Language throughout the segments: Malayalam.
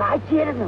കാഴ്ചയായിരുന്നു.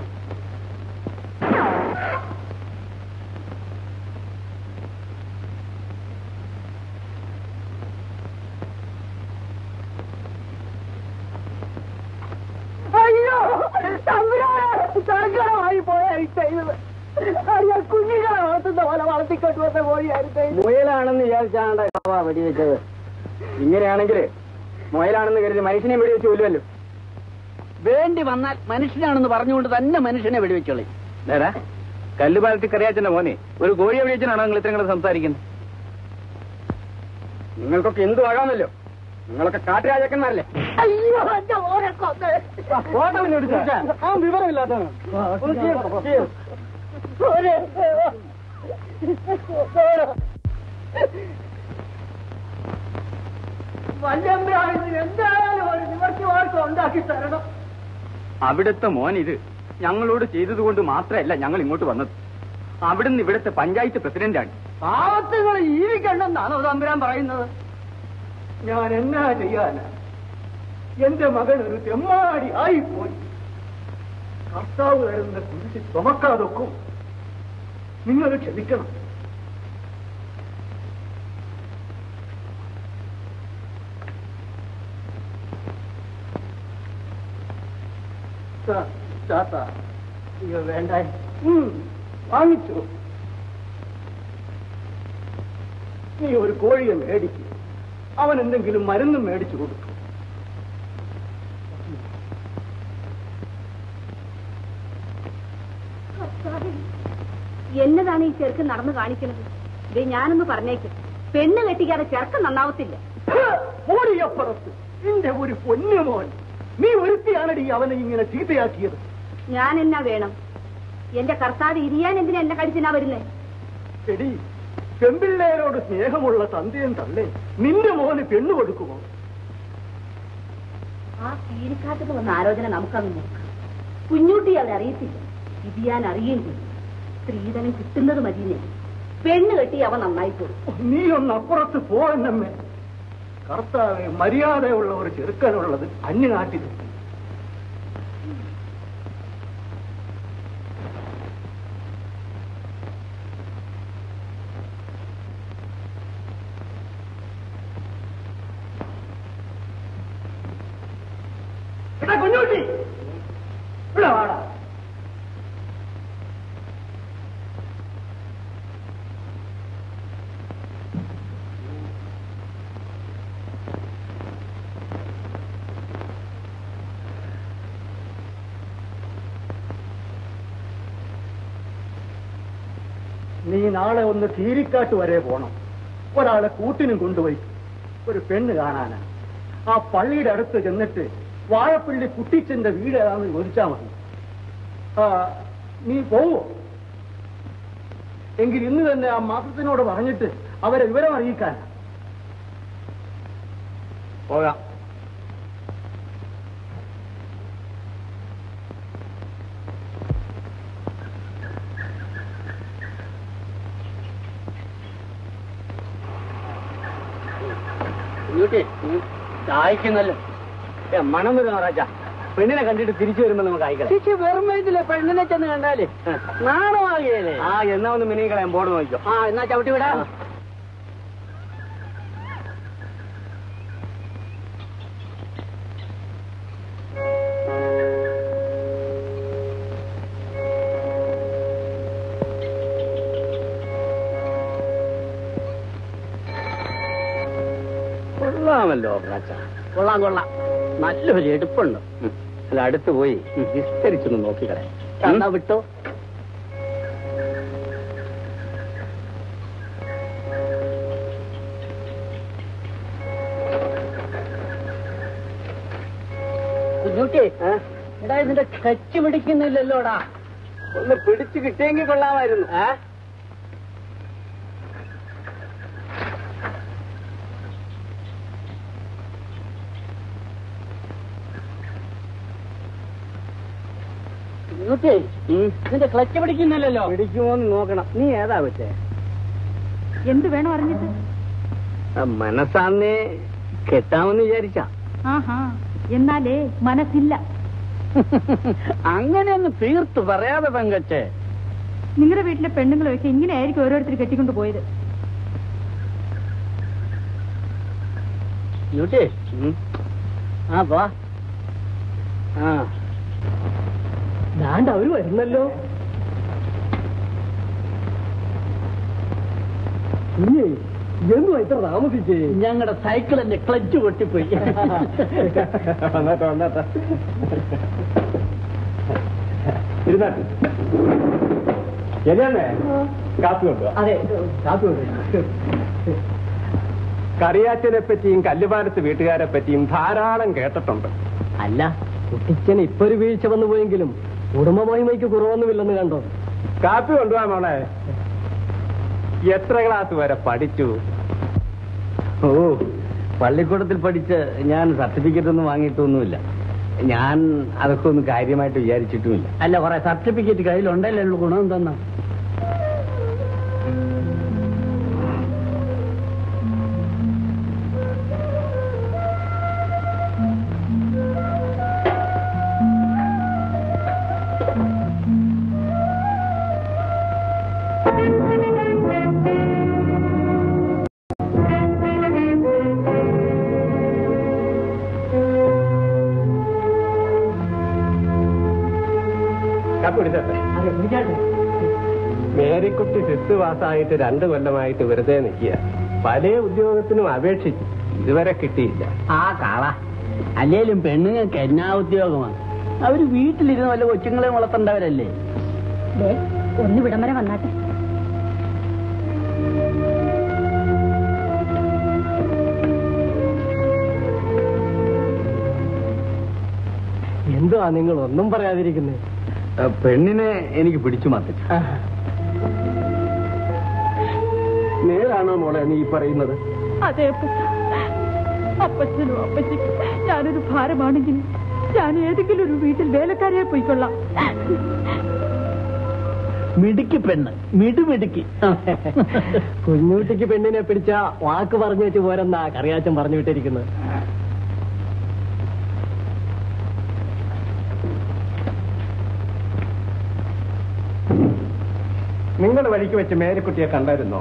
അയ്യോ സങ്കടമായി പോയത്. അറിയാ കുഞ്ഞിനെ വളർത്തുന്ന പോലെ വളർത്തിക്കൊണ്ട് വന്ന പോയായിരുന്നു. മുയലാണെന്ന് വിചാരിച്ചാണ് വെടിവെച്ചത്. ഇങ്ങനെയാണെങ്കിൽ മുയലാണെന്ന് കരുതി മനുഷ്യനെ വെടിവെച്ച് കൊല്ലുമല്ലോ. വേണ്ടി വന്നാൽ മനുഷ്യനാണെന്ന് പറഞ്ഞുകൊണ്ട് തന്നെ മനുഷ്യനെ വെടിവെച്ചോളി. നേരാ കല്ലുപാലത്തിൽ കറിയാച്ചന്റെ മോനെ ഒരു കോഴിയെ വെടിവെച്ചാണോ നിങ്ങൾ ഇത്രയും സംസാരിക്കുന്നത്? നിങ്ങൾക്കൊക്കെ എന്തു ആകാമല്ലോ. നിങ്ങളൊക്കെ കാട്ടുരാജാക്കന്മാരല്ലേ? അയ്യോ വിവരമില്ലാത്തതാണ്. എന്തായാലും ഒരു നിവർത്തിവാർത്ത ഉണ്ടാക്കി തരണം. അവിടുത്തെ മോൻ ഇത് ഞങ്ങളോട് ചെയ്തതുകൊണ്ട് മാത്രമല്ല ഞങ്ങൾ ഇങ്ങോട്ട് വന്നത്. അവിടുന്ന് ഇവിടുത്തെ പഞ്ചായത്ത് പ്രസിഡന്റാണ്. പാവത്തുകൾ ജീവിക്കണ്ടെന്നാണോ തമ്പുരാൻ പറയുന്നത്? ഞാൻ എന്നാ ചെയ്യാനാ? എന്റെ മകൻ ഒരു തെമ്മാടി ആയിപ്പോയി. കർത്താവ് തരുന്ന കുരിശ് ചുമക്കാതൊക്കും. നിങ്ങൾ ക്ഷമിക്കണം. വേണ്ട വാങ്ങിച്ചു. നീ ഒരു കോഴിയെ മേടിക്കും. അവൻ എന്തെങ്കിലും മരുന്നും മേടിച്ചു കൊടുക്കും. എന്നതാണ് ഈ ചെറുക്കൻ നടന്നു കാണിക്കുന്നത്? ഇത് ഞാനൊന്ന് പറഞ്ഞേക്കും. പെണ്ണ് കെട്ടിക്കാതെ ചെറുക്കൻ നന്നാവത്തില്ല. ഓടിയപ്പുറത്ത് നിന്റെ ഒരു പൊന്നുമോൻ. നീ ഒരുത്തിയാണടി അവനെ ഇങ്ങനെ ചീത്തയാക്കിയത്. ഞാൻ എന്നാ വേണം? എന്റെ കർത്താവ് ഇരിയാൻ എന്തിനാ എന്നെ കടിച്ചിനാ വരുന്നേ? എടി, പെമ്പിള്ളേരോട് സ്നേഹമുള്ള തന്തയും തള്ളേ നിന്റെ മോന് പെണ്ണു കൊടുക്കുമോ? ആ കീരിക്കാട്ടത് വന്ന ആലോചന നമുക്കങ്ങ് നോക്കാം. കുഞ്ഞൂട്ടി അത് അറിയത്തില്ല, ഇരിയാൻ അറിയുകയും ചെയ്യും. സ്ത്രീധനം കിട്ടുന്നത് മതിയെ. പെണ്ണ് കെട്ടി അവൻ നന്നായിപ്പോഴും. നീ ഒന്നപ്പുറത്ത് പോന്നമ്മേ. കർത്താവ് മര്യാദയുള്ള ഒരു ചെറുക്കനുള്ളത് അന്യനാട്ടിൽ. കുഞ്ഞൂട്ടി ഇവിടെ വാടാ. നീ നാളെ ഒന്ന് കീരിക്കാട്ട് വരെ പോണം. ഒരാളെ കൂട്ടിനും കൊണ്ടുപോയി ഒരു പെണ്ണ് കാണാനാ. ആ പള്ളിയുടെ അടുത്ത് ചെന്നിട്ട് വാഴപ്പള്ളി കുട്ടിച്ചന്റെ വീട് ഏതാണെന്ന് ചോദിച്ചാൽ മതി. നീ പോവോ? എങ്കിൽ ഇന്ന് തന്നെ ആ മാസത്തിനോട് പറഞ്ഞിട്ട് അവരെ വിവരം അറിയിക്കാൻ പോകാം. ചായക്കുന്നല്ലോ മണം വരുന്ന രാജ. പെണ്ണിനെ കണ്ടിട്ട് തിരിച്ചു വരുമ്പോ നമുക്ക് അയക്കാം. വെറുതെ പെണ്ണിനെ ചെന്ന് കണ്ടാലേ നാണമാകിയല്ലേ? ആ എന്നാ ഒന്ന് മിനി കളയാൻ ബോർഡ് നോക്കിക്കോ. ആ എന്നാ ചവിട്ടി വിടാ. കൊള്ളാമല്ലോ കൊള്ളാം കൊള്ളാം. നല്ലൊരു എടുപ്പുണ്ട്. അല്ല അടുത്ത് പോയി വിസ്തരിച്ചൊന്ന് നോക്കിക്കളെ. എന്നാ വിട്ടോ. കുഞ്ഞൂട്ടി എടാ ഇതിന്റെ കച്ച് പിടിക്കുന്നില്ലല്ലോടാ. ഒന്ന് പിടിച്ചു കിട്ടിയെങ്കിൽ കൊള്ളാമായിരുന്നു. ഇതിന്റെ ക്ലച്ച് പിടിക്കുന്നില്ലല്ലോ. പിടിക്കുമോന്ന് നോക്കണം. നീ ഏതാ വെച്ചേ? എന്ത് വേണം അറിഞ്ഞിട്ട്? മനസ്സാന്നേ കെട്ടാമെന്ന് വിചാരിച്ച. ആഹാ എന്നാലേ മനസ്സില്ല. അങ്ങനെയൊന്ന് തീർത്ത് പറയാതെ പെങ്കച്ചേ. നിങ്ങളുടെ വീട്ടിലെ പെണ്ണുങ്ങളൊക്കെ ഇങ്ങനെയായിരിക്കും ഓരോരുത്തർ കെട്ടിക്കൊണ്ട് പോയത്. അവര് വരുന്നല്ലോ. എന്നും ഇത്ര താമസിച്ചേ? ഞങ്ങളുടെ സൈക്കിളിന്റെ ക്ലച്ച് പൊട്ടിപ്പോയി. കാപ്പി കൊണ്ടുവാ. അതെ, കാപ്പി കൊണ്ടു. കറിയാച്ചനെ പറ്റിയും കല്ലുപാലത്ത് വീട്ടുകാരെ പറ്റിയും ധാരാളം കേട്ടിട്ടുണ്ട്. അല്ല, കുട്ടിച്ചന് ഇപ്പൊ ഒരു വീഴ്ച വന്നു പോയെങ്കിലും കുടുംബമഹിമയ്ക്ക് കുറവൊന്നുമില്ലെന്ന് കണ്ടോ? കാപ്പി കൊണ്ടുപോവാ മോളെ. എത്ര ക്ലാസ് വരെ പഠിച്ചു? ഓ, പള്ളിക്കൂടത്തിൽ പഠിച്ച് ഞാൻ സർട്ടിഫിക്കറ്റ് ഒന്നും വാങ്ങിയിട്ടൊന്നുമില്ല. ഞാൻ അതൊക്കെ ഒന്നും കാര്യമായിട്ട് വിചാരിച്ചിട്ടുമില്ല. അല്ല, കുറെ സർട്ടിഫിക്കറ്റ് കയ്യിലുണ്ടല്ലേ ഉള്ളു. ഗുണം എന്തെന്നാ? മേരിക്കുട്ടി സിസ് പാസ്സായിട്ട് 2 കൊല്ലമായിട്ട് വെറുതെ നിൽക്കുക. പല ഉദ്യോഗത്തിനും അപേക്ഷിച്ചു, ഇതുവരെ കിട്ടിയില്ല. ആ കാള, അല്ലേലും പെണ്ണുങ്ങൾക്ക് എന്നാ ഉദ്യോഗമാണ്? അവര് വീട്ടിലിരുന്ന് വല്ല കൊച്ചുങ്ങളെ വളർത്തേണ്ടവരല്ലേ? ഒന്ന് വിടം വരെ വന്നാട്ടെ. എന്തുവാ നിങ്ങൾ ഒന്നും പറയാതിരിക്കുന്നേ? പെണ്ണിനെ എനിക്ക് പിടിച്ചു മാറ്റി. നേരാണോ മോളെ നീ പറയുന്നത്? അതെ, അപ്പച്ചനും അപ്പച്ചയ്ക്കും ഞാനൊരു ഭാരമാണെങ്കിൽ ഞാൻ ഏതെങ്കിലും ഒരു വീട്ടിൽ വേലക്കാരിയെ പോയിക്കൊള്ളാം. മിടുക്കി പെണ്ണ്, മിടുമിടുക്കി. കുഞ്ഞൂട്ടിക്ക് പെണ്ണിനെ പിടിച്ച വാക്ക് പറഞ്ഞു വെച്ച് പോരെന്നാ കറിയാച്ചൻ പറഞ്ഞു വിട്ടിരിക്കുന്നത്. നിങ്ങൾ വഴിക്ക് വെച്ച് മേരിക്കുട്ടിയെ കണ്ടായിരുന്നോ?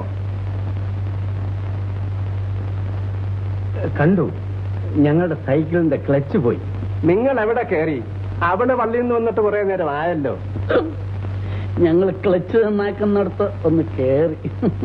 കണ്ടു. ഞങ്ങളുടെ സൈക്കിളിന്റെ ക്ലച്ച് പോയി. നിങ്ങൾ എവിടെ കയറി? അവിടെ വള്ളിയിൽ നിന്ന് വന്നിട്ട് കുറെ നേരം ആയല്ലോ. ഞങ്ങൾ ക്ലച്ച് നന്നാക്കുന്നിടത്ത് ഒന്ന് കേറി.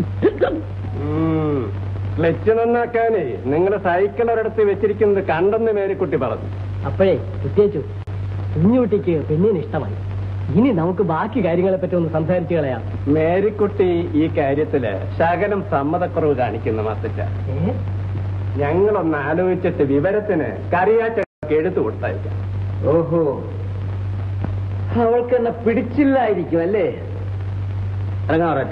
ക്ലച്ച് നന്നാക്കാനേ നിങ്ങളുടെ സൈക്കിൾ ഒരിടത്ത് വെച്ചിരിക്കുന്നത് കണ്ടെന്ന് മേരിക്കുട്ടി പറഞ്ഞു. അപ്പോഴേ കുട്ടിയേച്ചു, കുഞ്ഞുകുട്ടിക്ക് പെണ്ണിന് ഇഷ്ടമായി. ഇനി നമുക്ക് ബാക്കി കാര്യങ്ങളെ പറ്റി ഒന്ന് സംസാരിച്ചു കളയാം. മേരിക്കുട്ടി ഈ കാര്യത്തില് ശകലം സമ്മതക്കുറവ് കാണിക്കുന്ന മസ്തിച്ച. ഞങ്ങളൊന്ന് ആലോചിച്ചിട്ട് വിവരത്തിന് കറിയാച്ചൊക്കെ എടുത്തു കൊടുത്തായിരിക്കാം. ഓഹോ, അവൾക്ക് എന്നെ പിടിച്ചില്ലായിരിക്കും അല്ലേ? ഇറങ്ങാൻ പറയട്ടെ.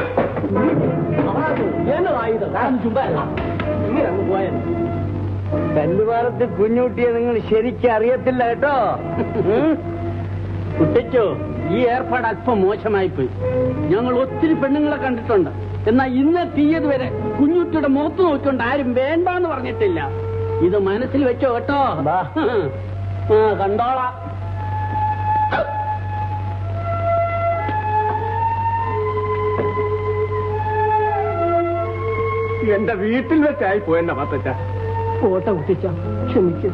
കല്ലുപാലത്ത് കുഞ്ഞുകുട്ടിയെ നിങ്ങൾ ശരിക്കും അറിയത്തില്ല കേട്ടോ. കുട്ടിച്ചോ, ഈ ഏർപ്പാട് അല്പം മോശമായിപ്പോയി. ഞങ്ങൾ ഒത്തിരി പെണ്ണുങ്ങളെ കണ്ടിട്ടുണ്ട്. എന്നാൽ ഇന്ന് തീയതി വരെ കുഞ്ഞുട്ടിയുടെ മുഖത്ത് നോക്കിക്കൊണ്ട് ആരും വേണ്ടെന്ന് പറഞ്ഞിട്ടില്ല. ഇത് മനസ്സിൽ വെച്ചോ കേട്ടോ. കണ്ടോളാം. എന്റെ വീട്ടിൽ വെച്ചായി പോയെന്ന മത്തച്ച. പോട്ടെ കുട്ടിച്ച, ക്ഷമിക്കും.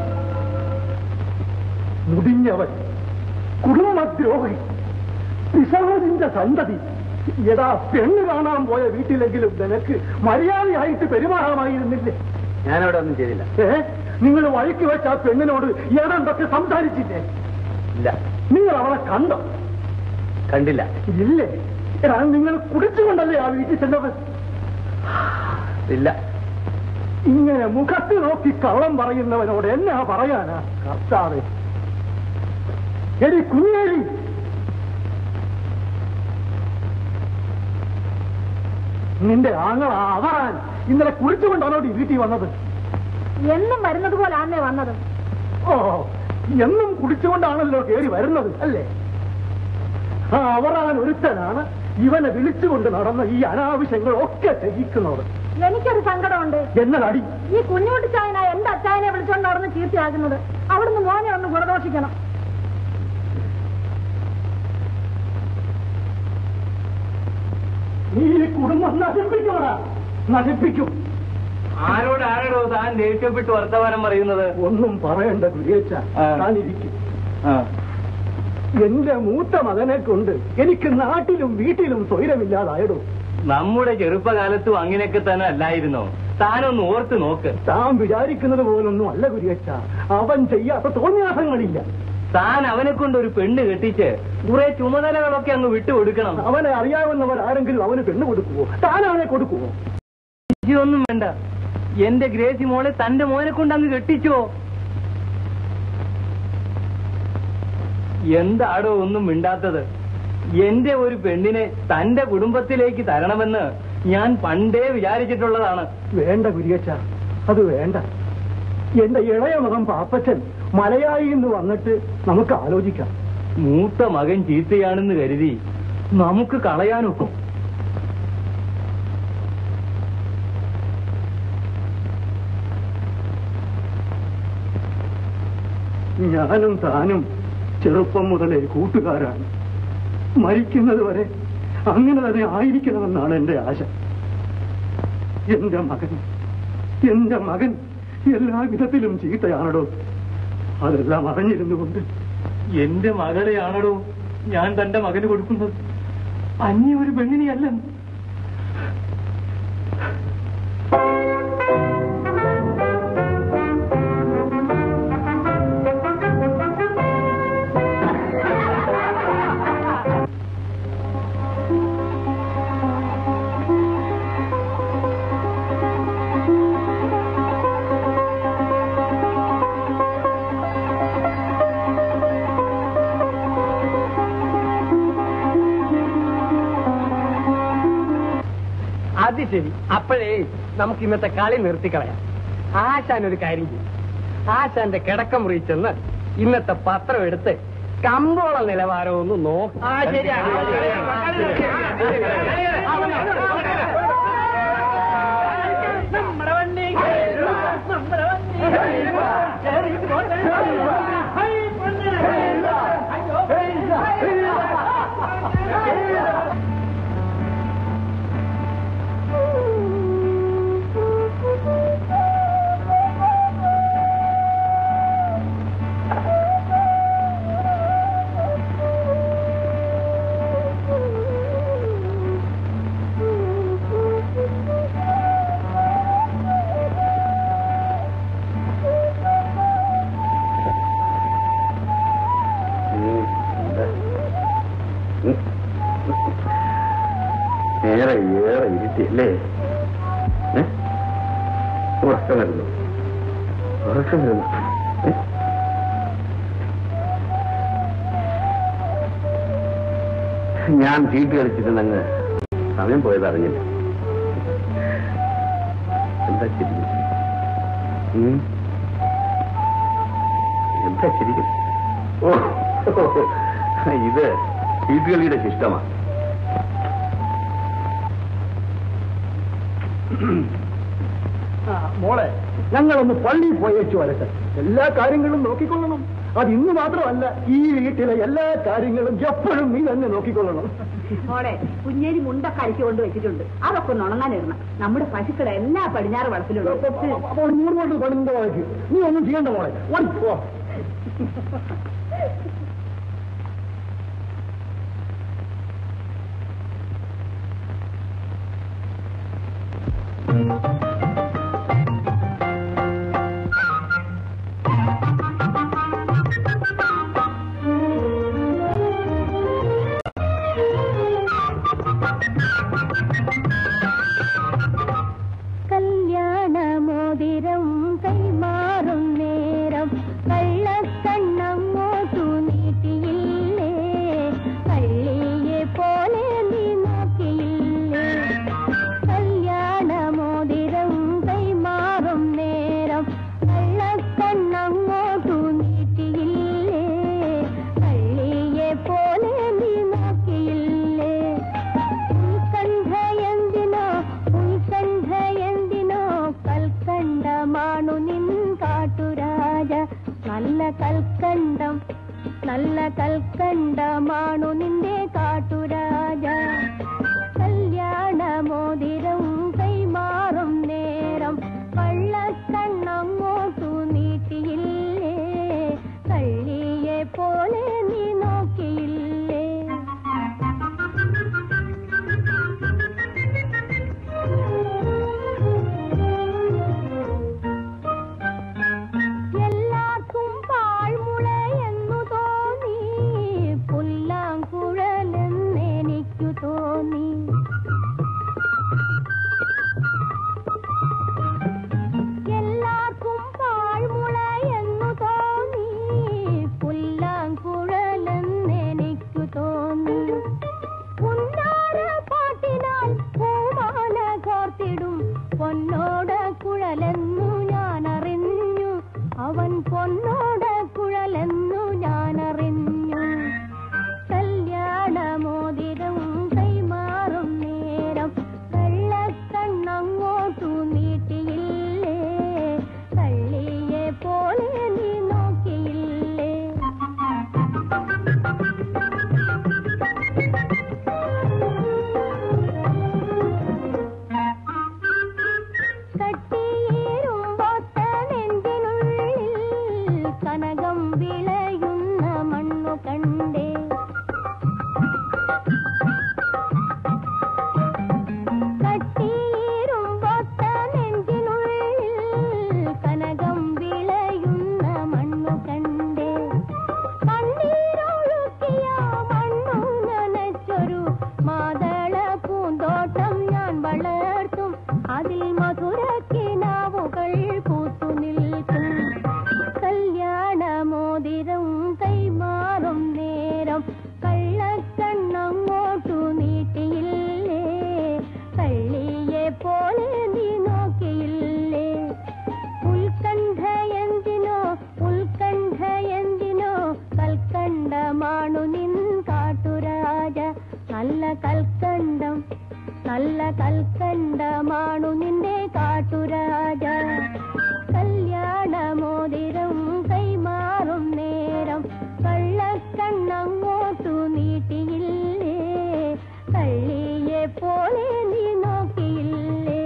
മുടിഞ്ഞവൻ, കുടുംബദ്രോഹി, പിശാചിന്റെ സന്തതി. എടാ, പെണ്ണ് കാണാൻ പോയ വീട്ടിലെങ്കിലും നിനക്ക് മര്യാദയായിട്ട് പെരുമാറാമായിരുന്നില്ലേ? ഞാനവിടെ ഒന്നും ചെയ്തില്ല. നിങ്ങൾ വഴിക്ക് വെച്ച ആ പെണ്ണിനോട് ഏതാണ്ടൊക്കെ സംസാരിച്ചില്ലേ? ഇല്ല. നിങ്ങൾ അവളെ കണ്ടോ? കണ്ടില്ല. ഇല്ലേ? എടാ, നിങ്ങൾ കുടിച്ചുകൊണ്ടല്ലേ ആ വീട്ടിൽ ചെന്നത്? ഇല്ല. ഇങ്ങനെ മുഖത്ത് നോക്കി കള്ളം പറയുന്നവനോട് എന്നാ പറയാനാ കർത്താവേ? എടി കുഞ്ഞേരി, നിന്റെ ആങ്ങള അവറാൻ ഇന്നലെ കുളിച്ചുകൊണ്ടാണോ ഈ വീട്ടിൽ വന്നത്? എന്നും വരുന്നത് പോലാണേ വന്നത്. ഓ, എന്നും കുടിച്ചുകൊണ്ടാണല്ലോ കയറി വരുന്നത് അല്ലേ? ആ അവറാൻ ഒരുത്തനാണ് ഇവനെ വിളിച്ചുകൊണ്ട് നടന്ന ഈ അനാവശ്യങ്ങളൊക്കെ ചെയ്യിക്കുന്നത്. എനിക്കൊരു സങ്കടമുണ്ട്. എന്നതടി? ഈ കുഞ്ഞുകുട്ടി ചായന എന്റെ അച്ചായനെ വിളിച്ചുകൊണ്ട് നടന്ന് കീർത്തിയാക്കുന്നത്. അവിടുന്ന് മോനെ ഒന്ന് ഗുണദോഷിക്കണം. കുടുംബം നശിപ്പിക്കോടാ, നശിപ്പിക്കും. ആരോടോ താൻ ദേഷ്യപ്പെട്ട് വർത്തമാനം പറയുന്നത്? ഒന്നും പറയണ്ട ഗുരുവേച്ച, താനിരിക്കും. എന്റെ മൂത്ത മകനെ കൊണ്ട് എനിക്ക് നാട്ടിലും വീട്ടിലും സ്വൈരമില്ലാതായടോ. നമ്മുടെ ചെറുപ്പകാലത്തും അങ്ങനെയൊക്കെ തന്നെ അല്ലായിരുന്നോ? താനൊന്ന് ഓർത്ത് നോക്ക്. താൻ വിചാരിക്കുന്നത് പോലൊന്നും അല്ല ഗുരുവേച്ച, അവൻ ചെയ്യാത്ത തോന്നിയാസങ്ങളില്ല. താൻ അവനെ കൊണ്ട് ഒരു പെണ്ണ് കെട്ടിച്ച് കുറെ ചുമതലകളൊക്കെ അങ്ങ് വിട്ടുകൊടുക്കണം. അവനെ അറിയാവുന്നവർ ആരെങ്കിലും അവന് പെണ്ണ് കൊടുക്കുവോ? താൻ അവനെ കൊടുക്കുവോ? ഒന്നും വേണ്ട, എന്റെ ഗ്രേസി മോളെ തന്റെ മോനെ കൊണ്ട് അങ്ങ് കെട്ടിച്ചോ. എന്താടോ ഒന്നും മിണ്ടാത്തത്? എന്റെ ഒരു പെണ്ണിനെ തന്റെ കുടുംബത്തിലേക്ക് തരണമെന്ന് ഞാൻ പണ്ടേ വിചാരിച്ചിട്ടുള്ളതാണ്. വേണ്ട ഗുരുവേച്ച, അത് വേണ്ട. എന്റെ ഇളയ മകൻ പാപ്പച്ചൻ മലയായി എന്ന് വന്നിട്ട് നമുക്ക് ആലോചിക്കാം. മൂത്ത മകൻ ചീത്തയാണെന്ന് കരുതി നമുക്ക് കളയാനൊക്കും. ഞാനും താനും ചെറുപ്പം മുതലേ കൂട്ടുകാരാണ്. മരിക്കുന്നത് വരെ അങ്ങനെ തന്നെ ആയിരിക്കണമെന്നാണ് എന്റെ ആശ. എന്റെ മകൻ എല്ലാ വിധത്തിലും ചീത്തയാണടോ. അതെല്ലാം അറിഞ്ഞിരുന്നുകൊണ്ട് എന്റെ മകളെയാണടോ ഞാൻ തന്റെ മകന് കൊടുക്കുന്നത്, അന്യ ഒരു പെണ്ണിനെയല്ല. അത് ശരി. അപ്പോഴേ നമുക്ക് ഇന്നത്തെ കളി നിർത്തിക്കളയാം. ആശാൻ ഒരു കാര്യം ചെയ്യും. ആശാന്റെ കിടക്കമുറി ചെന്ന് ഇന്നത്തെ പത്രം എടുത്ത് കമ്പോള നിലവാരം ഒന്ന് നോക്കാം. ഏറെ ഇരുട്ടിയല്ലേ? ഉറക്കം വരുന്നു. ഞാൻ ചീട്ട് കളിച്ചിട്ടുണ്ടെന്ന് സമയം പോയത് അറിഞ്ഞില്ല. എന്താ ചിരിക്കും? എന്താ ചിരിക്കും? ഓ, ഇത് ചീട്ടുകളിയുടെ ശിഷ്ടമാണ്. മോളെ, ഞങ്ങളൊന്ന് പള്ളിയിൽ പോയേച്ചു വരട്ടെ. എല്ലാ കാര്യങ്ങളും നോക്കിക്കൊള്ളണം. അത് ഇന്ന് മാത്രമല്ല, ഈ വീട്ടിലെ എല്ലാ കാര്യങ്ങളും എപ്പോഴും നീ തന്നെ നോക്കിക്കൊള്ളണം. മോളെ, കുഞ്ഞേരി മുണ്ടൊക്കെ അരിച്ചു കൊണ്ട് വെച്ചിട്ടുണ്ട്. അതൊക്കെ ഒന്ന് ഉണങ്ങാനിടണം. നമ്മുടെ പശുക്കളെ എല്ലാ പടിഞ്ഞാറ് വളത്തിലുണ്ട്. അപ്പോൾ 100 കൊണ്ട് പണിന്റെ വായിക്കും. നീ ഒന്നും ചെയ്യണ്ട മോളെ. ഓടിപ്പോ. കല്യാണമോതിരം കൈമാറും നേരം കള്ളക്കണ്ണങ്ങോട്ടു നീട്ടിയില്ലേ, കള്ളിയെ പോലെ നീ നോക്കിയില്ലേ. കല്യാണമോതിരം കൈമാറും നേരം കള്ളക്കണ്ണങ്ങോട്ടു നീട്ടിയില്ലേ, കള്ളിയെ പോലെ നീ നോക്കിയില്ലേ. ഉത്കണ്ഠയെന്തിനോ കൽക്കണ്ടമാണു നിൻ കാട്ടുരാജ. നല്ല കൽക്കണ്ടമാണു നിന്റെ കാട്ടുരാജ. കല്യാണമോ മാണു നിൻ കാട്ടുരാജ നല്ല കൽക്കണ്ടമാണു നിന്റെ കാട്ടുരാജ കല്യാണമോതിരം കൈമാറും നേരം കള്ളക്കണ്ണങ്ങോട്ടു നീട്ടിയില്ലേ കള്ളിയെ പോലെ നീ നോക്കിയില്ലേ.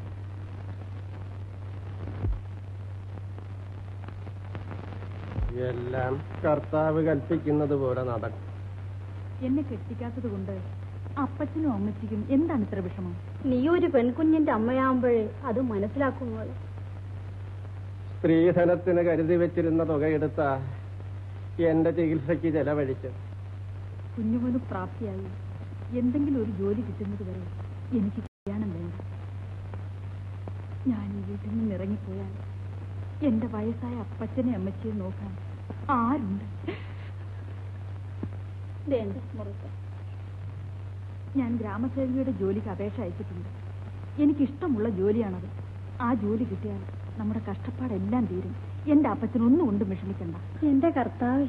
എല്ലാം കർത്താവ് കൽപ്പിക്കുന്നത് പോലെ നടക്കും. എന്നെ കെട്ടിക്കാത്തത് കൊണ്ട് അപ്പച്ചനും അമ്മച്ചിക്കും എന്താണ് ഇത്ര വിഷമം? നീ ഒരു പെൺകുഞ്ഞിന്റെ അമ്മയാകുമ്പോഴേ അത് മനസ്സിലാക്കുന്നു. സ്ത്രീധനത്തിന് കരുതി വെച്ചിരുന്ന തുകയെടുത്ത എന്റെ ചികിത്സയ്ക്ക് ചെലവഴിച്ച് കുഞ്ഞുമോന് പ്രാപ്തിയായി എന്തെങ്കിലും ഒരു ജോലി കിട്ടുന്നത് വരെ എനിക്ക് കല്യാണം വേണ്ട. ഞാൻ ഈ വീട്ടിൽ നിന്ന് ഇറങ്ങിപ്പോയാൽ എന്റെ വയസ്സായ അപ്പച്ചനെ അമ്മച്ചിയെ നോക്കാൻ ആരുണ്ട്? ഞാൻ ഗ്രാമസേവകയുടെ ജോലിക്ക് അപേക്ഷ അയച്ചിട്ടുണ്ട്. എനിക്കിഷ്ടമുള്ള ജോലിയാണത്. ആ ജോലി കിട്ടിയാൽ നമ്മുടെ കഷ്ടപ്പാടെല്ലാം തീരും. എന്റെ അപ്പച്ചനൊന്നും കൊണ്ടും വിഷമിക്കണ്ട. എന്റെ കർത്താവ്,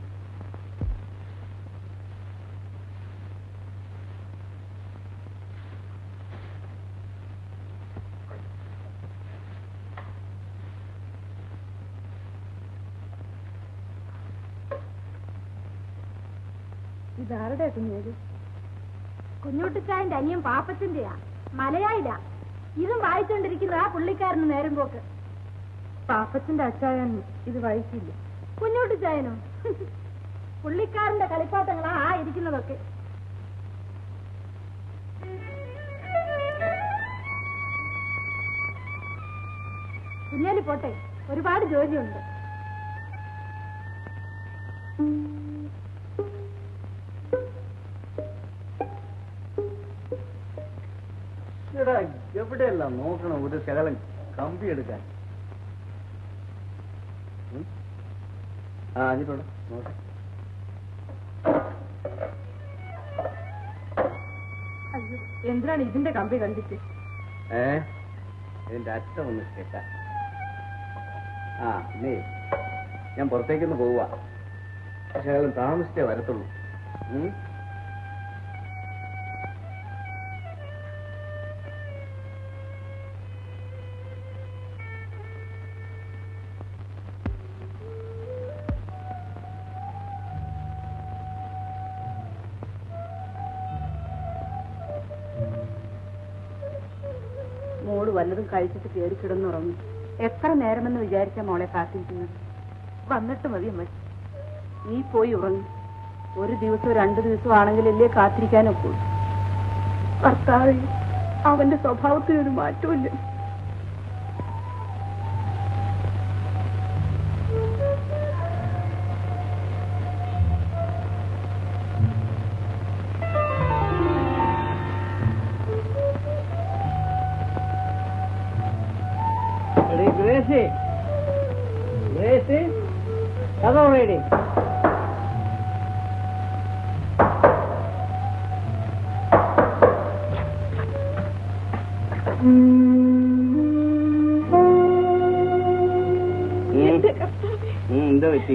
ഇതാരുടെ കുഞ്ഞേത്? കുഞ്ഞുട്ടിച്ചായന്റെ അനിയൻ പാപ്പത്തിന്റെയാ, മലയായില്ല. ഇതും വായിച്ചുകൊണ്ടിരിക്കുന്നതാ പുള്ളിക്കാരന് നേരം പോക്ക്. പാപ്പത്തിന്റെ അച്ചായൻ ഇത് വായിച്ചില്ല. കുഞ്ഞുട്ടിച്ചായനോ? പുള്ളിക്കാരന്റെ കളിപ്പാട്ടങ്ങളാ ആ ഇരിക്കുന്നതൊക്കെ. കുഞ്ഞാലി പോട്ടെ, ഒരുപാട് ജോലിയുണ്ട്. എവിടെയല്ല നോക്കണം ഒരു ശകലം കമ്പി എടുക്കാൻ. അതിലൂടെ നോക്കാം. അയ്യോ, എന്തിനാണ് ഇതിന്റെ കമ്പി കണ്ടിട്ട്? ഇതിന്റെ അറ്റം ഒന്ന് കേട്ടാ. പിന്നെ ഞാൻ പുറത്തേക്കൊന്ന് പോവാ. ശകലം താമസിച്ചേ വരത്തുള്ളൂ. മോള് വല്ലതും കഴിച്ചിട്ട് കയറി കിടന്നുറങ്ങും. എത്ര നേരമെന്ന് വിചാരിച്ച മോളെ കാത്തിരിക്കുന്നത്? വന്നിട്ട് മതി അമ്മ. നീ പോയി ഉറങ്ങി. ഒരു ദിവസവും 2 ദിവസവും ആണെങ്കിലല്ലേ കാത്തിരിക്കാനൊക്കെ. ഭർത്താവ് അവന്റെ സ്വഭാവത്തിനൊരു മാറ്റമില്ല. എന്താ പറ്റി?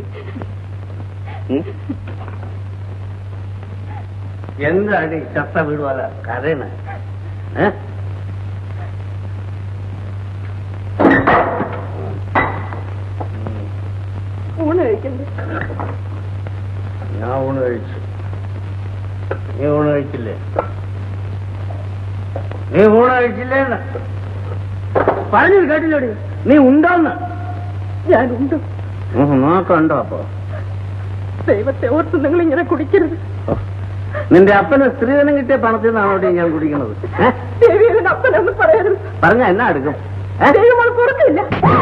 എന്താണ് ചത്ത വീടുവാല കരയണ? ഊണ് കഴിക്കണ്ടേ? ഞാൻ ഊണ് കഴിച്ചു. നീ ഊണ് കഴിച്ചില്ലേ? നീ ഊണ് കഴിച്ചില്ലേ? പറഞ്ഞു കേട്ടില്ലോടി? നീ ഉണ്ടോന്ന്? ഞാനുണ്ട്. നോക്കണ്ടോ? അപ്പൊ ദൈവത്തെ ഓർത്ത് നിങ്ങൾ ഇങ്ങനെ കുടിക്കരുത്. നിന്റെ അപ്പന് സ്ത്രീധനം കിട്ടിയ പണത്തിൽ നിന്നാണോ ഞാൻ കുടിക്കുന്നത്? ദേവിയുടെ അപ്പനൊന്നും പറയരുത്. പറഞ്ഞ എന്നാ എടുക്കും? ദൈവം കൊടുക്കില്ല.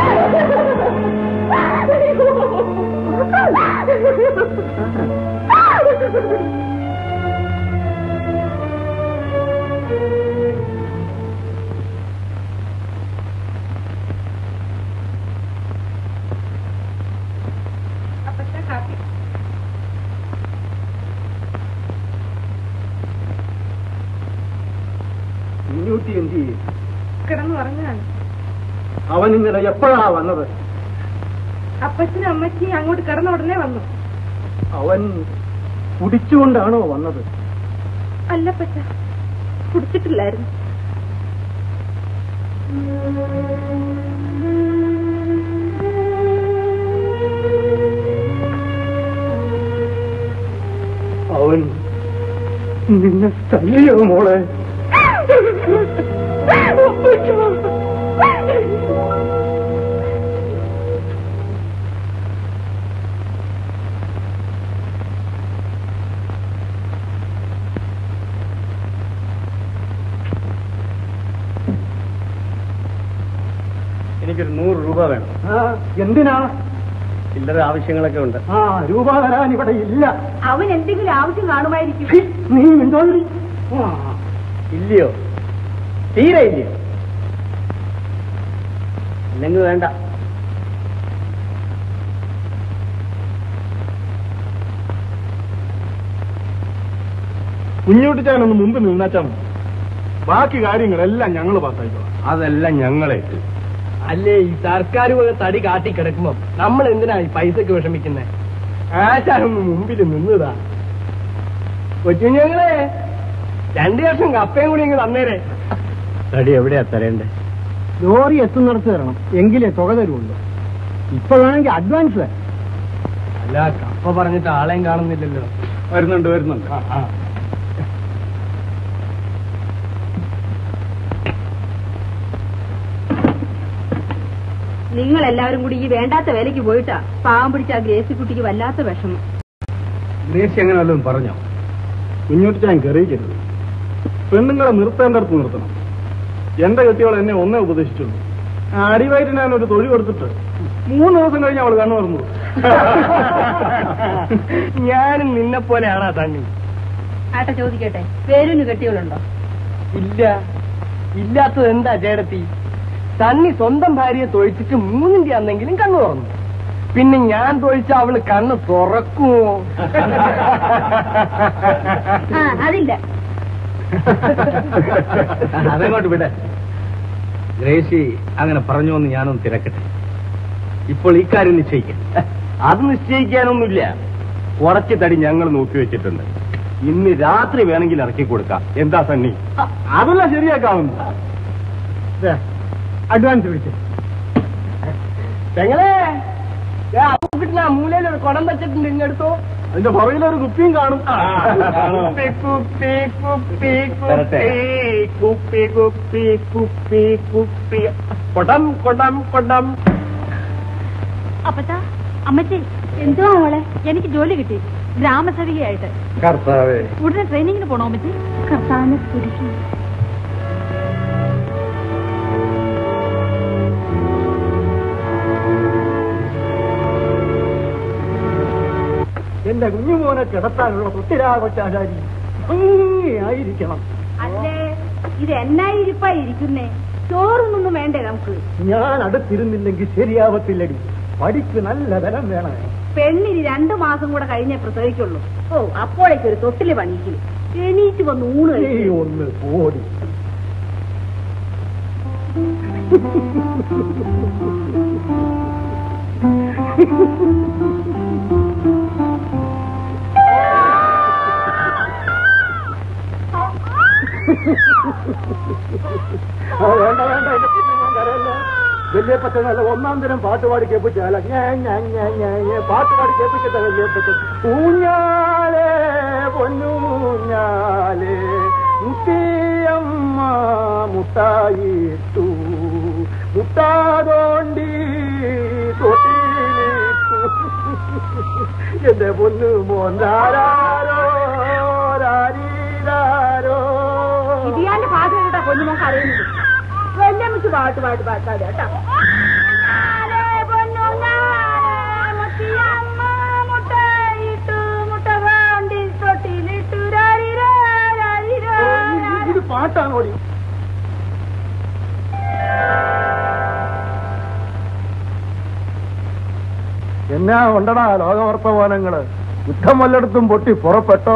കുഞ്ഞൂട്ടി എന്ത് ചെയ്യും? കിടന്നു പറഞ്ഞാണ്. അവൻ ഇന്നലെ എപ്പോഴാ വന്നത്? അപ്പച്ചനും അമ്മച്ചിയും അങ്ങോട്ട് കിടന്ന ഉടനെ വന്നു. അവൻ കുടിച്ചുകൊണ്ടാണോ വന്നത്? അല്ല പറ്റ, കുടിച്ചിട്ടില്ലായിരുന്നു. അവൻ നിന്നെ തല്ലിയോ മോളെ? എനിക്കൊരു 100 രൂപ വേണം. എന്തിനാ? ചില്ലറ ആവശ്യങ്ങളൊക്കെ ഉണ്ട്. രൂപ തരാൻ ഇവിടെ ഇല്ല. അവൻ എന്തെങ്കിലും ആവശ്യം കാണുമായിരിക്കും. നീ മിണ്ടോതിരി. ഇല്ലയോ? തീരെ ഇല്ലയോ? അല്ലെങ്കിൽ വേണ്ട. കുഞ്ഞുട്ടിച്ചാനൊന്ന് മുമ്പ് നിന്നാച്ചാ ബാക്കി കാര്യങ്ങളെല്ലാം ഞങ്ങൾ പാസ്സായിക്കോളാം. അതെല്ലാം ഞങ്ങളേറ്റ്. അല്ലേ, ഈ സർക്കാർ തടി കാട്ടി കിടക്കുമ്പോ നമ്മൾ എന്തിനാ ഈ പൈസക്ക് വിഷമിക്കുന്നേ? ആശാനൊന്ന് മുമ്പിൽ നിന്നതാ. കൊച്ചുങ്ങളെ 2 വർഷം കപ്പയും കൂടി ഇങ്ങ് തന്നേരെ. തടി എവിടെയാ തരേണ്ടേ? ലോറി എത്തുന്നിടത്ത് തരണം, എങ്കിലേ തുക തരുള്ളൂ. ഇപ്പൊ വേണമെങ്കിൽ അഡ്വാൻസ് തരാം. അല്ല, കപ്പ പറഞ്ഞിട്ട് ആളെയും കാണുന്നില്ലല്ലോ. വരുന്നുണ്ട്. നിങ്ങൾ എല്ലാവരും കൂടി ഈ വേണ്ടാത്ത വേലയ്ക്ക് പോയിട്ടാ പാവം പിടിച്ച ആ ഗ്രേസിക്കുട്ടിക്ക് വല്ലാത്ത വിഷമം. ഗ്രേസി അങ്ങനെ വല്ലതും പറഞ്ഞോ? കുഞ്ഞുട്ടിച്ചാൻ കയറിയിരിക്കരുത്. പെണ്ണുങ്ങളെ നിർത്തേണ്ടടുത്ത് നിർത്തണം. എന്റെ കെട്ടിയോൾ എന്നെ ഒന്നേ ഉപദേശിച്ചുള്ളൂ. അടിവയറ്റിന് ഞാൻ ഒരു തൊഴി കൊടുത്തിട്ട് 3 ദിവസം കഴിഞ്ഞ് അവൾ കണ്ണു തുറന്നു. ഞാനും നിന്നെ പോലെയാണാ തണ്ണി. ആട്ട ചോദിക്കട്ടെ, പേരൂന് കെട്ടിയോളുണ്ടോ? ഇല്ല. ഇല്ലാത്തത് എന്താ ചേട്ടത്തി? തണ്ണി സ്വന്തം ഭാര്യയെ തൊഴിച്ചിട്ട് 3ന്റെ അന്നെങ്കിലും കണ്ണു തുറന്നു. പിന്നെ ഞാൻ തൊഴിച്ച അവള് കണ്ണ് തുറക്കുമോ? അതില്ല. അതങ്ങോട്ട് വിട. ഗ്രേസി അങ്ങനെ പറഞ്ഞു എന്ന് ഞാനൊന്ന് തിരക്കട്ടെ. ഇപ്പോൾ ഈ കാര്യം നിശ്ചയിക്കാം. അത് നിശ്ചയിക്കാനൊന്നുമില്ല. കുറച്ച് തടി ഞങ്ങൾ നോക്കി വെച്ചിട്ടുണ്ട്. ഇന്ന് രാത്രി വേണമെങ്കിൽ ഇറക്കി കൊടുക്കാം. എന്താ സണ്ണി? അതെല്ലാം ശരിയാക്കാവുന്നു. അഡ്വാൻസ് വിളിച്ചു. പെങ്ങളെ, കിട്ടുന്ന മൂലയിലൊരു കുടം വെച്ചിട്ടുണ്ട്, ഇങ്ങെടുത്തോ. അതിന്റെ പുറകിലൊരു കുപ്പിയും കാണും. കുപ്പി കുപ്പി കുപ്പി കുപ്പി കുപ്പി കുപ്പി കുപ്പി കുപ്പി കൊടം കൊടം കൊടം. അപ്പച്ചാ, അമ്മച്ചി, എന്തോ മോളെ? എനിക്ക് ജോലി കിട്ടി, ഗ്രാമസേവികയായിട്ട്. കർത്താവേ, ഉടനെ ട്രെയിനിങ്ങിന് പോണോ അമ്മച്ചി? കർത്താവിനെ സ്തുതിക്കും. എന്റെ കുഞ്ഞുമോനെ കിടത്താനുള്ള തൊട്ടിരാകൊച്ചാചാരി ആയിരിക്കണം. അല്ലേ, ഇത് എന്നായിരിപ്പായിരിക്കുന്നേ? ചോറൊന്നും വേണ്ടേ നമുക്ക്? ഞാൻ അടുത്തിരുന്നില്ലെങ്കിൽ ശരിയാവത്തില്ലടി. പഠിക്ക് നല്ല ബലം വേണം. പെണ്ണിന് 2 മാസം കൂടെ കഴിഞ്ഞേ പ്രസവിക്കുള്ളൂ. അപ്പോഴേക്ക് ഒരു തൊട്ടില് പണിയിക്കും. എണീറ്റ് വന്ന് ഊണ് കഴിക്കും. ഒന്ന് ഓടി. വേണ്ട വേണ്ട, എന്റെ കുഞ്ഞുമോൻ കരയല്ല. വല്യപ്പച്ച നല്ല 1-ാം തരം പാട്ടുപാടി കേൾപ്പിച്ചാല. പാട്ടുപാടി കേൾപ്പിക്കട്ടെ വല്യപ്പച്ച. ഊഞ്ഞാലേ പൊന്നൂഞ്ഞാലേ മുത്തിയമ്മ മുട്ടായിട്ടു മുട്ടാതോണ്ടി തൊട്ടിലിട്ടു. എന്റെ പൊന്നു മോന്താരോ രാരീരാരോ. ഇതിയാന്റെ പാട്ടുകളുടെ പൊന്നുമോൻ കരയുന്നത്. വല്യമ്മച്ച് പാട്ട് പാട്ടാതെ കേട്ടോ. ഇത് പാട്ടാണോടി? എന്നാ ഉണ്ടടാ ലോകവർത്തമാനങ്ങള്? യുദ്ധം വല്ലയിടത്തും പൊട്ടി പുറപ്പെട്ടോ?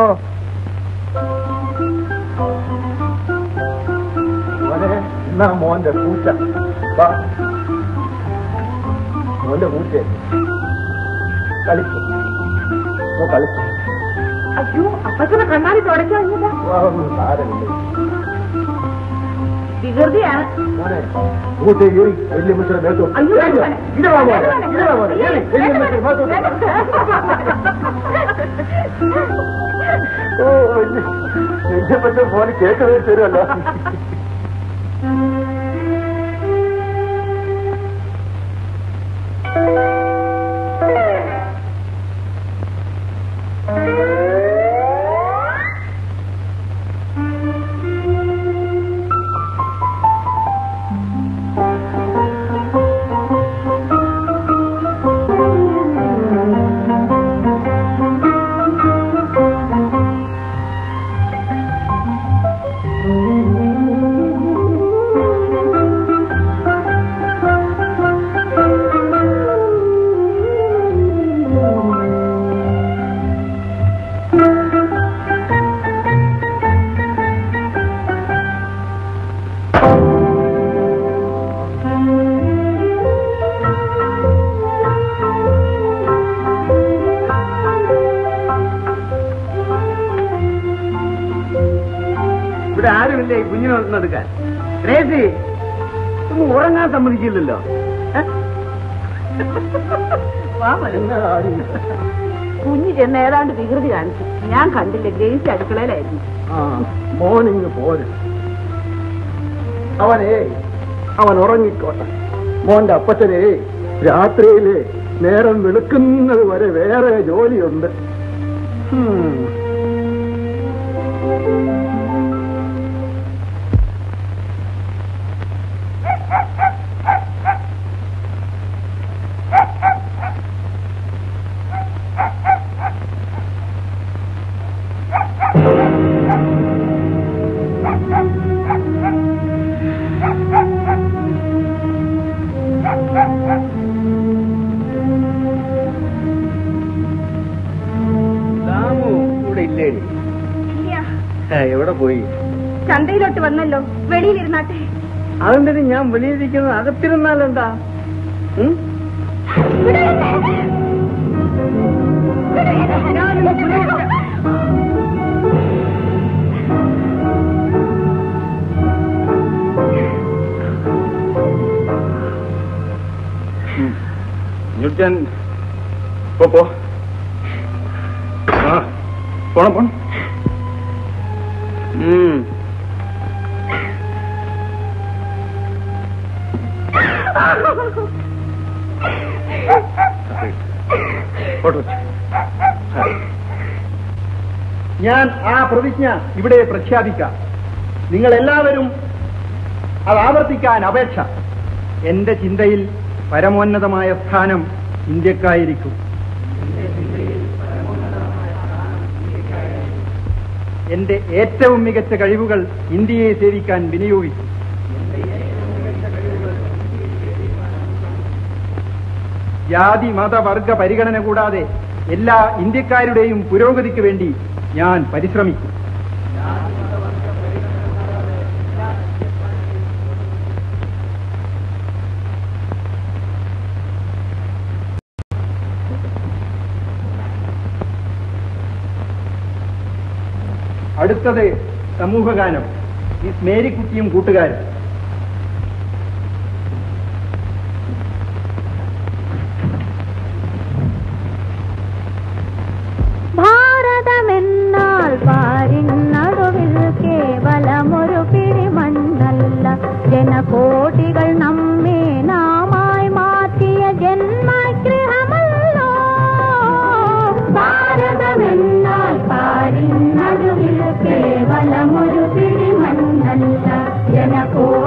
എന്നാ മോന്റെ പൂച്ച, മോന്റെ പൂച്ച കളിച്ചു കളിച്ചു. അയ്യോ അപ്പച്ചനെ കണ്ണാടി തുടയ്ക്കാഞ്ഞില്ല. വികൃതിയാണ്. പോലെ കേക്ക് തരുമല്ലോ. ഇവിടെ ആരുമില്ലേ കുഞ്ഞിനൊന്നെടുക്കാൻ? ഗ്രേസി ഒന്നും ഉറങ്ങാൻ സമ്മതിക്കില്ലല്ലോ. കുഞ്ഞു ചെന്ന് ഏതാണ്ട് വികൃതി കാണിച്ചു. ഞാൻ കണ്ടില്ല, ഗ്രേസി അടുക്കളയിലായിരുന്നു. മോർണിംഗ് പോര്. അവൻ ഉറങ്ങിക്കോട്ടെ. മോന്റെ അപ്പച്ചനെ രാത്രിയില് നേരം വെളുക്കുന്നത് വരെ വേറെ ജോലിയുണ്ട്. എവിടെ പോയി? ചന്തയിലോട്ട് വന്നല്ലോ, വെളിയിലിരുന്നാട്ടെ. അതെന്തിന് ഞാൻ വെളിയിരിക്കുന്നത്? അകത്തിരുന്നാലെന്താ? ന്യൂട്ടൻ പോ പോണം. ഞാൻ ആ പ്രതിജ്ഞ ഇവിടെ പ്രഖ്യാപിക്കാം. നിങ്ങൾ എല്ലാവരും അത് ആവർത്തിക്കാൻ അപേക്ഷ. എന്റെ ചിന്തയിൽ പരമോന്നതമായ സ്ഥാനം ഇന്ത്യക്കായിരിക്കും. എന്റെ ഏറ്റവും മികച്ച കഴിവുകൾ ഇന്ത്യയെ സേവിക്കാൻ വിനിയോഗിക്കും. ജാതി മത വർഗ പരിഗണന കൂടാതെ എല്ലാ ഇന്ത്യക്കാരുടെയും പുരോഗതിക്ക് വേണ്ടി ഞാൻ പരിശ്രമിക്കും. അടുത്തത് സമൂഹഗാനം. മിസ് മേരിക്കുട്ടിയും കൂട്ടുകാരും. ഭാരതമെന്നാൽ പാരിൻ നടുവിൽ കേവലമൊരു പിടിമണ്ണല്ല, ജനകോടികൾ നമ്മെ നാമായി മാറ്റിയ ജന്മഗൃഹമല്ലോ. ഭാരതമെന്നാൽ പാരിൻ നടുവിൽ കേവലമൊരു പിടിമണ്ണല്ല, ജനകോടികൾ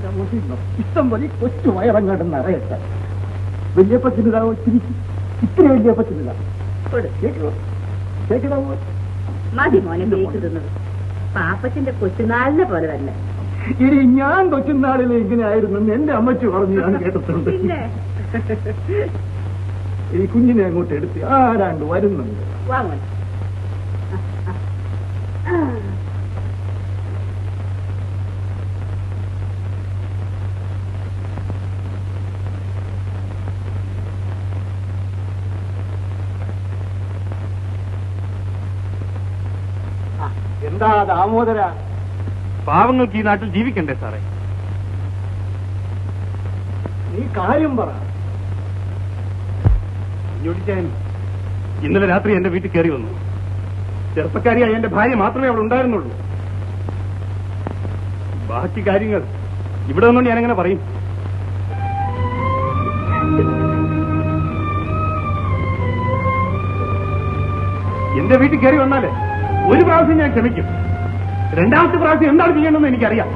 ഇഷ്ടം പോലെ കൊച്ചു വയറങ്ങാട്ട് നിറയട്ടെ. വലിയപ്പച്ചിനിതാ ഒത്തിരി ഇത്ര വലിയപ്പച്ചിനിതാ കേൾക്കണോ? മതി മോനെ ബേക്ക് തിന്നത്. പാപ്പത്തിന്റെ കൊച്ചുനാളിനെ പോലെ തന്നെ. ഇനി ഞാൻ കൊച്ചുനാളിൽ ഇങ്ങനെ ആയിരുന്നു എന്റെ അമ്മച്ചി പറഞ്ഞു ഞാൻ കേട്ടിട്ടുണ്ട്. ഇനി കുഞ്ഞിനെ അങ്ങോട്ട് എടുത്ത് ആരാണ്ട് വരുന്നുണ്ട്. വാ മോനെ. എന്താ ദാമോദര? പാവങ്ങൾക്ക് ഈ നാട്ടിൽ ജീവിക്കണ്ടേ സാറേ? നീ കാര്യം പറ. ഇന്നലെ രാത്രി എന്റെ വീട്ടിൽ കയറി വന്നു. ചെറുപ്പക്കാരിയായ എന്റെ ഭാര്യ മാത്രമേ അവിടെ ഉണ്ടായിരുന്നുള്ളൂ. ബാക്കി കാര്യങ്ങൾ ഇവിടെ നിന്നുകൊണ്ട് ഞാനെങ്ങനെ പറയും? എന്റെ വീട്ടിൽ കയറി വന്നാലേ ഒരു പ്രാവശ്യം ഞാൻ ക്ഷമിക്കും. രണ്ടാമത്തെ പ്രാവശ്യം എന്താണ് ചെയ്യണമെന്ന് എനിക്കറിയാം.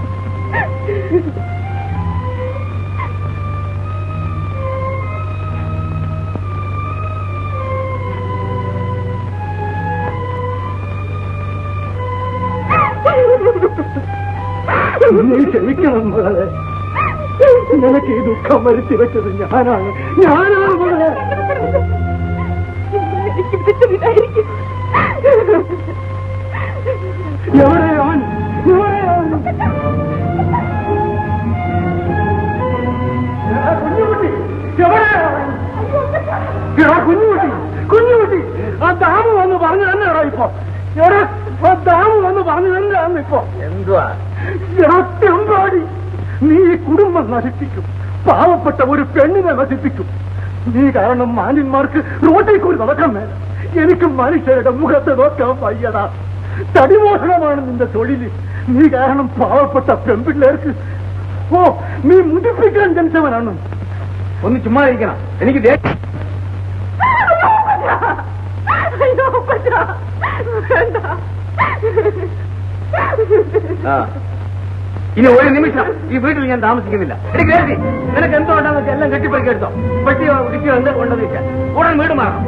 നീ ക്ഷമിക്കണം മകളെ. നിനക്ക് ഈ ദുഃഖം വരുത്തി വെച്ചത് ഞാനാണ് മകളെ. എവിടെയാണ് കുഞ്ഞുകുട്ടി? ആ ദാമു വന്ന് പറഞ്ഞു തന്നെയാണോ ഇപ്പൊ? ആ ദാമു വന്ന് പറഞ്ഞു തന്നെയാണ് ഇപ്പൊ. എന്തുവാ തെമ്പാടി, നീ ഈ കുടുംബം നശിപ്പിക്കും. പാവപ്പെട്ട ഒരു പെണ്ണിനെ നശിപ്പിക്കും. നീ കാരണം മാന്യന്മാർക്ക് റോട്ടിൽ കൂടി നടക്കാൻ വേണം. എനിക്ക് മനുഷ്യരുടെ മുഖത്ത് നോക്കാൻ വയ്യടാ. തടിമോഷണമാണ് നിന്റെ തൊഴില്. നീ കാരണം പാവപ്പെട്ട പെൺപിള്ളേർക്ക് നീ മുടിപ്പിക്കാൻ ജനിച്ചവനാണ്. ഒന്ന് ചുമ്മാ ഇരിക്കണം. എനിക്ക് ഇനി ഒരു നിമിഷം ഈ വീട്ടിൽ ഞാൻ താമസിക്കുന്നില്ല. എനിക്ക് കേൾക്കി നിനക്ക് എന്തോ ഉണ്ടെന്ന് വെച്ചാൽ എല്ലാം കെട്ടിപ്പറിക്ക് എടുത്തോ. പട്ടിയോ ഉടുക്കിയോ എന്ത് കൊണ്ടെന്ന് വെച്ചാൽ ഉടൻ വീട് മാറണം.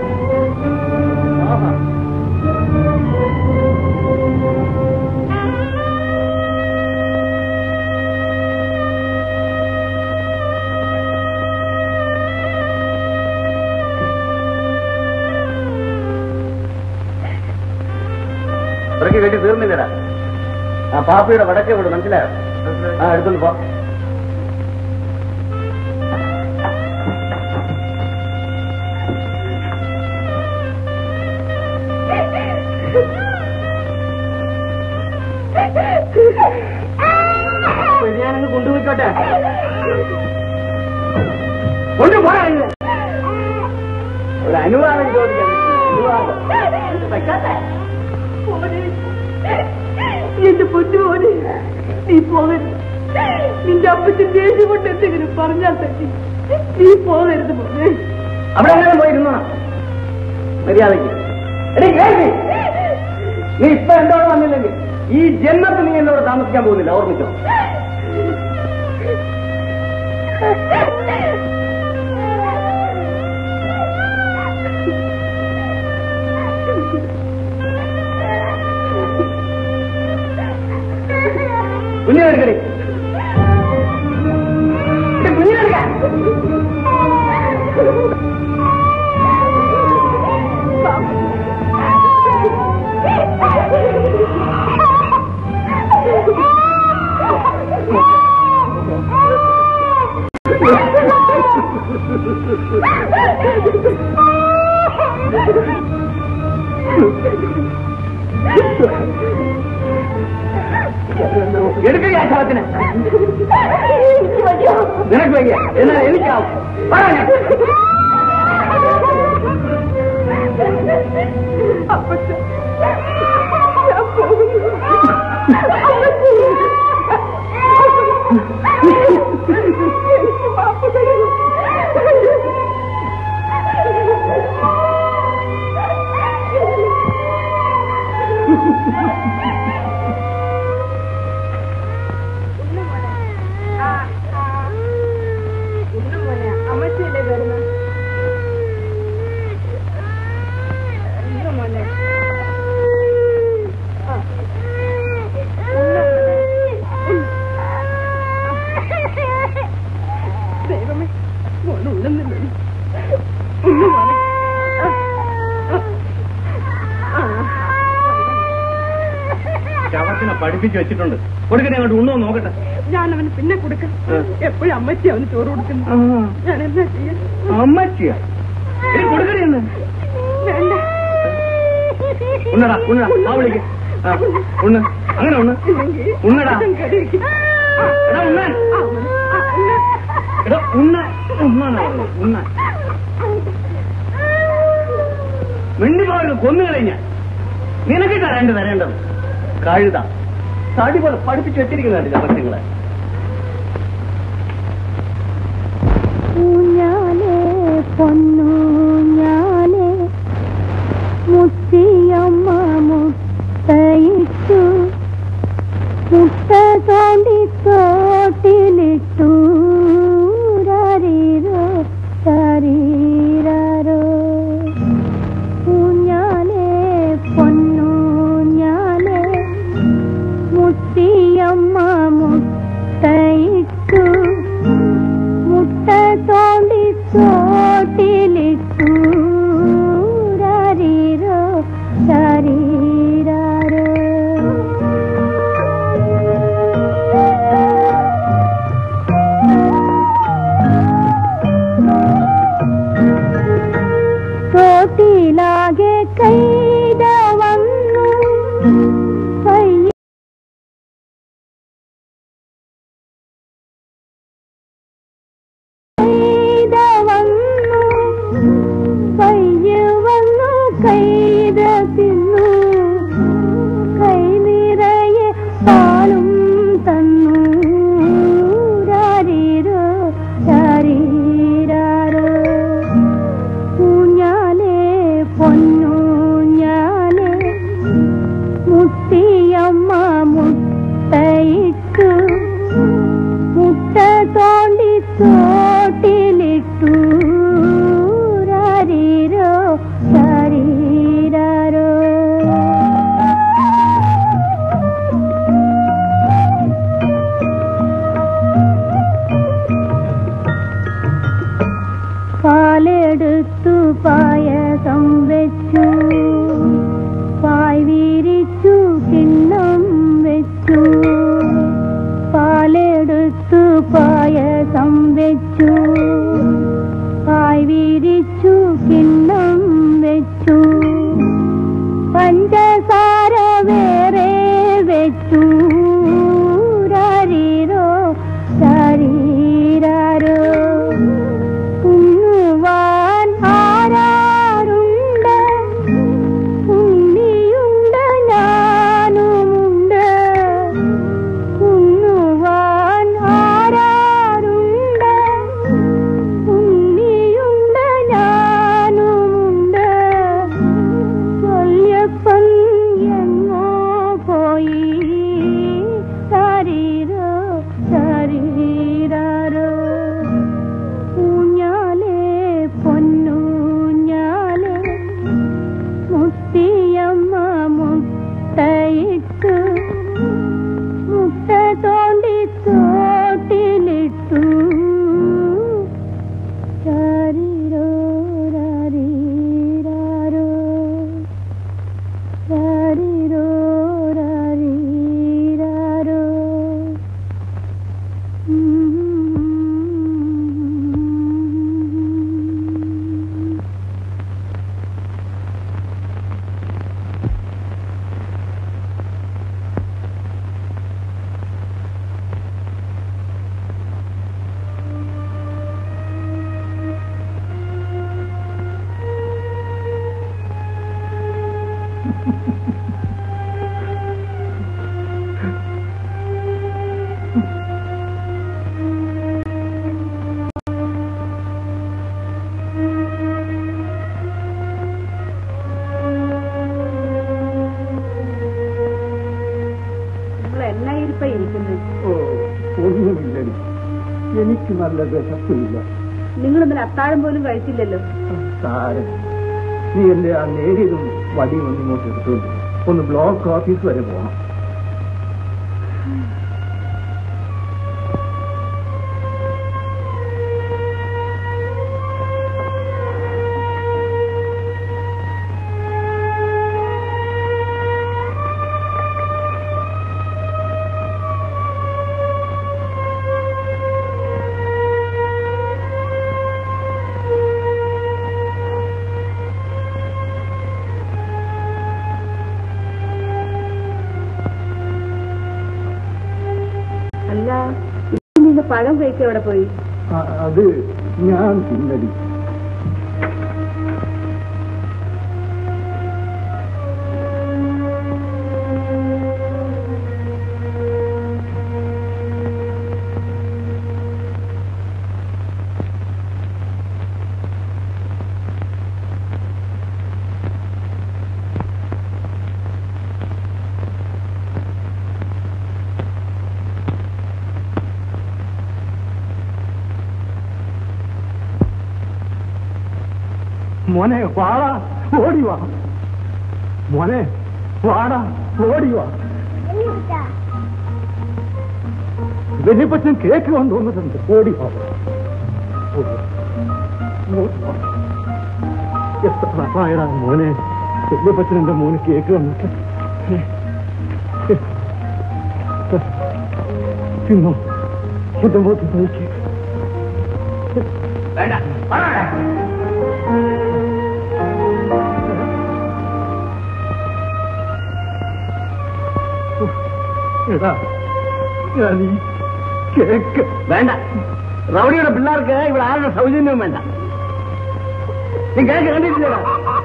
ഇറക്കി കെട്ടി തീർന്നില്ലടാ. ആ പാപ്പയുടെ വടക്കേ വിട്, മനസ്സിലായോ? ആ എടുത്തോണ്ട് പോ. ഞാനങ്ങ് കൊണ്ടുപോയിക്കോട്ടെ. കൊണ്ടുപോകാൻ ഒരു അനുവാദം ചോദിക്കാൻ. എന്റെ പൊന്നുമോനെ, നീ പോകരുത്. നിന്റെ അപ്പച്ചൻ ദേഷ്യം കൊണ്ട് എന്തെങ്കിലും പറഞ്ഞാൽ തന്നെ നീ പോകരുത് മോനെ. അവിടെ അങ്ങനെ പോയിരുന്നോ മര്യാദയ്ക്ക്? നീ ഇപ്പൊ എന്നോട് വന്നില്ലെങ്കിൽ ഈ ജന്മത്തിൽ നീ എന്നോട് താമസിക്കാൻ പോകുന്നില്ല, ഓർമ്മിച്ചോ? കുഞ്ഞിനെടുക്കണേ, കുഞ്ഞിനെടുക്കാൻ. എടുക്കുക ആ ശവത്തിന്. നിനക്ക് വയ്യ, എന്നാൽ എനിക്കാവും. അടുപ്പിച്ച് വെച്ചിട്ടുണ്ട്. കൊടുക്കണേ, അങ്ങോട്ട് ഉണ്ടോ നോക്കട്ടെ. ഞാൻ അവന് പിന്നെ കൊടുക്കാം. എപ്പോഴും അമ്മച്ചി അവന് ചോറ് കൊടുക്കുന്നു. ഞാൻ എന്താ ചെയ്യാ? അമ്മച്ചിയാ കൊടുക്കണേ എന്ന് വേണ്ട. ഉണ്ണടാ ഉണ്ണ ആ വിളിക്ക ഉണ്ണ് അങ്ങനെ ഉണ്ണ് ഉണ്ണടാ എടാ ഉണ്ണാൻ എടാ ഉണ്ണ ഉണ്ണാണോ ഉണ്ണ മിണ്ടിപ്പോയത് കൊന്നു കളഞ്ഞ നിനക്കിട്ടാ രണ്ട് തരേണ്ടത്. കഴുത തടി പോലെ പഠിപ്പിച്ച് വെച്ചിരിക്കുന്നുണ്ട് ജപത്യങ്ങളെ. പൊന്നൂഞ്ഞാലേ മുത്തിയമ്മ മുത്തയിട്ടു മുത്ത തോണ്ടി തോട്ടിലിട്ടു രാരീരോ ശരീരോ ഊഞ്ഞാലേ പൊന്നൂഞ്ഞാലേ മുത്തിയമ്മ മുത്തയിട്ടു മുത്ത തോണ്ടി തോട്ടിലിട്ടു രാരീരോ ശരീരോ തോട്ടിലാകെ കൈത വന്നു പയ്യ വന്നു കൈത തിന്നു കൈ നിറയെ പാലും തന്നു രാരീരോ ശരീരോ ഊഞ്ഞാലേ പൊന്നൂഞ്ഞാലേ മുത്തിയമ്മ മുത്തയിട്ടു മുത്ത തോണ്ടി തോട്ടിലിട്ടു രാരീരോ ശരീരോ പാലെടുത്തു പായസം വെച്ചു പായ് വിരിച്ചു കിണ്ണം വെച്ചു പാലെടുത്തു പായസം വെച്ചു പായ് വിരിച്ചു കിണ്ണം വെച്ചു പഞ്ചസാര വേറെ വെച്ചു രാരീരോ ശരീരോ ഉണ്ണുവാൻ ആരാരുണ്ട് ഉണ്ണിയുണ്ട് ഞാനുമുണ്ട് ഉണ്ണുവാൻ ആരാരുണ്ട് ഉണ്ണിയുണ്ട് ഞാനുമുണ്ട് വല്യപ്പൻ എങ്ങോ പോയി ശരീരോ ശരീരോ ഊഞ്ഞാലേ പൊന്നൂഞ്ഞാലേ മുത്തിയമ്മ മുത്തയിട്ടു മുത്ത തോണ്ടി തോട്ടിലിട്ടു ശരീരോ രാരീരോ ശരീരോ രാരീരോ ഒന്നുമില്ലടി, എനിക്ക് നല്ല വിശപ്പില്ല. നിങ്ങൾ ഇന്നലെ അത്താഴം പോലും കഴിച്ചില്ലല്ലോ. താരം നീ എന്റെ ആ നേരിയതും വടിയും ഒന്ന് ഇങ്ങോട്ട് എടുത്തോണ്ട് ഒന്ന് ബ്ലോക്ക് ഓഫീസ് വരെ പോകണം. ഇന്ന് പഴം കഴിച്ച് എവിടെ പോയി? അത് ഞാൻ തിന്നടി. മോനെ വാടാ, ഓടി വാ. മോനെ വാടാ, ഓടി വാ. വലിയപ്പച്ചൻ കേക്ക് കൊണ്ടുവന്നിട്ടുണ്ട്. ഓടി വാ. എത്ര നന്നായടാ മോനെ. വലിയപ്പച്ചൻ എന്റെ മോന് കേക്ക് വന്നിട്ട് തിന്നോ. എന്റെ മോത്ത് കഴിക്ക്. എടാ, ഞാൻ ഈ കേക്ക് വേണ്ട. റൗഡിയുടെ പിള്ളേർക്ക് ഇവിടെ ആരുടെ സൗജന്യവും വേണ്ട. നീ കേക്ക് കണ്ടിട്ടില്ലടാ.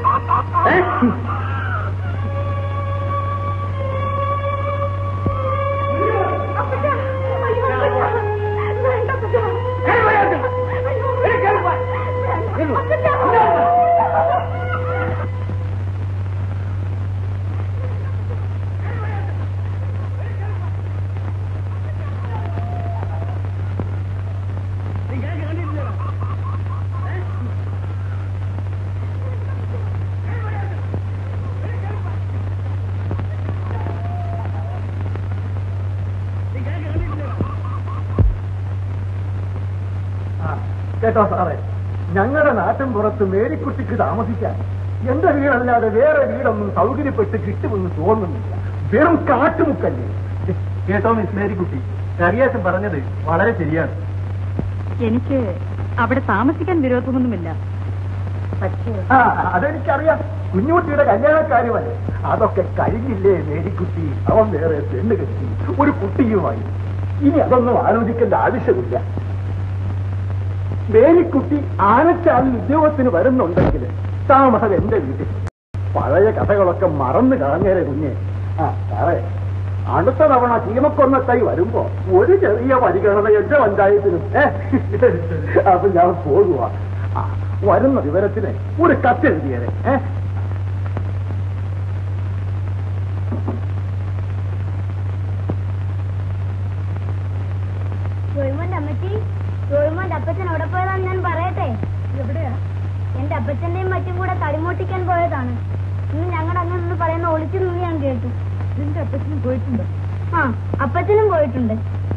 കേട്ടോ സാറേ, ഞങ്ങളുടെ നാട്ടിൻ പുറത്ത് മേരിക്കുട്ടിക്ക് താമസിക്കാൻ എന്റെ വീടല്ലാതെ വേറെ വീടൊന്നും സൗകര്യപ്പെട്ട് കിട്ടുമെന്ന് തോന്നുന്നില്ല. വെറും കാട്ടുമുക്കല്ലേ. കേട്ടോ മിസ് മേരിക്കുട്ടി, കറിയാച്ചൻ പറഞ്ഞത് വളരെ ശരിയാണ്. എനിക്ക് അവിടെ താമസിക്കാൻ വിരോധമൊന്നുമില്ല. പക്ഷേ അതെനിക്കറിയാം. കുഞ്ഞുകുട്ടിയുടെ കല്യാണക്കാര്യമല്ലേ. അതൊക്കെ കഴിഞ്ഞില്ലേ മേരിക്കുട്ടി. അവൻ വേറെ പെണ്ണ് കെട്ടി ഒരു കുട്ടിയുമായി. ഇനി അതൊന്നും ആലോചിക്കേണ്ട ആവശ്യമില്ല. മേരിക്കുട്ടി ആനച്ചാലിൽ ഉദ്യോഗത്തിന് വരുന്നുണ്ടെങ്കിൽ താമസം എന്റെ വീട്ടിൽ. പഴയ കഥകളൊക്കെ മറന്നു കളഞ്ഞേരെ കുഞ്ഞെ. സാറേ, അടുത്ത തവണ ചീമക്കൊന്നത്തായി വരുമ്പോ ഒരു ചെറിയ പരിഗണന എന്റെ പഞ്ചായത്തിനും. അപ്പൊ ഞാൻ പോകുക. വരുന്ന വിവരത്തിന് ഒരു കത്തെഴുതിയേരെ. ജോയിമോന്റെ അപ്പച്ചൻ എവിടെ പോയതാന്ന് ഞാൻ പറയട്ടെ. എവിടെയാ? എന്റെ അപ്പച്ചന്റെയും മറ്റും കൂടെ തടിമോട്ടിക്കാൻ പോയതാണ്. ഇന്ന് ഞങ്ങളുടെ അങ്ങനെ പറയുന്ന ഒളിച്ചു നിന്ന് ഞാൻ കേട്ടു. നിന്റെ അപ്പച്ചനും പോയിട്ടുണ്ട്? ആ, അപ്പച്ചനും പോയിട്ടുണ്ട്.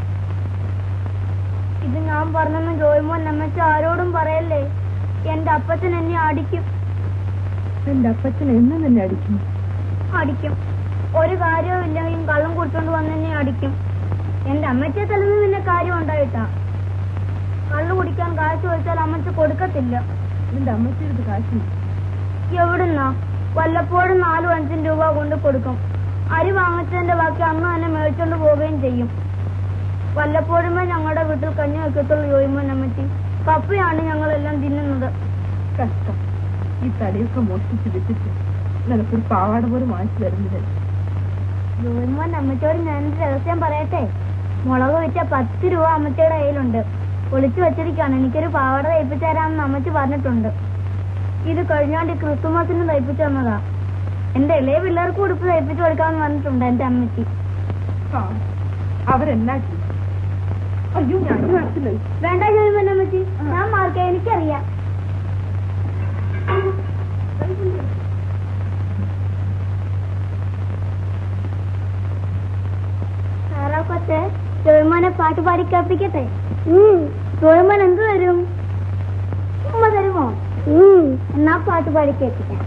ഇത് ഞാൻ പറഞ്ഞെന്ന് ജോയിമോൻ അമ്മച്ച ആരോടും പറയല്ലേ. എന്റെ അപ്പച്ചൻ എന്നെ അടിക്കും. എന്റെ അപ്പച്ചൻ എന്നും തന്നെ അടിക്കും. അടിക്കും. ഒരു കാര്യവും ഇല്ലെങ്കിലും കള്ളം കുടിച്ചോണ്ട് വന്ന് എന്നെ അടിക്കും. എന്റെ അമ്മച്ചയെ തലന്ന് പിന്നെ കാര്യം ഉണ്ടായിട്ടാ. കള്ളു കുടിക്കാൻ കാശ് ചോദിച്ചാൽ അമ്മച്ച കൊടുക്കത്തില്ല. നിന്റെ അമ്മച്ചെടുത്ത് കാശ് എവിടുന്നാ? വല്ലപ്പോഴും 4-5 രൂപ കൊണ്ട് കൊടുക്കും. അരി വാങ്ങിച്ചതിന്റെ ബാക്കി അന്ന് തന്നെ മേടിച്ചോണ്ട് പോവുകയും ചെയ്യും. വല്ലപ്പോഴുമേ ഞങ്ങളുടെ വീട്ടിൽ കഞ്ഞി വെക്കത്തുള്ളൂ ജോയിമോൻ അമ്മച്ചി. കപ്പയാണ് ഞങ്ങളെല്ലാം തിന്നുന്നത്. കഷ്ടം. ഈ തടിയൊക്കെ മോഷ്ടിച്ച് വിറ്റിട്ട് നിനക്കൊരു പാവാട പോലും വാങ്ങിച്ചു തരുന്നില്ല. ജോയിമോൻ അമ്മച്ചോട് ഞാനൊരു രഹസ്യം പറയട്ടെ. മുളക് വിറ്റ 10 രൂപ അമ്മച്ചയുടെ കയ്യിലുണ്ട്. ഒളിച്ചു വെച്ചിരിക്കാണ്. എനിക്കൊരു പാവാട തയ്പ്പിച്ചു തരാമെന്ന് അമ്മച്ചി പറഞ്ഞിട്ടുണ്ട്. ഇത് കഴിഞ്ഞാണ്ട് ക്രിസ്തുമസിന് തയ്പ്പിച്ചു തന്നതാ. എന്റെ ഇളയ പിള്ളേർക്ക് ഉടുപ്പ് തയ്പ്പിച്ചു കൊടുക്കാമെന്ന് പറഞ്ഞിട്ടുണ്ട് എന്റെ അമ്മച്ചി. അവരെന്നാ ചെയ്യും? അയ്യോ, ഞാൻ മനസ്സിലായി. വേണ്ട ജോയിമോൻ അമ്മച്ചി, ഞാൻ മാർക്കാം. എനിക്കറിയാം. സാറാക്കൊത്തെ ജോയിമോനെ പാട്ട് പാടി കേൾപ്പിക്കട്ടെ. ജോയിമോൻ എന്ത് തരും? ഉമ്മ തരുമോ? എന്നാ പാട്ട് പാടി കേൾപ്പിക്കാം.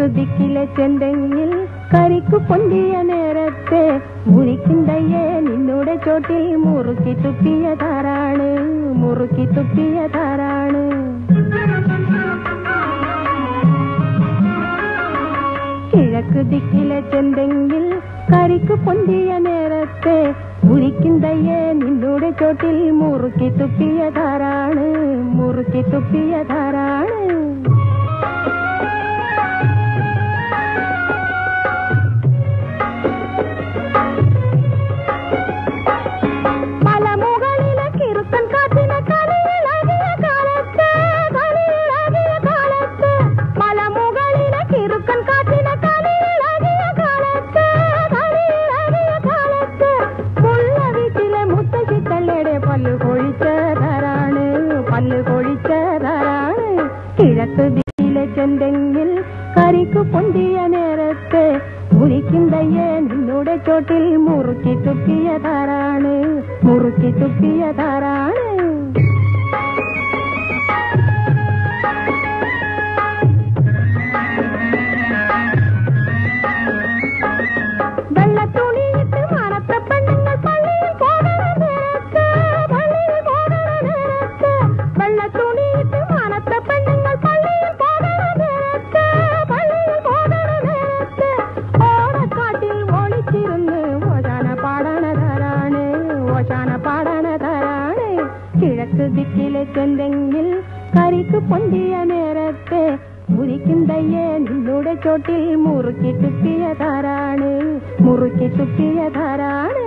കിഴക്ക് ദിക്കിലെ ചെന്തെങ്ങിൽ കരിക്കു പൊന്തിയ നേരത്തെ മുറിക്കിന്തയ്യേ നിന്നോടെ ചോട്ടിൽ മുറുക്കി തുപ്പിയതാരാണ്, മുറുക്കി തുപ്പിയതാരാണ്. കിഴക്ക് ദിക്കിലെ ചെന്തെങ്ങിൽ കരിക്കു പൊന്തിയ നേരത്തെ മുറിക്കിന്തയ്യേ നിന്നോടെ ചോട്ടിൽ മുറുക്കി തുപ്പിയതാരാണ്, മുറുക്കി തുപ്പിയതാരാണ്. മലമുകളിലെ കിറുക്കൻ കാറ്റിനെ കളിയിളകിയ കാലത്ത്, കളിയിളകിയ കാലത്ത്, മലമുകളിലെ കിറുക്കൻ കാറ്റിനെ കളിയിളകിയ കാലത്ത്, കളിയിളകിയ കാലത്ത്, മുള്ള വീട്ടിലെ മുത്തശ്ശിത്തള്ളയുടെ പല്ലു കൊഴിച്ചതാരാണ്, പല്ലു കൊഴിച്ചതാരാണ്. കിഴക്ക് ദിക്കിലെ ചെന്തെങ്ങിൽ കരിക്കു പൊന്തിയ നേരത്തെ മുറിക്കിന്തയ്യേ നിന്നോടെ ചോട്ടിൽ മുറുക്കി തുപ്പിയതാരാണ്, മുറുക്കി തുപ്പിയതാരാണ്. വെള്ളത്തുണിയിട്ട് മാനത്തെ പെണ്ണുങ്ങൾ പള്ളിയിൽ പോകണ നേരത്ത്, പള്ളിയിൽ പോകണ നേരത്ത്, വെള്ളത്തുണിയിട്ട് മാനത്തെ പെണ്ണുങ്ങൾ പള്ളിയിൽ പോകണ നേരത്ത്, പള്ളിയിൽ പോകണ നേരത്ത്, ഓണക്കാട്ടിൽ ഒളിച്ചിരുന്ന് ഓശാന പാടണതാരാണ്, ഓശാന പാടണതാരാണ്. കിഴക്ക് ദിക്കിലെ ചെന്തെങ്ങിൽ കരിക്ക് പൊന്തിയ നേരത്തെ മുറിക്കിന്തയ്യേ നിന്നോടെ ചോട്ടിൽ മുറുക്കി തുപ്പിയതാരാണ്, മുറുക്കി തുപ്പിയതാരാണ്.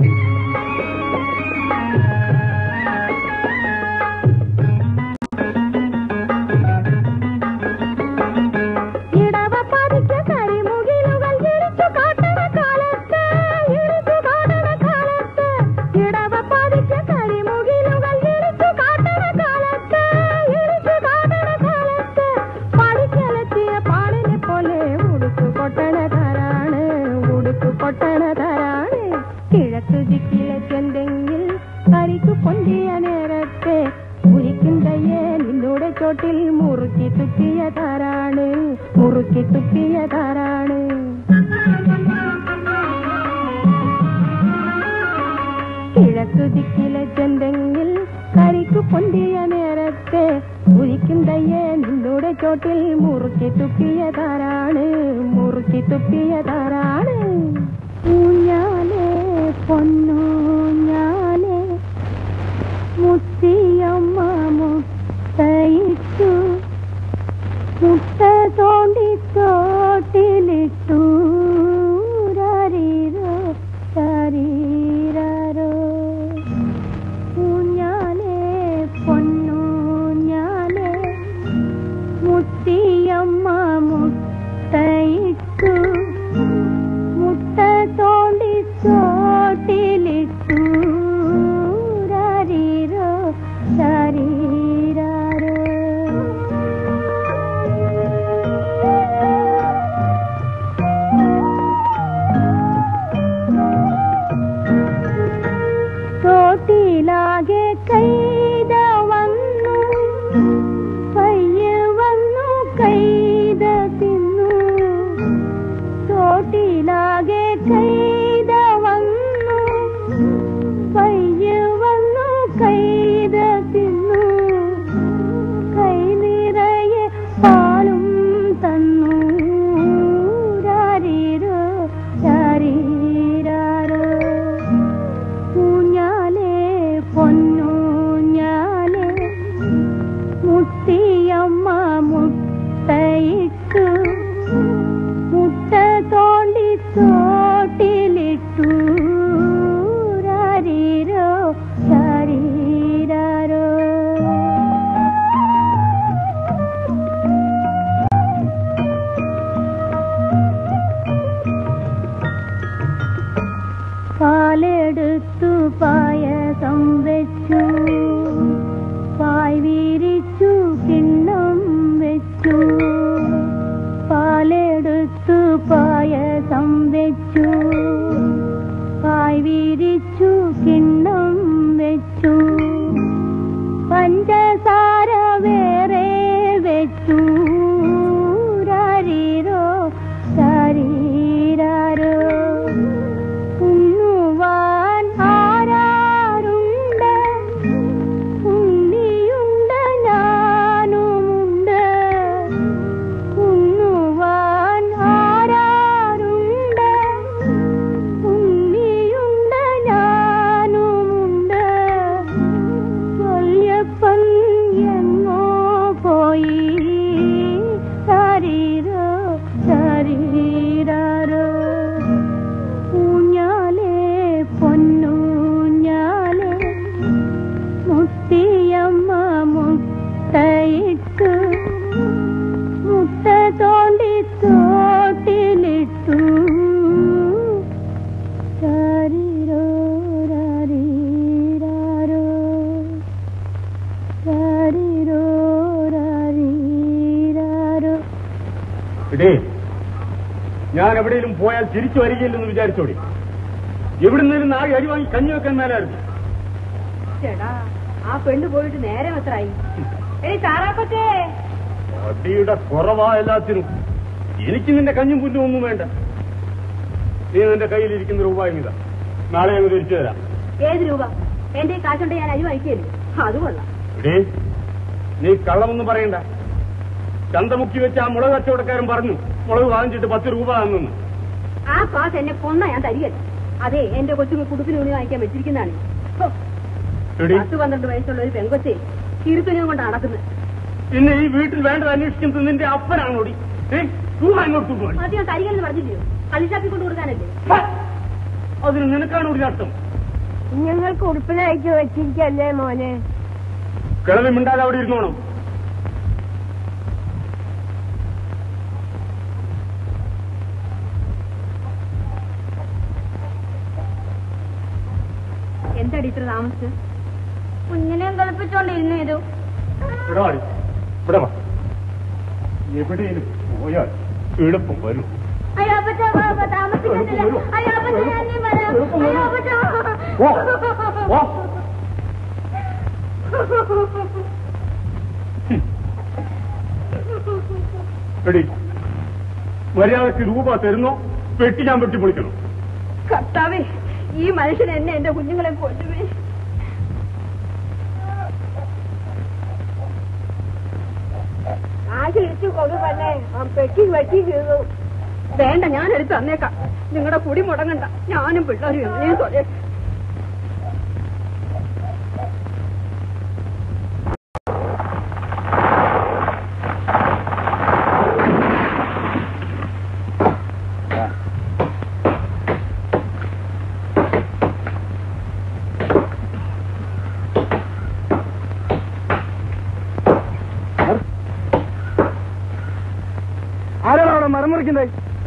ഇടവ പതിക്ക കരിമുകിലുകൾ ഇടിച്ചു കാട്ടണ കാലത്ത്, ഇടിച്ചു കാട്ടണ കാലത്ത്, ഇടവ പതിക്ക കരിമുകിലുകൾ ഇടിച്ചു കാട്ടണ കാലത്ത്, ഇടിച്ചു കാട്ടണ കാലത്ത്, പഠിക്കലെത്തിയ പാടിനെ പോലെ ഉടുക്കു കൊട്ടണതാരാണ്, ഉടുക്കു കൊട്ടണതാരാണ്. കിഴക്ക് ദിക്കിലെ ചെന്തെങ്ങിൽ കരിക്കു പൊന്തിയ നേരത്തെ മുറിക്കിന്തയ്യേ നിന്നോടെ ചോട്ടിൽ മുറുക്കി തുപ്പിയതാരാണ്, മുറുക്കി തുപ്പിയതാരാണ്. കിഴക്ക് ദിക്കിലെ ചെന്തെങ്ങിൽ കരിക്കു പൊന്തിയ നേരത്തെ മുറിക്കിന്തയ്യേ നിന്നോടെ ചോട്ടിൽ മുറുക്കി തുപ്പിയതാരാണ്, മുറുക്കി തുപ്പിയതാരാണ്. ഊഞ്ഞാലേ പൊന്നൂഞ്ഞാലേ മുത്തിയമ്മ മുത്തയിട്ടു, മുട്ട തോണ്ടി തോട്ടിലിട്ടു, രാരീരോ രാരീരാരോ. ഊഞ്ഞാലേ പൊന്നൂഞ്ഞാലേ മുത്തിയമ്മ മുത്തയിട്ടു, മുട്ട തോണ്ടി തോട്ടിലിട്ടു, രാരീരോ രാരീരാരോ. ഇടേ, ഞാൻ എവിടെയെങ്കിലും പോയാൽ തിരിച്ചു വരികയില്ലെന്ന് വിചാരിച്ചോടി. എവിടുന്നേലും 4 അരി വാങ്ങി കഞ്ഞി വെക്കാൻ മേലായിരുന്നു. ചേടാ, ആ പെണ്ണ് പോയിട്ട് നേരം എത്രയായി? താറാപ്പറ്റേ, അടിയുടെ കുറവാ എല്ലാത്തിനും. എനിക്ക് നിന്റെ കഞ്ഞും പുല്ലും ഒന്നും വേണ്ട. നീ നിന്റെ കയ്യിലിരിക്കുന്ന രൂപ ഇതാ, നാളെ അങ്ങ് തിരിച്ചു തരാം. ഏത് രൂപ? എന്റെ കാശുണ്ട്, ഞാൻ അരി വാങ്ങിക്കല്ലേ. അത് കൊള്ളാം. ഇടേ, നീ കള്ളമൊന്നും പറയണ്ട. ചന്തമുക്കി വെച്ച് ആ മുളക് കച്ചവടക്കാരൻ പറഞ്ഞു മുളക് വാങ്ങിച്ചിട്ട് 10 രൂപ തന്നു. ആ കാശ് എന്നെ കൊന്ന ഞാൻ തരികല്ല. അതെ, എന്റെ കൊച്ചുങ്ങൾ കുടുപ്പിന് തുണി വാങ്ങിക്കാൻ വെച്ചിരിക്കുന്നതാണ്. 10-12 വയസ്സുള്ള ഒരു പെങ്കൊച്ചെ തിരുത്തുനിയും കൊണ്ട് നടക്കുന്നത്. പിന്നെ ഈ വീട്ടിൽ വേണ്ടത് അന്വേഷിക്കുന്നത് നിന്റെ അപ്പനാണോടി? അത് ഞാൻ തരികയെന്ന് പറഞ്ഞില്ലയോ? കളിഷാപ്പി കൊണ്ട് കൊടുക്കാനല്ലേ? അതിന് നിനക്കാണോടി നഷ്ടം? ഞങ്ങൾക്ക് ഉടുപ്പിനയച്ചു വെച്ചിരിക്കല്ലേ മോനെ. കിളവി മിണ്ടാതെ അവിടെ ഇരുന്നോണം. എന്താടി ഇത്ര താമസിച്ച്? കുഞ്ഞിനെയും കളിപ്പിച്ചോണ്ടിരുന്നു ഇത്. എവിടെയും പോയാൽ എളുപ്പം വരും. അയ്യോ അപ്പച്ചാ, താമസിക്കത്തില്ല. അയ്യോ അപ്പച്ചാ, ഞാൻ ഇനി വരാം. അയ്യോ അപ്പച്ചാ. എടി, മര്യാദക്ക് രൂപ തരുന്നോ പെട്ടി ഞാൻ വെട്ടിപ്പൊളിക്കണം. കർത്താവേ, ഈ മനുഷ്യൻ എന്നെ എന്റെ കുഞ്ഞുങ്ങളെ കൊല്ലുവേ. ആശിച്ചു കൊടുവല്ലേ, പെട്ടി വെട്ടി ചെയ്തു. വേണ്ട, ഞാൻ എടുത്ത് തന്നേക്കാം. നിങ്ങളുടെ കുടി മുടങ്ങണ്ട. ഞാനും പിള്ളേരും എങ്ങനെയും തൊഴേ. ആരാണ് അവിടെ മരം മുറിക്കുന്നത്?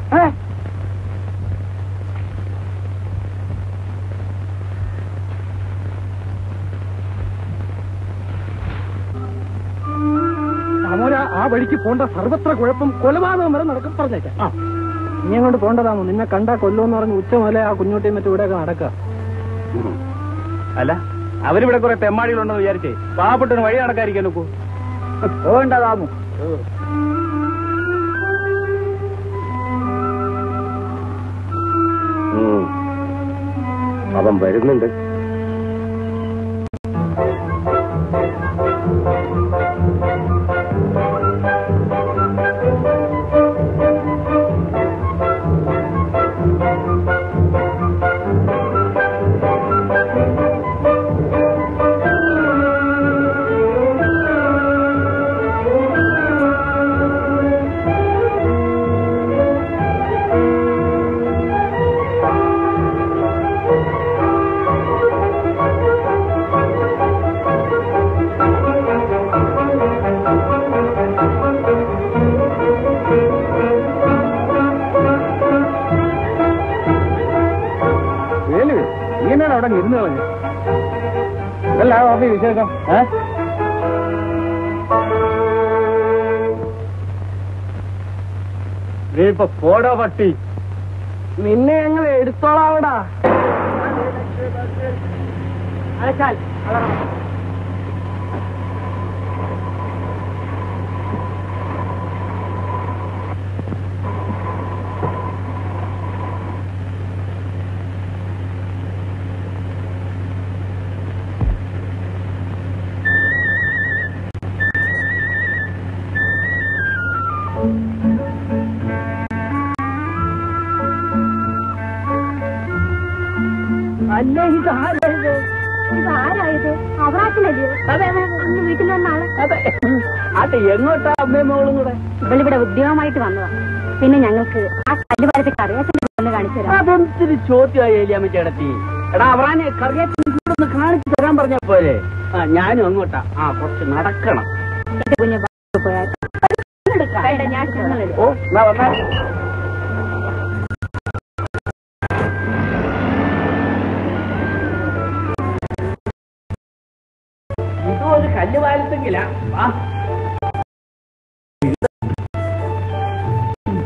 അമോന, ആ വഴിക്ക് പോണ്ട സർവത്ര കുഴപ്പം കൊലപാതകം വരെ നടക്കും പറഞ്ഞേക്കാം. നീ അങ്ങോട്ട് പോണ്ടതാമോ? നിന്നെ കണ്ടാ കൊല്ലുമെന്ന് പറഞ്ഞ് ഉച്ച മുതലേ ആ കുഞ്ഞോട്ടിയും മറ്റും ഇവിടെയൊക്കെ നടക്കുക. അല്ല, അവരിവിടെ കുറെ തെമ്മാടികളുണ്ടെന്ന് വിചാരിച്ചേ പാവപ്പെട്ടൊരു വഴി നടക്കാതിരിക്കാൻ നോക്കൂ. വേണ്ടതാമോ? അവൻ വരുന്നുണ്ട്. അവിടെ ഇരുന്ന് കളഞ്ഞു. ഇതല്ല ഓഫീ വിശേഷം. നീ ഇപ്പൊ പോടോ പട്ടി. നിന്നെ ഞങ്ങൾ എടുത്തോളാവടാ. അല്ലേ, ഇതാരായത്? ഇതാരായത്? അവറാക്കിനല്ലയോ? ഇന്ന് വീട്ടിൽ വന്നാള്. അതെ, എങ്ങോട്ടാ അമ്മയും മോളും കൂടെ? ഇവളിവിടെ ഉദ്യോഗമായിട്ട് വന്നതാ. പിന്നെ ഞങ്ങൾക്ക് ആ കല്ലുപാലത്തെ കറിയാച്ചന്റെ ഒന്ന് കാണിച്ചു തരാം. അതെന്തൊരു ചോദ്യമായി ഏലിയാമ്മ ചേട്ടത്തി. എടാ അവറാനെ കറിയാച്ചൊന്ന് കാണിച്ചു തരാൻ പറഞ്ഞ പോലെ. ഞാനും അങ്ങോട്ടാ. കുറച്ച് നടക്കണം. എന്റെ കുഞ്ഞ് പോയാൽ ഞാൻ ചെന്നല്ലേ. ഓ, എന്നാ വന്നാ. ഇതൊരു കല്ല് വാലത്തെങ്കിലാ.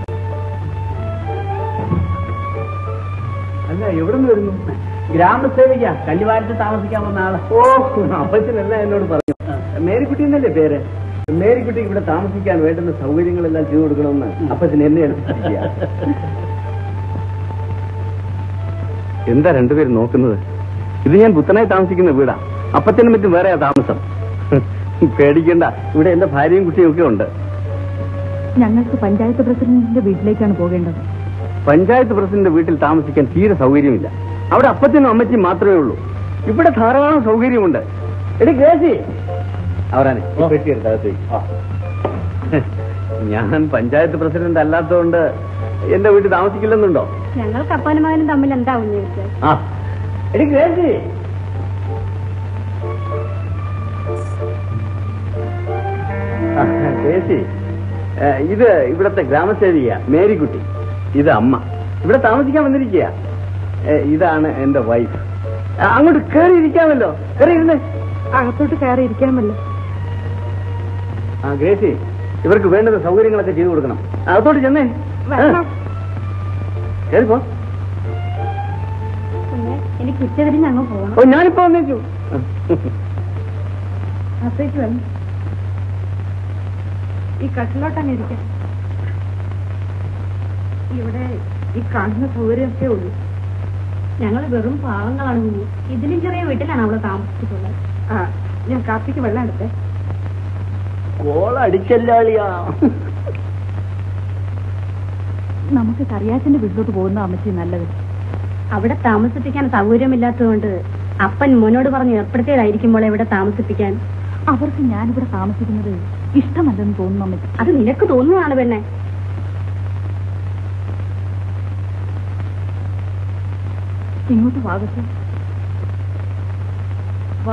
ഗ്രാമസേവിക കല്ലുവാരത്ത് താമസിക്കാൻ വന്ന ആള്. ഓ, അപ്പച്ചനെല്ലാം എന്നോട് പറഞ്ഞു. മേരിക്കുട്ടി എന്നല്ലേ പേര്? മേരിക്കുട്ടിക്ക് ഇവിടെ താമസിക്കാൻ വേണ്ടുന്ന സൗകര്യങ്ങളെല്ലാം ചെയ്തു കൊടുക്കണമെന്ന് അപ്പച്ചൻ എന്നെ എടുത്തിരിക്കുക. എന്താ രണ്ടുപേരും നോക്കുന്നത്? ഇത് ഞാൻ പുത്തനായി താമസിക്കുന്ന വീടാ. അപ്പച്ചനും മറ്റും വേറെയാ താമസം. പേടിക്കണ്ട, ഇവിടെ എന്റെ ഭാര്യയും കുട്ടിയും ഒക്കെ ഉണ്ട്. ഞങ്ങൾക്ക് പഞ്ചായത്ത് പ്രസിഡന്റിന്റെ വീട്ടിലേക്കാണ് പോകേണ്ടത്. പഞ്ചായത്ത് പ്രസിഡന്റ് വീട്ടിൽ താമസിക്കാൻ തീരെ സൗകര്യമില്ല. അവിടെ അപ്പച്ചനും അമ്മച്ചിയും മാത്രമേ ഉള്ളൂ. ഇവിടെ ധാരാളം സൗകര്യമുണ്ട്. എടി ഗ്രേസി, അവരാണ് ഞാൻ പഞ്ചായത്ത് പ്രസിഡന്റ് അല്ലാത്തതുകൊണ്ട് എന്റെ വീട്ടിൽ താമസിക്കില്ലെന്നുണ്ടോ? ഞങ്ങൾക്ക് അപ്പനും മകനും തമ്മിൽ എന്താ ഉന്നയിച്ചത്? ആ, എടി ഗ്രേസി, ഗ്രേസി, ഇത് ഇവിടത്തെ ഗ്രാമസേവിക മേരിക്കുട്ടി. ഇത് അമ്മ. ഇവിടെ താമസിക്കാൻ വന്നിരിക്കുക. ഇതാണ് എന്റെ വൈഫ്. അങ്ങോട്ട് കയറി ഇരിക്കാമല്ലോ. കയറി ഇരുന്നേ. അകത്തോട്ട് കയറി ഇരിക്കാമല്ലോ. ആ ഗ്രേസി, ഇവർക്ക് വേണ്ടുന്ന സൗകര്യങ്ങളൊക്കെ ചെയ്തു കൊടുക്കണം. അകത്തോട്ട് ചെന്നേ. കയറിപ്പോ. എനിക്ക് ഉച്ചതിരിഞ്ഞ് അങ്ങ് പോകണം. ഓ, ഞാനിപ്പോ വന്നേക്കൂ. അപ്പേക്ക് വന്നു. ഈ കട്ടിലോട്ടങ്ങ് ഇരിക്കാം. ഇവിടെ ഈ കാണുന്ന സൗകര്യമൊക്കെ ഉള്ളൂ. ഞങ്ങൾ വെറും പാവങ്ങളാണ്. ഇതിലും ചെറിയ വീട്ടിലാണ് അവളെ താമസിച്ചിട്ടുള്ളത്. ആ, ഞാൻ കാപ്പിക്ക് വെള്ളം എടുത്തേ. കോളടിച്ചല്ലാളിയാ. നമുക്ക് കറിയാച്ചന്റെ വീട്ടിലോട്ട് പോകുന്ന അമ്മച്ചി നല്ലത്. അവിടെ താമസിപ്പിക്കാൻ സൗകര്യമില്ലാത്തതുകൊണ്ട് അപ്പൻ മോനോട് പറഞ്ഞ് ഏർപ്പെടുത്തിയതായിരിക്കുമ്പോൾ ഇവിടെ താമസിപ്പിക്കാൻ. അവർക്ക് ഞാനിവിടെ താമസിക്കുന്നത് ഇഷ്ടമല്ലെന്ന് തോന്നുന്നു അമ്മച്ചി. അത് നിനക്ക് തോന്നുന്നതാണ് പെണ്ണെ. ഇങ്ങോട്ട് വാഗത്ത് വാ.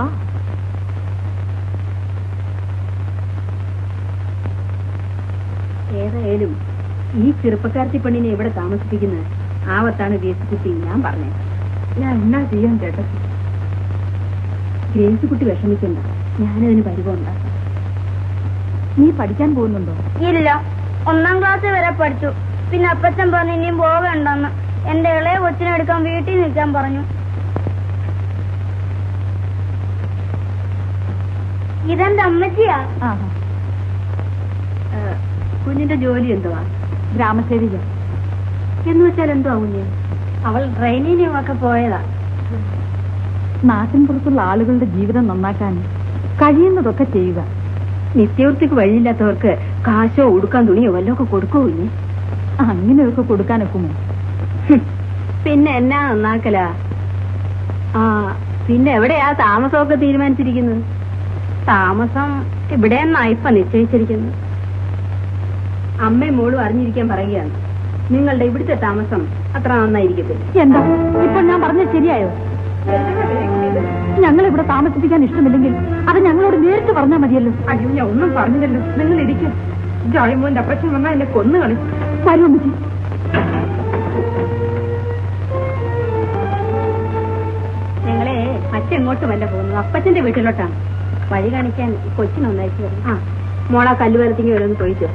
ഏതായാലും ഈ ചെറുപ്പക്കാരത്തി പെണ്ണിനെ ഇവിടെ താമസിപ്പിക്കുന്നത് ആവത്താണ് ഗ്രേസിക്കുട്ടി. ഞാൻ പറഞ്ഞേക്കാം. ഞാൻ എന്നാ ചെയ്യാൻ ചേട്ടാ? ഗ്രേസിക്കുട്ടി വിഷമിക്കണ്ട, ഞാനതിന് പരിവമുണ്ടാക്കാം. നീ പഠിക്കാൻ പോകുന്നുണ്ടോ? ഇല്ല, 1ാം ക്ലാസ് വരെ പഠിച്ചു. പിന്നെ അപ്പച്ചൻ പറഞ്ഞു ഇനിയും പോകണ്ടെന്ന്. എന്റെ ഇളയ കൊച്ചിനെ എടുക്കാൻ വീട്ടിൽ നിൽക്കാൻ പറഞ്ഞു. ഇതെന്റെ അമ്മച്ചിയാ. കുഞ്ഞിന്റെ ജോലി എന്തുവാ? ഗ്രാമസേവിക. എന്ന് വെച്ചാൽ എന്തുവാ കുഞ്ഞ്? അവൾ ട്രെയിനിനും ഒക്കെ പോയതാ. നാട്ടിൻ പുറത്തുള്ള ആളുകളുടെ ജീവിതം നന്നാക്കാൻ കഴിയുന്നതൊക്കെ ചെയ്യുക. നിത്യവൃത്തിക്ക് വഴിയില്ലാത്തവർക്ക് കാശോ ഉടുക്കാൻ തുണിയോ വല്ലതൊക്കെ കൊടുക്കോ കുഞ്ഞ്? അങ്ങനെയൊക്കെ കൊടുക്കാനൊക്കുമോ? പിന്നെ എന്നാ നന്നാക്കല? ആ, പിന്നെ എവിടെയാ താമസമൊക്കെ തീരുമാനിച്ചിരിക്കുന്നത്? താമസം ഇവിടെ എന്നാ ഇപ്പൊ നിശ്ചയിച്ചിരിക്കുന്നത്. അമ്മയും മോളും അറിഞ്ഞിരിക്കാൻ പറയുകയാണ്. നിങ്ങളുടെ ഇവിടുത്തെ താമസം അത്ര നന്നായിരിക്കത്തില്ല. എന്താ ഇപ്പൊ ഞാൻ പറഞ്ഞത് ശരിയായോ? ഞങ്ങൾ ഇവിടെ താമസിപ്പിക്കാൻ ഇഷ്ടമില്ലെങ്കിൽ അത് ഞങ്ങളോട് നേരിട്ട് പറഞ്ഞാൽ മതിയല്ലോ. അയ്യോ, ഞാൻ ഒന്നും പറഞ്ഞില്ലല്ലോ. നിങ്ങൾ ഇരിക്കും. ജോയ്മോന്റെ അപ്പച്ചൻ വന്നാൽ എന്നെ കൊന്നു കളി. വരൂ അമ്മച്ചി. ഞങ്ങളെ അച്ഛൻ എങ്ങോട്ടുമല്ല പോകുന്നത്, അപ്പച്ചന്റെ വീട്ടിലോട്ടാണ്. വഴി കാണിക്കാൻ കൊച്ചിനൊന്നയച്ചു വരും. ആ, മോളാ കല്ലുവരത്തിങ്ങി വരൊന്ന് ചോദിച്ചോ.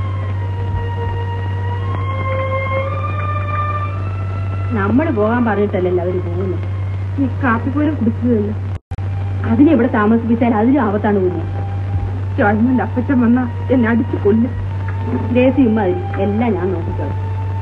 നമ്മൾ പോകാൻ പറഞ്ഞിട്ടല്ലല്ലോ അവര് പോകുന്നു. ഈ കാപ്പിപ്പോലും കുടിച്ചതല്ല. അതിനെ ഇവിടെ താമസിപ്പിച്ചാൽ അതിലും ആപത്താണ് കുഞ്ഞ്. ജോയ്മോന്റെ അപ്പച്ചൻ വന്നാ എന്നെ അടിച്ചു കൊല്ലും. ദേശീയ എല്ലാം ഞാൻ നോക്കിക്കോളാം.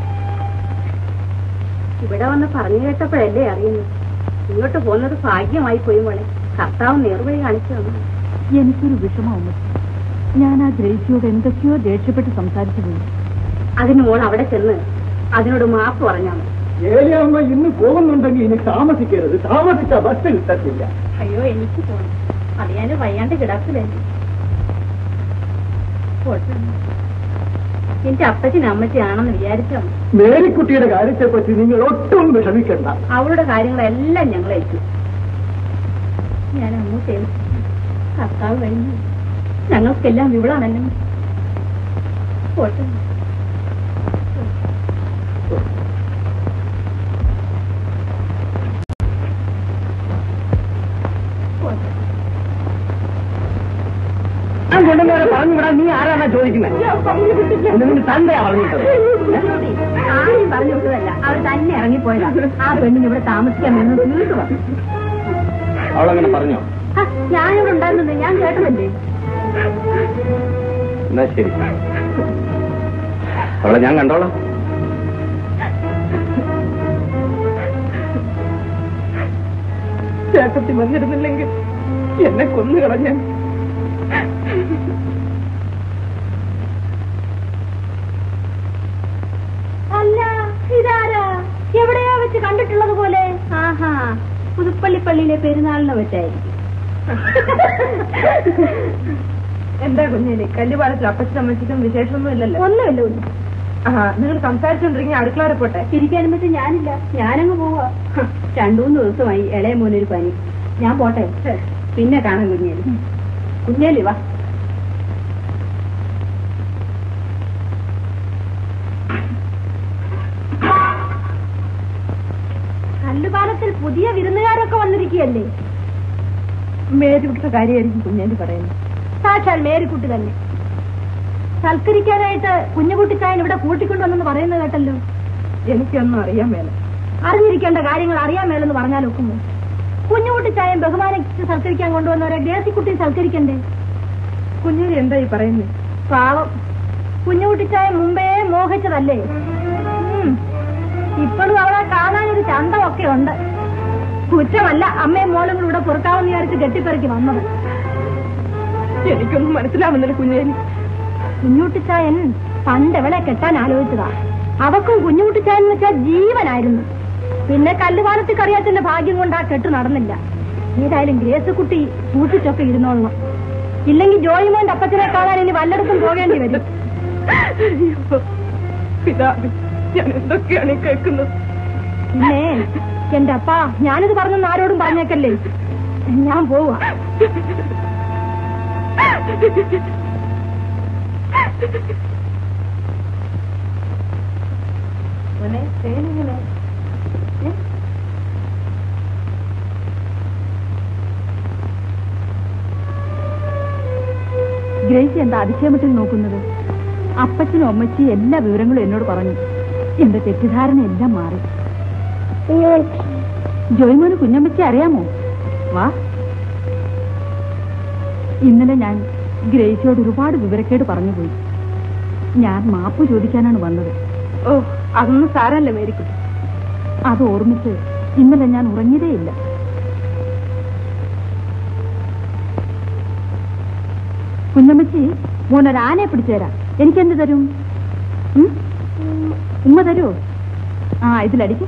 ഇവിടെ വന്ന് പറഞ്ഞു കേട്ടപ്പോഴല്ലേ അറിയുന്നു. ഇങ്ങോട്ട് പോകുന്നത് ഭാഗ്യമായി പോയി മോളെ. കർത്താവ് നേർവഴി കാണിച്ചു തന്നു. എനിക്കൊരു വിഷമം. ഞാൻ ആ ഗ്രേസിയോട് എന്തൊക്കെയോ ദേഷ്യപ്പെട്ട് സംസാരിച്ചു പോയി. അതിന് മോൾ അവിടെ ചെന്ന് അതിനോട് മാപ്പ് പറഞ്ഞാൽ മതി. ഏലിയമ്മ ഇന്ന് പോകുന്നുണ്ടെങ്കിൽ ഇനി താമസിക്കരുത്. താമസിച്ച ബസ് കിട്ടത്തില്ല. അയ്യോ, എനിക്ക് പോണം. അറിയാനും വയ്യാണ്ട് കിടക്കില്ലേ. എന്റെ അപ്പച്ചനും അമ്മച്ചിയാണെന്ന് വിചാരിച്ചാ മതി. മേരിക്കുട്ടിയുടെ കാര്യത്തെപ്പറ്റി നിങ്ങൾ ഒട്ടും വിഷമിക്കണ്ട. അവളുടെ കാര്യങ്ങളെല്ലാം ഞങ്ങൾ ഏറ്റു. ഞാൻ അങ്ങോട്ട് കർത്താവ് കഴിഞ്ഞു. ഞങ്ങൾക്കെല്ലാം ഇവളാണല്ലോ. പോട്ടെ. കൊണ്ടുവന്നവരെ പറഞ്ഞു വിടാൻ നീ ആരാണാ ചോദിക്കുന്നത്? തന്തയാ പറഞ്ഞിട്ടത്. ആരെയും പറഞ്ഞു വിട്ടതല്ല, അവർ തന്നെ ഇറങ്ങിപ്പോയതാ. ആ പെണ്ണിന് ഇവിടെ താമസിക്കാൻ വേണ്ടി തീർത്തുവാ. അവളങ്ങനെ പറഞ്ഞോ? ഞാനിവിടെ ഉണ്ടായിരുന്നത് ഞാൻ കേട്ടതല്ലേ. എന്നാ ശരി, അവളെ ഞാൻ കണ്ടോളാം. ചേട്ടത്തി വന്നിരുന്നില്ലെങ്കിൽ എന്നെ കൊന്നുകളഞ്ഞ. അല്ല, ഇതാരാ? എവിടെയാ വെച്ച് കണ്ടിട്ടുള്ളത് പോലെ? ആഹാ, പുതുപ്പള്ളിപ്പള്ളിയിലെ പെരുന്നാളിനെ വെച്ചായിരിക്കും. എന്താ കുഞ്ഞേലി, കല്ലുപാലത്തിൽ അപ്പച്ചൻ അമ്മച്ചിക്കും വിശേഷമൊന്നും ഇല്ലല്ലോ? ഒന്നുമില്ല ഒന്നും. നിങ്ങൾ സംസാരിച്ചോണ്ടിരിക്കുന്ന അടുക്കള വരെ പോട്ടെ. ഇരിക്കാനും പറ്റും, ഞാനില്ല, ഞാനങ്ങ് പോവാ. 2-3 ദിവസമായി ഇളയ മോനൊരു പനി. ഞാൻ പോട്ടെ, പിന്നെ കാണാം കുഞ്ഞേലി. കുഞ്ഞേലി വാ. കല്ലുപാലത്തിൽ പുതിയ വിരുന്നുകാരൊക്കെ വന്നിരിക്കുകയല്ലേ? മേരിക്കുട്ടിയുടെ കാര്യമായിരിക്കും കുഞ്ഞേലി പറയുന്നത്. സാക്ഷാൽ മേരിക്കുട്ടി തന്നെ. സൽക്കരിക്കാനായിട്ട് കുഞ്ഞുകുട്ടിച്ചായൻ ഇവിടെ കൂട്ടിക്കൊണ്ടുവന്നെന്ന് പറയുന്നത് കേട്ടല്ലോ. എനിക്കൊന്നും അറിയാൻ മേല. അറിഞ്ഞിരിക്കേണ്ട കാര്യങ്ങൾ അറിയാൻ മേലെന്ന് പറഞ്ഞാൽ ഒക്കുമോ? കുഞ്ഞുകുട്ടിച്ചായൻ ബഹുമാനിച്ച് സൽക്കരിക്കാൻ കൊണ്ടുവന്നവരെ ഗ്രേസിക്കുട്ടി സൽക്കരിക്കണ്ടേ? കുഞ്ഞേലി എന്താ ഈ പറയുന്നത്? പാവം, കുഞ്ഞുകുട്ടിച്ചായൻ മുമ്പേ മോഹിച്ചതല്ലേ. ഇപ്പോഴും അവളെ കാണാനൊരു ചന്തമൊക്കെ ഉണ്ട്. കുറ്റമല്ല അമ്മയും മോളും കൂടെ പുറത്താവെന്ന് വിചാരിച്ച് കെട്ടിപ്പെറുക്കി വന്നത്. എനിക്കൊന്നും മനസ്സിലാവുന്നില്ല കുഞ്ഞേലി. കുഞ്ഞുകുട്ടിച്ചായൻ പണ്ടെവളെ കെട്ടാൻ ആലോചിച്ചതാ. അവക്കും കുഞ്ഞുകുട്ടിച്ചായൻ എന്ന് വെച്ചാൽ ജീവനായിരുന്നു. പിന്നെ കല്ലുപാലത്തിൽ കറിയാച്ചന്റെ ഭാഗ്യം കൊണ്ട് ആ കെട്ട് നടന്നില്ല. ഏതായാലും ഗ്രേസുകുട്ടി സൂക്ഷിച്ചൊക്കെ ഇരുന്നോളണം. ഇല്ലെങ്കിൽ ജോയിമോന്റെ അപ്പച്ചനെ കാണാൻ ഇനി വല്ലയിടത്തും പോകേണ്ടി വരും. പിതാവ്, ഞാൻ എന്തൊക്കെയാണ് കേൾക്കുന്നത്? പിന്നെ എന്റെ അപ്പ, ഞാനിത് പറഞ്ഞൊന്നും ആരോടും പറഞ്ഞേക്കല്ലേ. ഞാൻ പോവാ. ഗ്രേസി എന്താ അതിശയമിട്ടിൽ നോക്കുന്നത്? അപ്പച്ചനും അമ്മച്ചിയും എല്ലാ വിവരങ്ങളും എന്നോട് പറഞ്ഞു. എന്റെ തെറ്റിദ്ധാരണ എല്ലാം മാറി. ജോയ്മോന് കുഞ്ഞമ്മച്ചി അറിയാമോ? വാ. ഇന്നലെ ഞാൻ ഗ്രേസിയോട് ഒരുപാട് വിവരക്കേട് പറഞ്ഞുപോയി. ഞാൻ മാപ്പ് ചോദിക്കാനാണ് വന്നത്. ഓ, അതൊന്നും സാരല്ല മേരിക്കുട്ടി. അത് ഓർമ്മിച്ച് ഇന്നലെ ഞാൻ ഉറങ്ങിയതേയില്ല. കുഞ്ഞമ്മച്ചി, മോനൊരാനെ പിടിച്ചുതരാം. എനിക്കെന്ത് തരും? ഉമ്മ തരുമോ? ആ, ഇതിലടിക്ക്.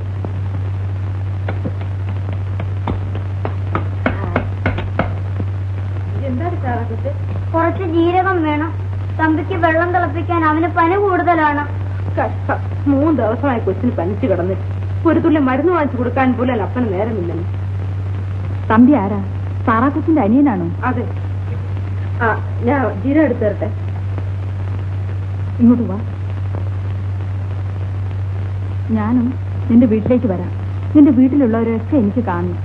കുറച്ച് ജീരകം വേണം. തമ്പിക്ക് വെള്ളം തിളപ്പിക്കാൻ. അവന് പനി കൂടുതലാണ്. 3 ദിവസമായി കൊച്ചിന് പനിച്ചു കിടന്നിട്ട് ഒരു തുള്ളി മരുന്ന് വാങ്ങിച്ചു കൊടുക്കാൻ പോലും അപ്പന് നേരമില്ലല്ലോ. തമ്പി ആരാ? സാറാക്കുച്ചിന്റെ അനിയനാണോ? അതെ. ആ, ഞാൻ ജീരകം എടുത്തു തരട്ടെ. ഇങ്ങോട്ട് വാ. ഞാനും നിന്റെ വീട്ടിലേക്ക് വരാം. നിന്റെ വീട്ടിലുള്ളവരൊക്കെ എനിക്ക് കാണും.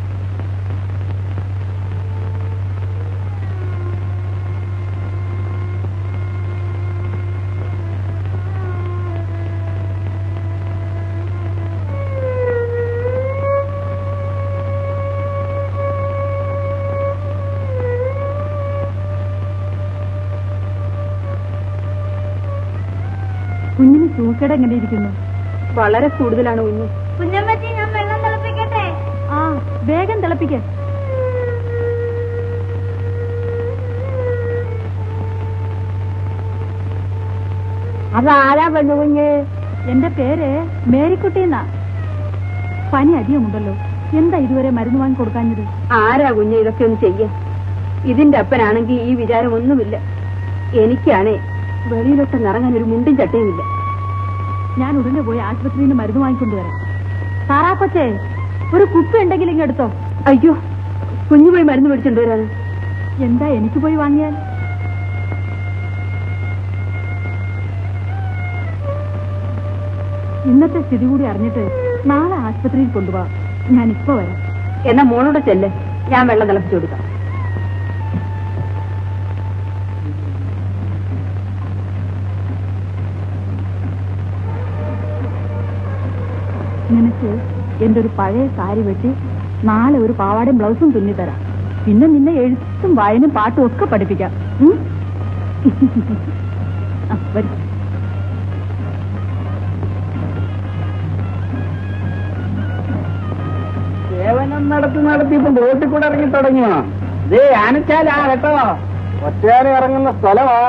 കുഞ്ഞിന് സൂക്കേട് എങ്ങനെ ഇരിക്കുന്നു? വളരെ കൂടുതലാണ് കുഞ്ഞ്. കുഞ്ഞമ്മച്ചി, ഞാൻ വെള്ളം തിളപ്പിക്കട്ടെ? ആ, വേഗം തിളപ്പിക്ക. അതാരാ പെണ്ണു കുഞ്ഞ്? എന്റെ പേര് മേരിക്കുട്ടി എന്നാ. പനി അധികമുണ്ടല്ലോ. എന്താ ഇതുവരെ മരുന്ന് വാങ്ങി കൊടുക്കാഞ്ഞത്? ആരാ കുഞ്ഞ് ഇതൊക്കെ ഒന്ന് ചെയ്യാ? ഇതിന്റെ അപ്പനാണെങ്കിൽ ഈ വിചാരം ഒന്നുമില്ല. എനിക്കാണേ വെളിയിലോട്ട് ഇറങ്ങാൻ ഒരു മുണ്ടും ചട്ടയുമില്ല. ഞാൻ ഉടനെ പോയി ആശുപത്രിയിൽ നിന്ന് മരുന്ന് വാങ്ങിക്കൊണ്ടുവരാം. സാറാക്കൊച്ചേ, ഒരു കുപ്പി ഉണ്ടെങ്കിൽ ഇങ്ങെടുത്തോ. അയ്യോ, കുഞ്ഞു പോയി മരുന്ന് മേടിച്ചോണ്ട് വരാണ്. എന്താ എനിക്ക് പോയി വാങ്ങിയാൽ? ഇന്നത്തെ സ്ഥിതി കൂടി അറിഞ്ഞിട്ട് നാളെ ആശുപത്രിയിൽ കൊണ്ടുപോവാ. ഞാനിപ്പോ വരാം. എന്നാ മോളോടെ ചെല്ല്, ഞാൻ വെള്ളം തിളപ്പിച്ചു കൊടുക്കാം. നിനക്ക് എന്റെ ഒരു പഴയ സാരി വെട്ടി നാളെ ഒരു പാവാടയും ബ്ലൗസും തുന്നി തരാം. പിന്നെ നിന്നെ എഴുത്തും വായനയും പാട്ടും ഒക്കെ പഠിപ്പിക്കാം. വരും. സേവനം നടത്തി ഇപ്പൊ റോട്ടിൽ കൂടെ ഇറങ്ങി തുടങ്ങിയോ? ദേ ആനച്ചാലാ കേട്ടോ, ഒറ്റയാനെ ഇറങ്ങുന്ന സ്ഥലമാ.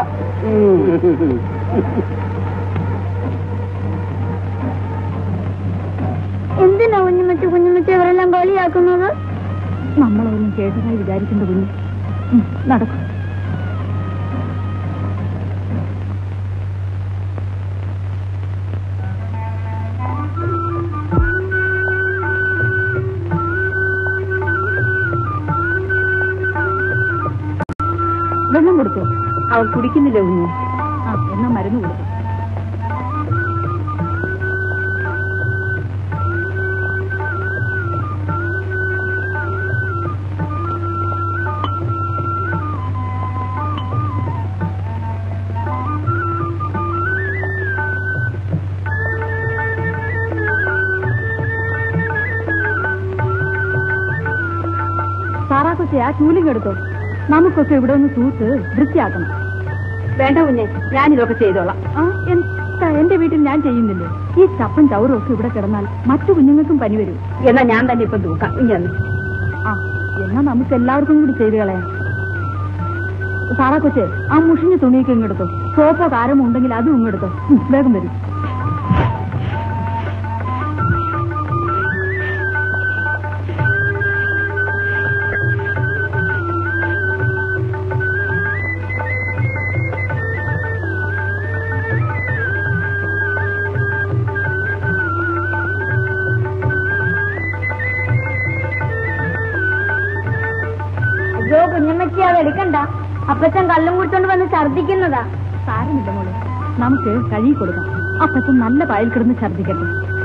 എന്തിനാ കുഞ്ഞുമച്ച ഇവരെല്ലാം കളിയാക്കുന്നത്? നമ്മളൊന്നും കേട്ടതായി വിചാരിക്കേണ്ട കുഞ്ഞ്. നടക്കും. വെള്ളം കൊടുത്തോ? അവൻ കുടിക്കുന്നില്ല കുഞ്ഞു. എന്നാ മരുന്ന് കൊടുത്തു. സാറാക്കൊച്ചെ ആ ചൂലിങ് എടുത്തോ. നമുക്കൊക്കെ ഇവിടെ ഒന്ന് തൂത്ത് വൃത്തിയാക്കണം. വേണ്ട കുഞ്ഞെ, ഞാനിതൊക്കെ ചെയ്തോളാം. എന്താ എന്റെ വീട്ടിൽ ഞാൻ ചെയ്യുന്നില്ലേ? ഈ ചപ്പും ചവറും ഒക്കെ ഇവിടെ കിടന്നാൽ മറ്റു കുഞ്ഞുങ്ങൾക്കും പനി വരും. എന്നാ ഞാൻ തന്നെ ഇപ്പം തൂക്കാം. ഇങ്ങനെ എന്നാ നമുക്ക് എല്ലാവർക്കും കൂടി ചെയ്ത് കളയാം. സാറാക്കൊച്ചെ ആ മുഷിഞ്ഞ തുണിയൊക്കെ ഇങ്ങെടുത്തോ. സോപ്പോ കാരമോ ഉണ്ടെങ്കിൽ അതും ഇങ്ങെടുത്തോ. വേഗം വരും. കുഞ്ഞമ്മച്ചി അത് എടുക്കണ്ട. അപ്പച്ചൻ കള്ളും കുടിച്ചോണ്ട് വന്ന് ഛർദിക്കുന്നതാ. സാരമില്ല മോളെ, നമുക്ക് കഴുകി കൊടുക്കാം. അപ്പച്ചൻ നല്ല പായൽ കിടന്ന് ഛർദിക്കട്ടെ.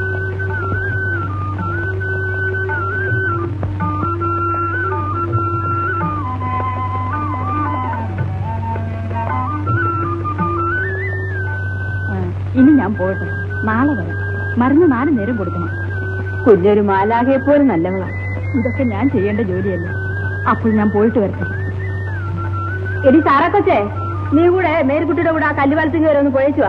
ഇനി ഞാൻ പോകട്ടെ. നാളെ വരാം. മരുന്ന് 4 നേരം കൊടുക്കണം. കുഞ്ഞൊരു മാലാഖയെ പോലും നല്ലവളാ. ഇതൊക്കെ ഞാൻ ചെയ്യേണ്ട ജോലിയല്ലേ. അപ്പോൾ ഞാൻ പോയിട്ട് വരട്ടെ. എടി സാറാക്കൊച്ചേ, നീ കൂടെ മേരിക്കുട്ടിയുടെ കൂടെ ആ കല്ലുപാലത്തിന് വരെ ഒന്ന് പോയേച്ചുവാ.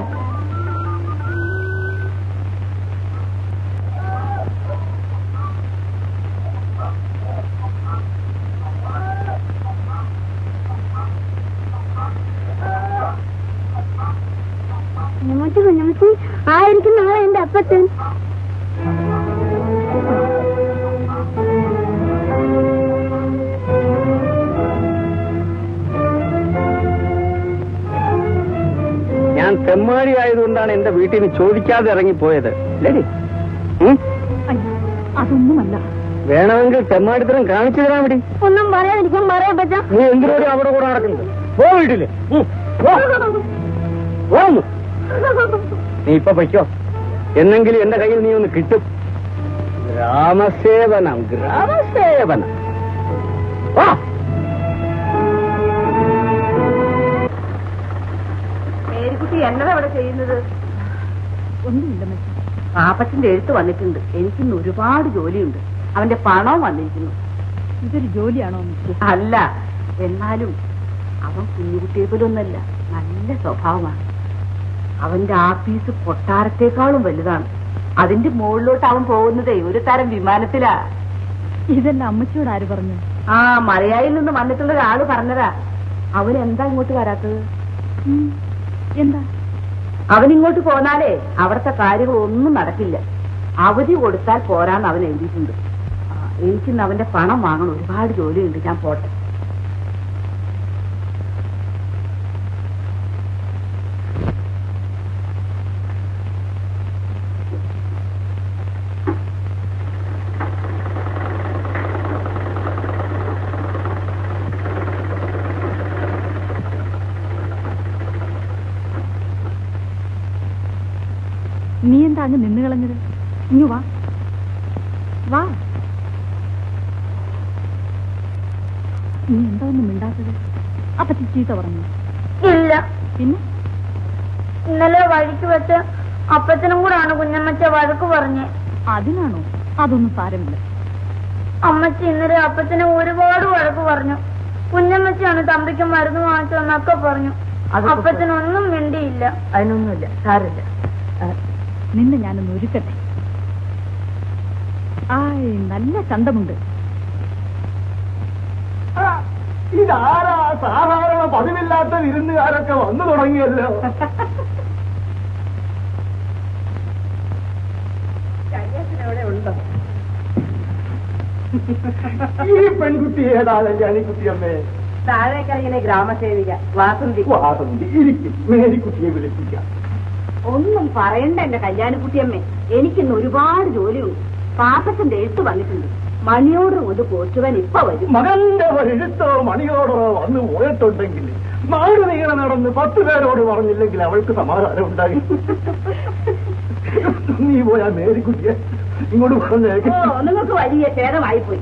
കുഞ്ഞമ്മച്ചി ആയിരിക്കും നാളെ എന്റെ അപ്പച്ചൻ. ഞാൻ തെമ്മാടി ആയതുകൊണ്ടാണ് എന്റെ വീട്ടിൽ നിന്ന് ചോദിക്കാതെ ഇറങ്ങിപ്പോയത്. അതൊന്നുമല്ല. വേണമെങ്കിൽ തെമ്മാടിത്തരം കാണിച്ചു തരാൻ വേണ്ടി. ഒന്നും പറയാതിരിക്കും. പറയാൻ പറ്റാ. നീ എന്തിനോട് അവിടെ കൂടെ നടക്കുന്നത്? പോ വീട്ടില്. നീ ഇപ്പൊ പൊയ്ക്കോ. എന്നെങ്കിലും എന്റെ കയ്യിൽ നീ ഒന്ന് കിട്ടും. ഗ്രാമസേവനം. മേരിക്കുട്ടി എന്നതാ അവിടെ ചെയ്യുന്നത്? ഒന്നുമില്ല മച്ചി. പാപ്പച്ചന്റെ എഴുത്ത് വന്നിട്ടുണ്ട്. എനിക്കിന്ന് ഒരുപാട് ജോലിയുണ്ട്. അവന്റെ പണവും വന്നിരിക്കുന്നു. ഇതൊരു ജോലിയാണോ മച്ചി? അല്ല, എന്നാലും അവൻ കുഞ്ഞുകുട്ടിയെ പോലൊന്നല്ല. നല്ല സ്വഭാവമാണ്. അവന്റെ ആഫീസ് കൊട്ടാരത്തെക്കാളും വലുതാണ്. അതിന്റെ മുകളിലോട്ട് അവൻ പോകുന്നതേ ഒരു തരം വിമാനത്തിലാ. ഇതെല്ലാം അമ്മച്ചിയോട് ആര് പറഞ്ഞു? മലയായിൽ നിന്ന് വന്നിട്ടുള്ള ഒരാള് പറഞ്ഞതാ. അവൻ എന്താ ഇങ്ങോട്ട് വരാത്തത്? എന്താ? അവനിങ്ങോട്ട് പോന്നാലേ അവിടുത്തെ കാര്യങ്ങളൊന്നും നടക്കില്ല. അവധി കൊടുത്താൽ പോരാന്ന് അവൻ എഴുതിയിട്ടുണ്ട്. എനിക്കിന്ന് അവന്റെ പണം വാങ്ങണം. ഒരുപാട് ജോലിയുണ്ട്. ഞാൻ പോട്ടെ. നീ എന്താ അങ്ങ് നിന്ന് കളഞ്ഞത്? ഇങ്ങു വാ വാ. നീ എന്താ ഒന്നും മിണ്ടാത്തത്? അപ്പച്ചി ചീത്ത പറഞ്ഞു? ഇല്ല. പിന്നെ ഇന്നലെ വഴിക്ക് വെച്ച് അപ്പച്ചനും കൂടാണ് കുഞ്ഞമ്മച്ച വഴക്ക് പറഞ്ഞ്. അതിനാണോ? അതൊന്നും സാരമില്ല. അമ്മച്ചി ഇന്നലെ അപ്പച്ചനെ ഒരുപാട് വഴക്ക് പറഞ്ഞു. കുഞ്ഞമ്മച്ചിയാണ് തമ്പിക്ക് മരുന്ന് വാങ്ങിച്ചതെന്നൊക്കെ പറഞ്ഞു. അപ്പച്ചനൊന്നും മിണ്ടിയില്ല. അതിനൊന്നുമില്ല, സാരമില്ല. നിന്നെ ഞാനൊന്ന് ഒരുക്കട്ടെ. നല്ല ചന്തമുണ്ട്. ഇതാരാ? സാധാരണ പതിവില്ലാത്ത വിരുന്നുകാരൊക്കെ വന്നു തുടങ്ങിയല്ലോ. ഉണ്ടോ? ഈ പെൺകുട്ടി ഏതാ കല്യാണിക്കുട്ടിയമ്മേ? താഴേക്കരയിലെ ഗ്രാമസേവിക വാസന്തി. ഇരിക്കും, മേരിക്കുട്ടിയെ വിളിപ്പിക്കാം. ഒന്നും പറയണ്ട എന്റെ കല്യാണിക്കുട്ടിയമ്മേ. എനിക്കിന്ന് ഒരുപാട് ജോലിയുണ്ട്. പാപ്പച്ചന്റെ എഴുത്ത് വന്നിട്ടുണ്ട്. മണിയോട് കൊണ്ട് പോറ്റുവൻ ഇപ്പൊ വരും. മകന്റെ എഴുത്തോ മണിയോടോ വന്നു പോയിട്ടുണ്ടെങ്കിൽ നാട് നീളെ നടന്ന് 10 പേരോട് പറഞ്ഞില്ലെങ്കിൽ അവൾക്ക് സമാധാനം ഉണ്ടായി. നീ പോയാ മേരിക്കുട്ടിയെ ഇങ്ങോട്ട് പറഞ്ഞേക്ക്. നിങ്ങൾക്ക് വലിയ ഛേദമായിപ്പോയി.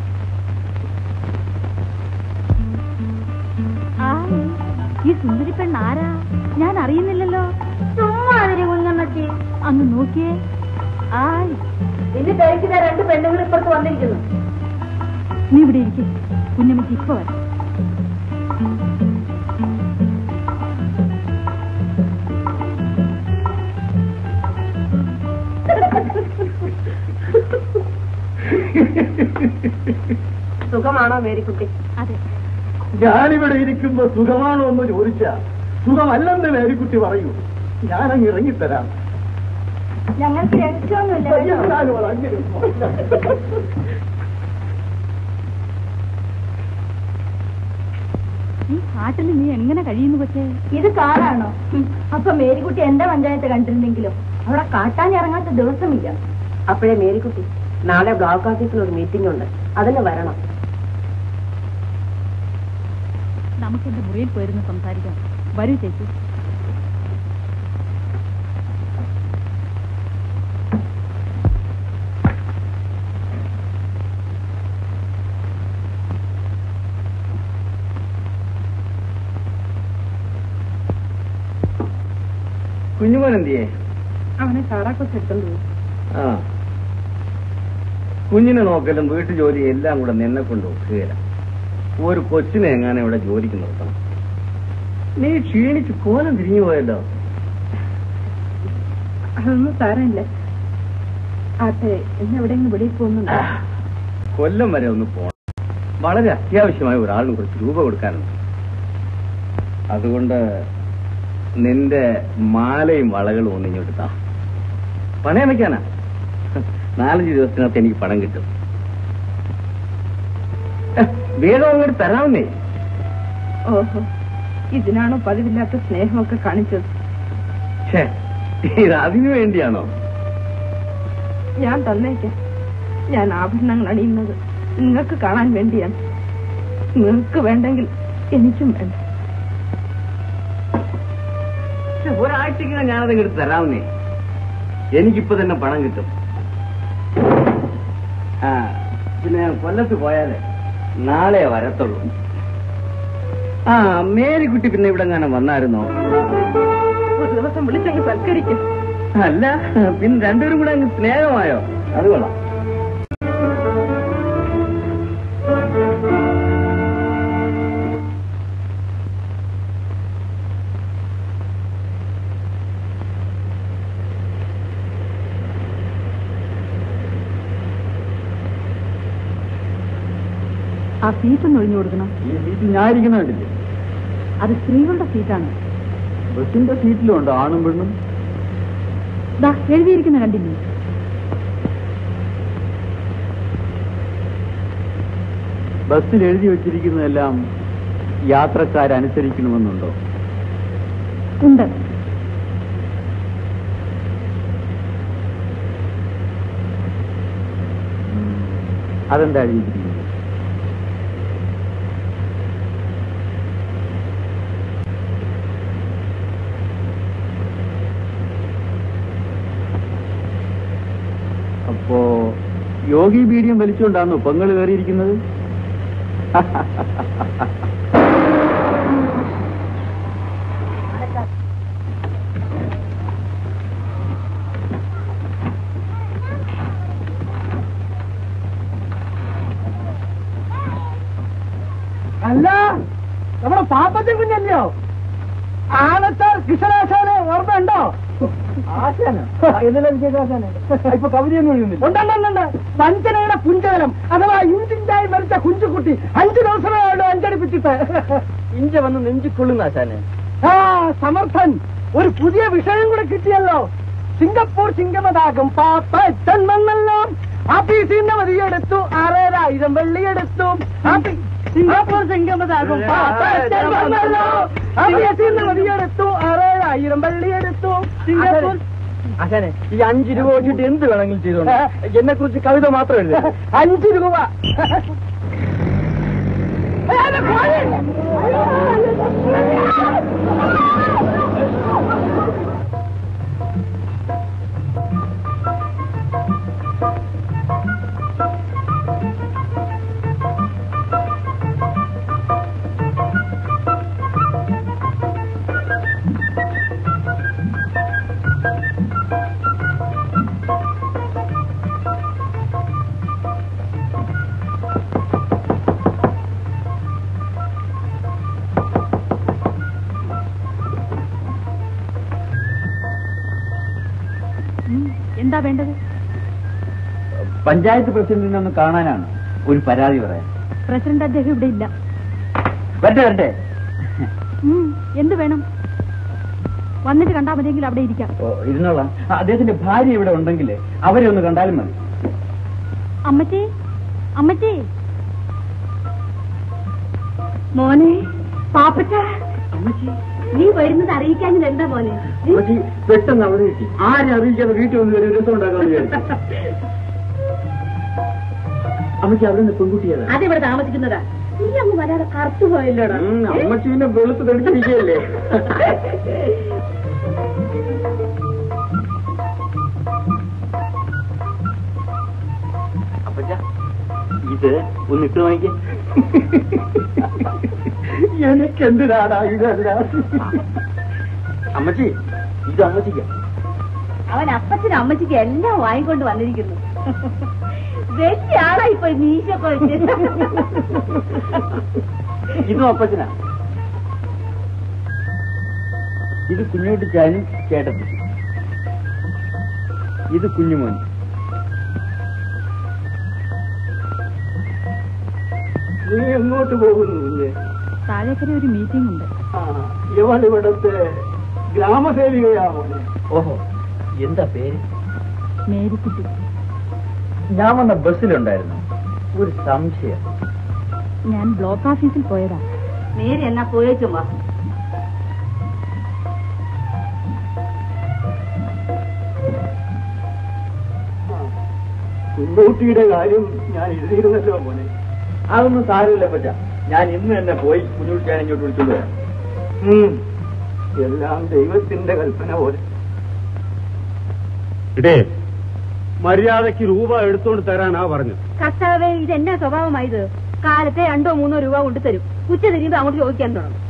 ഈ സുന്ദരി പെണ്ണ് ആരാ? ഞാൻ അറിയുന്നില്ലല്ലോ. ചുമ്മാ കുഞ്ഞമ്മച്ചി അന്ന് നോക്കിയേ. നിന്നെ കഴിക്കുന്ന 2 പെണ്ണുങ്ങൾ ഇപ്പുറത്ത് വന്നിരിക്കുന്നു. നീ ഇവിടെ ഇരിക്കേ. കുഞ്ഞമ്മച്ചി ഇപ്പൊ വരാം. സുഖമാണോ മേരിക്കുട്ടി? അതെ. ഞാനിവിടെ ഇരിക്കുമ്പോ സുഖമാണോ എന്ന് ചോദിച്ചാ സുഖമല്ലെന്ന് മേരിക്കുട്ടി പറയൂ. ഞാനങ്ങ് ഇറങ്ങിത്തരാം. ഞങ്ങൾക്ക് രക്ഷയൊന്നുമില്ല. ഈ കാട്ടിൽ നീ എങ്ങനെ കഴിയുന്നു? പക്ഷേ ഇത് കാടാണോ? അപ്പൊ മേരിക്കുട്ടി എന്റെ പഞ്ചായത്ത് കണ്ടിരുന്നെങ്കിലും അവിടെ കാട്ടാൻ ഇറങ്ങാത്ത ദിവസമില്ല. അപ്പോഴേ മേരിക്കുട്ടി, നാളെ ബ്ലോക്ക് ഓഫീസിൽ ഒരു മീറ്റിംഗ് ഉണ്ട്, അതിന് വരണം. നമുക്ക് എന്റെ മുറിയിൽ പോയിരുന്നു സംസാരിക്കാം. വരൂ ചേച്ചി. കുഞ്ഞുമോൻ എന്തിയേ? അവനെ ചാടാക്കൊച്ചെടുത്തോണ്ട് പോയി. ആ, കുഞ്ഞിനെ നോക്കലും വീട്ടു ജോലി എല്ലാം കൂടെ നിന്നെ കൊണ്ട് ഒക്കുകയില്ല. ഒരു കൊച്ചിനെ എങ്ങനെ ഇവിടെ ജോലിക്ക് നിർത്തണം? നീ ക്ഷീണിച്ച് കോലം തിരിഞ്ഞു പോയല്ലോ. അതൊന്നും സാരമില്ല. ആട്ടെ, എന്നെവിടെയെങ്കിലും വെളിയിൽ പോകുന്നുണ്ടോ? കൊല്ലം വരെ ഒന്ന് പോണം. വളരെ അത്യാവശ്യമായ ഒരാളിന് കുറച്ച് രൂപ കൊടുക്കാനുണ്ട്. അതുകൊണ്ട് നിന്റെ മാലയും വളകളും ഒന്ന് ഇങ്ങോട്ട് താ. പണയം വെക്കാനാ. 4-5 ദിവസത്തിനകത്ത് എനിക്ക് പണം കിട്ടും. വേഗം അങ്ങോട്ട് തരാമെന്നേ. ഓഹോ, ഇതിനാണോ പതിവില്ലാത്ത സ്നേഹമൊക്കെ കാണിച്ചത്? ഇത് അതിനു വേണ്ടിയാണോ? ഞാൻ തന്നേക്കാം. ഞാൻ ആഭരണങ്ങൾ അണിയുന്നത് നിങ്ങൾക്ക് കാണാൻ വേണ്ടിയാണ്. നിങ്ങൾക്ക് വേണ്ടെങ്കിൽ എനിക്കും വേണ്ട. ഒരാഴ്ചക്ക് ഞാനത് ഇങ്ങോട്ട് തരാമെന്നേ. എനിക്കിപ്പോ തന്നെ പണം കിട്ടും. പിന്നെ കൊല്ലത്ത് പോയാലേ നാളെ വരത്തുള്ളൂ. മേരിക്കുട്ടി പിന്നെ ഇവിടെ എങ്ങനെ വന്നായിരുന്നോ? ഒരു ദിവസം വിളിച്ചങ്ങ് സൽക്കരിക്കും. അല്ല, പിന്നെ രണ്ടുപേരും കൂടെ അങ്ങ് സ്നേഹമായോ? അത് കൊള്ളാം. ആ സീറ്റൊന്ന് ഒഴിഞ്ഞു കൊടുക്കണം. ഈ സീറ്റ് ഞാൻ ഇരിക്കുന്ന കണ്ടില്ലേ? അത് സ്ത്രീകളുടെ സീറ്റാണ്. ബസിന്റെ സീറ്റിലുണ്ടോ ആണും പെണ്ണും? എഴുതിയിരിക്കുന്ന കണ്ടില്ലേ? ബസ്സിൽ എഴുതി വെച്ചിരിക്കുന്നതെല്ലാം യാത്രക്കാരനുസരിക്കണമെന്നുണ്ടോ? ഉണ്ട്. അതെന്താ എഴുതിയിരിക്കുന്നത്? അപ്പോ യോഗി ബീഡിയം വലിച്ചുകൊണ്ടാണോ പെങ്ങൾ കയറിയിരിക്കുന്നത്? ഇപ്പൊ കവിതയൊന്നും എഴുതുന്നില്ല. ഉണ്ടുണ്ട്. വഞ്ചനയുടെ പുഞ്ചകലം അഥവാ ഇഞ്ചിഞ്ചായി മരിച്ച കുഞ്ചുകുട്ടി 5 ദിവസമേ അഞ്ചടിപ്പിച്ചിട്ട് ഇഞ്ച വന്ന് നെഞ്ചിക്കൊള്ളുന്ന ആശാനെ. ആ സമർത്ഥൻ. ഒരു പുതിയ വിഷയം കൂടെ കിട്ടിയല്ലോ. സിംഗപ്പൂർ സിംഗമതാകും പാപ്പച്ചൻ വന്നെല്ലാം ആഫീസിൽ നിന്ന് മതിയെടുത്തു 6000 വെള്ളിയെടുത്തു. സിംഗപ്പൂർ സിംഗമതാകും പാപ്പച്ചൻ വന്നല്ലോ ആഫീസിൽ നിന്ന് മതിയെടുത്തു 6000 വെള്ളിയെടുത്തു. സിംഗപ്പൂർ ആശാനെ ഈ 5 രൂപ വെച്ചിട്ട് എന്ത് വേണമെങ്കിലും ചെയ്തോണ്ട് എന്നെ കുറിച്ച് കവിത മാത്രം എഴുതി. 5 രൂപ. എന്താ വേണ്ടത്? പഞ്ചായത്ത് പ്രസിഡന്റിനെ ഒന്ന് കാണാനാണ്. ഒരു പരാതി പറയാൻ. പ്രസിഡന്റ് അദ്ദേഹം ഇവിടെ ഇല്ല. വരട്ടെ. എന്ത് വേണം? വന്നിട്ട് കണ്ടാൽ മതിയെങ്കിൽ അവിടെ ഇരിക്കാം. ഇരുന്നോളാം. അദ്ദേഹത്തിന്റെ ഭാര്യ ഇവിടെ ഉണ്ടെങ്കിൽ അവരെ ഒന്ന് കണ്ടാലും മതി. അമ്മച്ചി, അമ്മച്ചി. മോനെ പാപ്പച്ച, നീ വരുന്നത് അറിയിക്കാൻ എന്താ മോനെ? പെട്ടെന്ന് അവിടെ കിട്ടി. ആരെ അറിയിക്കാതെ വീട്ടിൽ വന്ന് ഒരു രസം ഉണ്ടാക്കാന്ന് വിചാരിച്ചു. അമ്മച്ചി അവിടെ നിന്ന് പെൺകുട്ടിയാണ്. അതിവിടെ താമസിക്കുന്നതാ. നീ അങ്ങ് വരാതെ കറുത്തു പോയല്ലോടാ. അമ്മച്ചി പിന്നെ വെളുത്ത് തെളിച്ചിരിക്കുകയല്ലേ. അപ്പച്ച ഇത് ഒന്നിട്ട് വാങ്ങിക്കേ. എനിക്കെന്തിനാടാ ഇതെല്ലാം? അമ്മച്ചി ഇത് അമ്മച്ചിക്ക. അവൻ അപ്പച്ചനും അമ്മച്ചിക്ക് എല്ലാം വാങ്ങിക്കൊണ്ട് വന്നിരിക്കുന്നു. വലിയ ആളായിപ്പോയി മീശൊക്കെ വെച്ച്. ഇതും അപ്പച്ചനാ. ഇത് കുഞ്ഞുകുട്ടിച്ചാനും ചേട്ടത്തി. ഇത് കുഞ്ഞുമോൻ. നീ എങ്ങോട്ട് പോകുന്നു? താഴേക്കര ഒരു മീറ്റിംഗ് ഉണ്ട്. ഇവളിവിടത്തെ ഗ്രാമസേവികയാണോ? ഓഹോ, എന്താ പേര്? മേരിക്കുട്ടി. ഞാൻ വന്ന ബസ്സിലുണ്ടായിരുന്നു. ഒരു സംശയം. ഞാൻ ബ്ലോക്ക് ഓഫീസിൽ പോയതാ. നേരെ എന്നാ പോയേക്കും വാ. കുഞ്ഞുകുട്ടിയുടെ കാര്യം ഞാൻ എഴുതിയിരുന്നല്ലോ മോനെ. അതൊന്നും സാരമില്ല പറ്റ. ഞാൻ ഇന്ന് തന്നെ പോയി കുഞ്ഞുകുട്ടിയാൻ ഇങ്ങോട്ട് വിളിച്ചോണ്ട് വരാം. എല്ലാം ദൈവത്തിന്റെ കൽപ്പന പോലെ. ഇടേ മര്യാദക്ക് രൂപ എടുത്തോണ്ട് തരാനാ പറഞ്ഞു. കർത്താവേ, ഇതെന്നാ സ്വഭാവമായത്? കാലത്തെ 2 or 3 രൂപ കൊണ്ട് തരും. ഉച്ച തിരിയുമ്പോ അങ്ങോട്ട് ചോദിക്കാൻ തുടങ്ങും.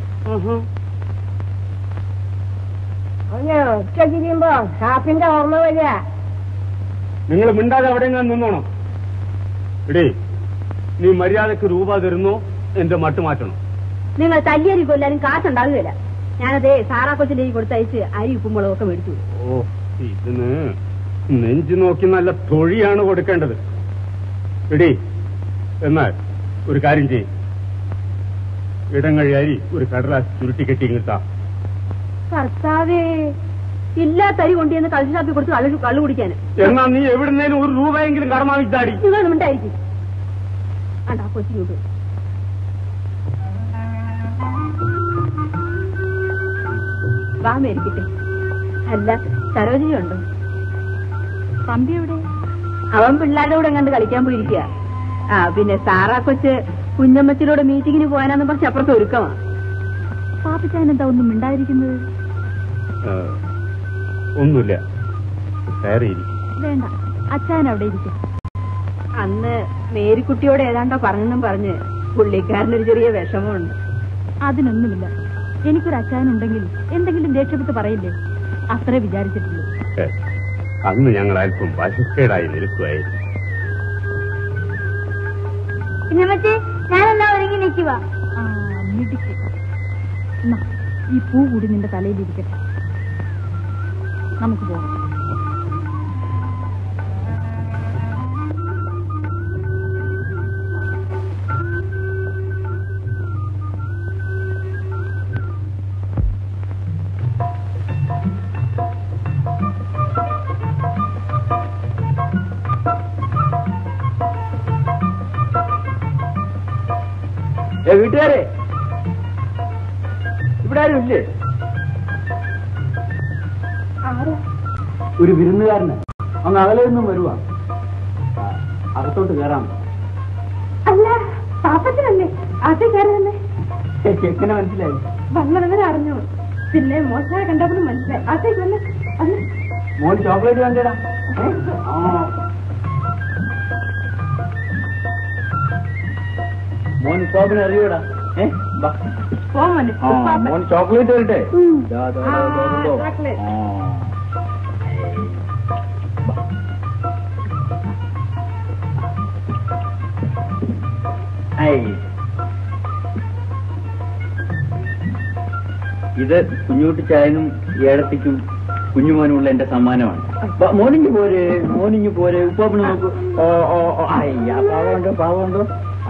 ഉച്ച തിരിയുമ്പോ ഷാപ്പിന്റെ ഓർമ്മ വരിക. നിങ്ങൾ മിണ്ടാതെ അവിടെ നിന്നോണം. ഇടേ നീ മര്യാദക്ക് രൂപ തരുന്നോ എന്റെ മട്ട് മാറ്റണം. നിങ്ങൾ തല്ലിയരി കൊല്ലാനും കാശുണ്ടാകുകയില്ല. ഞാനതേ സാറാ കൊച്ചിലേക്ക് കൊടുത്തയച്ച് അരി ഉപ്പും മുളകൊക്കെ മേടിച്ചു. ഓ, ഇതിന് നെഞ്ചു നോക്കി നല്ല തൊഴിയാണ് കൊടുക്കേണ്ടത്. ഇടേ എന്നാൽ ഒരു കാര്യം ചെയ്യും. ഇടങ്ങഴി അരി ഒരു കടലാസ് ചുരുട്ടി കെട്ടി കിട്ടാ. കർത്താവേ, ഇല്ലാത്ത അരി കൊണ്ടുവന്ന് കള്ള് ഷാപ്പിൽ കൊടുത്ത് കള്ളു കുടിക്കാൻ. എന്നാ നീ എവിടുന്നേലും 1 രൂപയെങ്കിലും കടമാ വിറ്റാടി. നിങ്ങൾ ഉണ്ടായിരിക്കും. ആണ്ടാ കൊച്ചിങ്ങോട്ട് വാ മേരിക്കട്ടെ. അല്ല, സരോജിനിയുണ്ടോ? തമ്പി എവിടെ? അവൻ പിള്ളേരുടെ കൂടെ കണ്ട് കളിക്കാൻ പോയിരിക്കുക. പിന്നെ സാറാ കൊച്ച് കുഞ്ഞമ്മച്ചിലൂടെ മീറ്റിങ്ങിന് പോകാനാന്ന് പറഞ്ഞ് അപ്പുറത്ത് ഒരുക്കമാ. പാപ്പച്ചാൻ എന്താ ഒന്നും മിണ്ടാതിരിക്കുന്നത്? ഒന്നുമില്ല, വേണ്ട, അച്ഛൻ അവിടെ ഇരിക്കും. അന്ന് മേരിക്കുട്ടിയോട് ഏതാണ്ടോ പറഞ്ഞെന്നും പറഞ്ഞ് പുള്ളിക്കാരനൊരു ചെറിയ വിഷമമുണ്ട്. അതിനൊന്നുമില്ല. എനിക്കൊരു അച്ഛനുണ്ടെങ്കിൽ എന്തെങ്കിലും ദേഷ്യപ്പെട്ട് പറയില്ലേ? അത്രേ വിചാരിച്ചിട്ടുള്ളൂ. അന്ന് ഞങ്ങൾ അല്പം വശക്കേടായി നിൽക്കുകയായിരുന്നു. ഞാനെന്നാ ഒരുങ്ങി നിൽക്കുക. മിടുക്കി. ഈ പൂ കൂടി നിന്റെ തലയിലിരിക്കട്ടെ. നമുക്ക് പോകാം. വീട്ടുകാരെ, ഇവിടെ ആരും ഇല്ലേ? ഒരു വിരുന്നുകാരന് അങ്ങ് അകലെ നിന്നും വരുവാ. അകത്തോട്ട് കയറാം. അല്ല, പാപ്പത്തിനല്ലേ അത് കയറുന്നേ? എങ്ങനെ മനസ്സിലായി? വന്നവരെ അറിഞ്ഞു. പിന്നെ മോശമായി കണ്ടപ്പോഴും മനസ്സിലായി. അതേക്ക് വന്ന് വന്ന്. മോൻ ചോക്ലേറ്റ് വേണ്ടടാ. മോൻ ഉപ്പാപ്പിനെ അറിയൂടാ. മോൻ ചോക്ലേറ്റ് വരട്ടെ. ഇത് കുഞ്ഞുകുട്ടിച്ചായനും ഏടത്തിക്കും കുഞ്ഞുമോനുമുള്ള എന്റെ സമ്മാനമാണ്. മോനിഞ്ഞു പോരെ ഉപ്പാപ്പിന് നോക്കൂ. പാവമുണ്ടോ?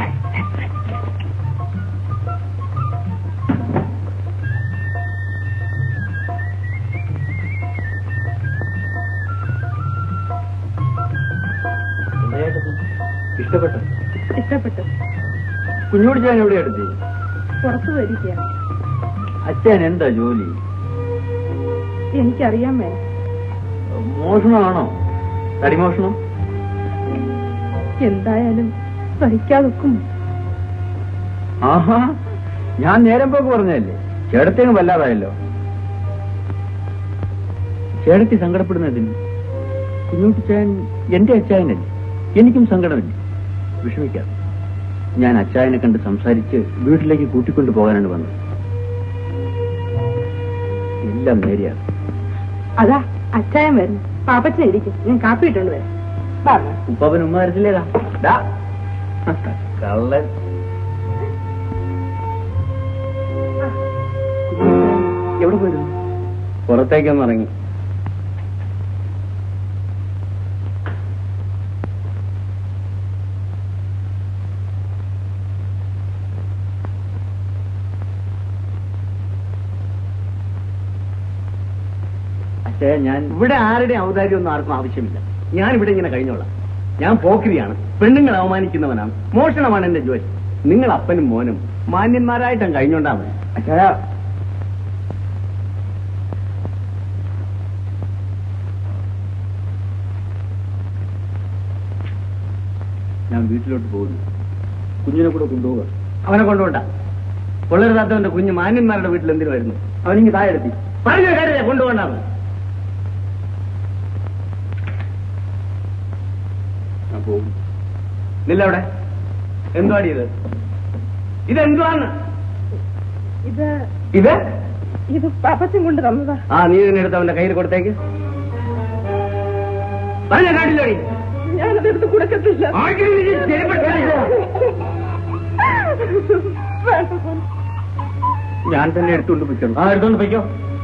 ഇഷ്ടപ്പെട്ടു. കുഞ്ഞുകുട്ടിച്ചായൻ എവിടെ എടുത്തി? പുറത്തു വരിക. അച്ഛൻ എന്താ ജോലി? എനിക്കറിയാൻ വേണ്ട. മോഷണമാണോ? തടിമോഷണം? എന്തായാലും സഹിക്കാതൊക്കും. ആഹാ, ഞാൻ നേരം പോക്ക് പറഞ്ഞതല്ലേ. ചേട്ടത്തേനും വല്ലാതായല്ലോ. ചേട്ടത്തി സങ്കടപ്പെടുന്നതിന് കുഞ്ഞുകുട്ടിച്ചായൻ എന്റെ അച്ചായനല്ലേ, എനിക്കും സങ്കടമില്ല. വിഷമിക്കാതെ. ഞാൻ അച്ചായനെ കണ്ട് സംസാരിച്ച് വീട്ടിലേക്ക് കൂട്ടിക്കൊണ്ടു പോകാനാണ് വന്നത്. എല്ലാം നേരെയാണ്. അതാ അച്ചായൻ വരുന്നു. പാപ്പച്ചനെ ഇരിക്കും, ഞാൻ കാപ്പി ഇട്ടുകൊണ്ട് വരാം. ഉപ്പാപ്പൻ ഉമ്മ വരത്തില്ലേടാ? കള്ളൻ. എവിടെ പോയിരുന്നു? പുറത്തേക്കൊന്ന് ഇറങ്ങി. ഞാൻ ഇവിടെ ആരുടെയും ഔദാര്യമൊന്നും ആർക്കും ആവശ്യമില്ല. ഞാൻ ഇവിടെ ഇങ്ങനെ കഴിഞ്ഞോളാം. ഞാൻ പോക്കിരിയാണ്, പെണ്ണുങ്ങൾ അവമാനിക്കുന്നവനാണ്, മോഷണമാണ് എന്റെ ജോലി. നിങ്ങൾ അപ്പനും മോനും മാന്യന്മാരായിട്ടും കഴിഞ്ഞോണ്ടാ മതി. ഞാൻ വീട്ടിലോട്ട് പോകുന്നു. കുഞ്ഞിനെ കൂടെ കൊണ്ടുപോവുക. അവനെ കൊണ്ടുപോണ്ട. കൊള്ളരുതാത്തവന്റെ കുഞ്ഞ് മാന്യന്മാരുടെ വീട്ടിൽ എന്തിനു വരുന്നു? അവനിങ്ങ് താഴെത്തി പറഞ്ഞ കാര്യത്തെ കൊണ്ടുപോകണ്ടാവും. നില്ലവിടെ. എന്തുവാടി ഇത്? ഇതെന്തുവാണ് ഇത്? ഇത് പാപ്പച്ചൻ കൊണ്ട് തന്നതാ. നീ ഇതിനെ എടുത്ത് അവന്റെ കയ്യിൽ കൊടുത്തേക്ക്. പറഞ്ഞ കാട്ടില്ലോടി. ഞാനതെടുത്ത് കൊടുക്കത്തില്ല. ഞാൻ തന്നെ എടുത്തുകൊണ്ട് പൊയ്ക്കോ. എടുത്തോണ്ട് പൊയ്ക്കോ.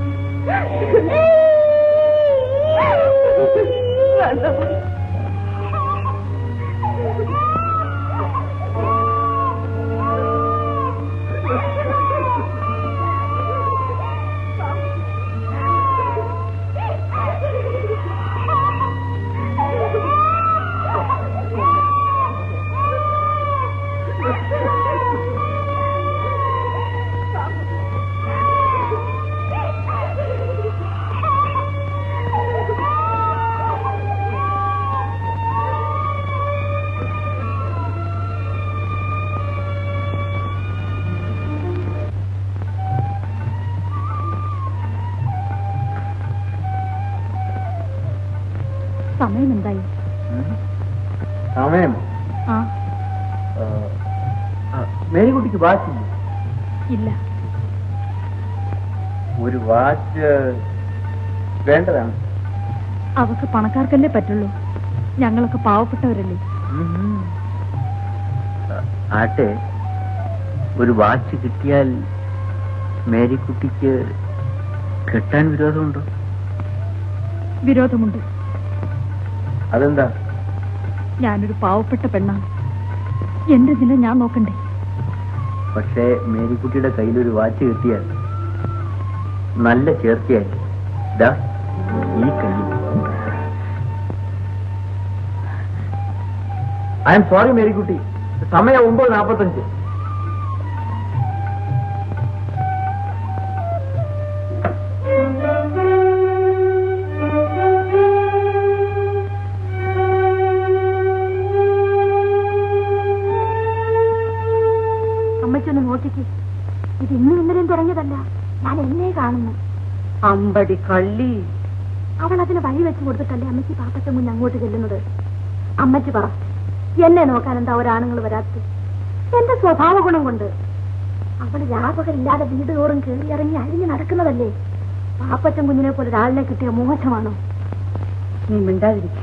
സമയം എന്തായി? സമയം മേരിക്കുട്ടിക്ക് വാച്ചില്ല. ഇല്ല. ഒരു വാച്ച് വേണ്ടതാണ്. അവക്ക് പണക്കാർക്കല്ലേ പറ്റുള്ളൂ. ഞങ്ങളൊക്കെ പാവപ്പെട്ടവരല്ലേ. ആട്ടെ, ഒരു വാച്ച് കിട്ടിയാൽ മേരിക്കുട്ടിക്ക് കെട്ടാൻ വിരോധമുണ്ടോ? വിരോധമുണ്ട്. അതെന്താ? ഞാനൊരു പാവപ്പെട്ട പെണ്ണാണ്. എന്റെ നില ഞാൻ നോക്കണ്ടേ? പക്ഷേ മേരിക്കുട്ടിയുടെ കയ്യിലൊരു വാച്ച് കിട്ടിയാൽ നല്ല ചേർച്ചയായി. ഈ കയ്യിൽ. ഐ എം സോറി മേരിക്കുട്ടി, സമയം 9:45. എന്തടി കള്ളി? അവൾ അതിന് വഴി വെച്ച് കൊടുത്തിട്ടല്ലേ അമ്മച്ചി പാപ്പച്ച മുന്നേ അങ്ങോട്ട് ചെല്ലുന്നത്. അമ്മച്ചി പറ, എന്നെ നോക്കാൻ എന്താ ഒരാണുങ്ങൾ വരാത്ത? എന്റെ സ്വഭാവ ഗുണം കൊണ്ട്. അവള് രാപകരില്ലാതെ വീട് തോറും കയറി ഇറങ്ങി അഴിഞ്ഞു നടക്കുന്നതല്ലേ. പാപ്പച്ചൻ കുഞ്ഞിനെ പോലെ ഒരാളിനെ കിട്ടിയ മോശമാണോ? നീ മിണ്ടാതിരിക്ക.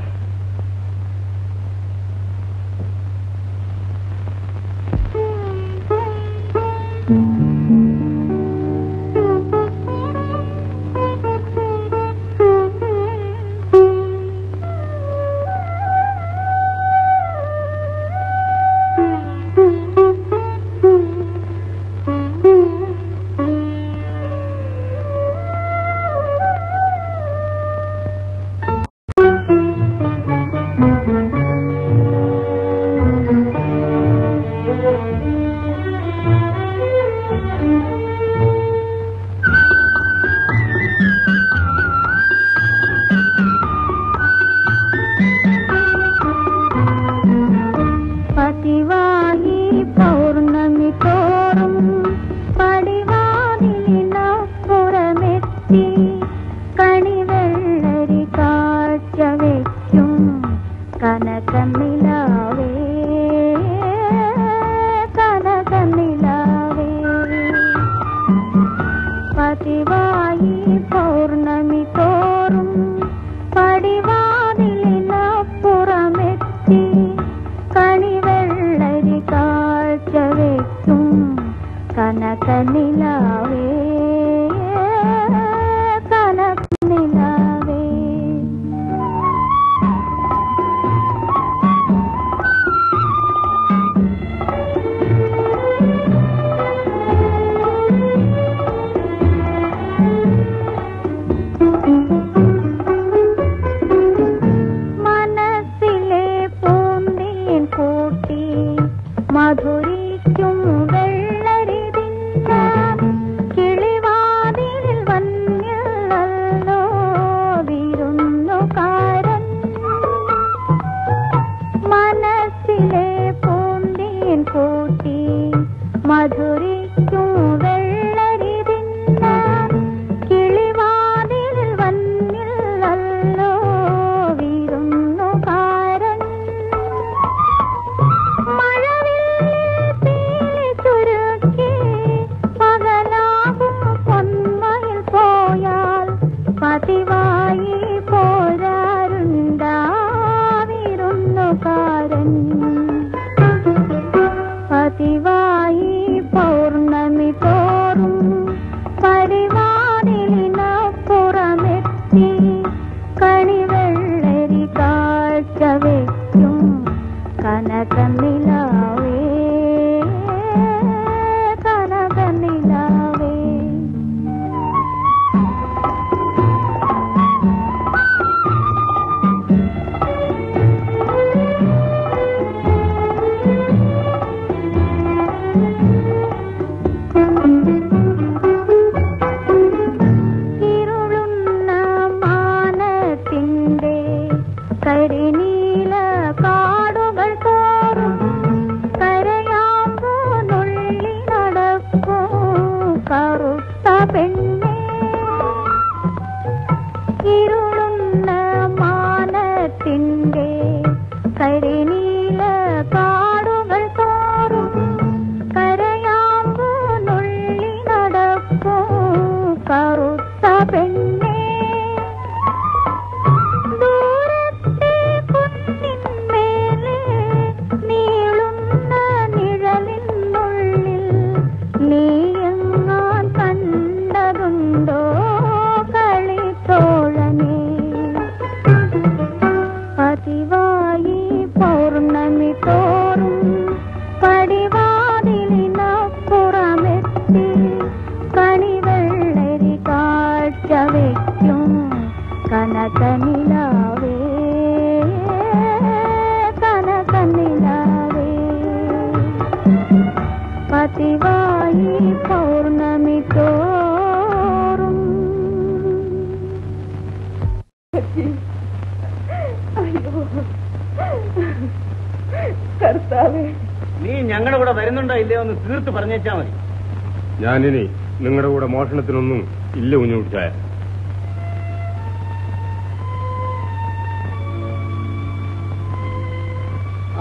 നീ ഞങ്ങളുടെ കൂടെ വരുന്നുണ്ടോ ഇല്ലയോ ഒന്ന് തീർത്ത് പറഞ്ഞേച്ചാ മതി. ഞാനിനി നിങ്ങളുടെ കൂടെ മോഷണത്തിനൊന്നും ഇല്ല കുഞ്ഞുകുട്ടിച്ചായ.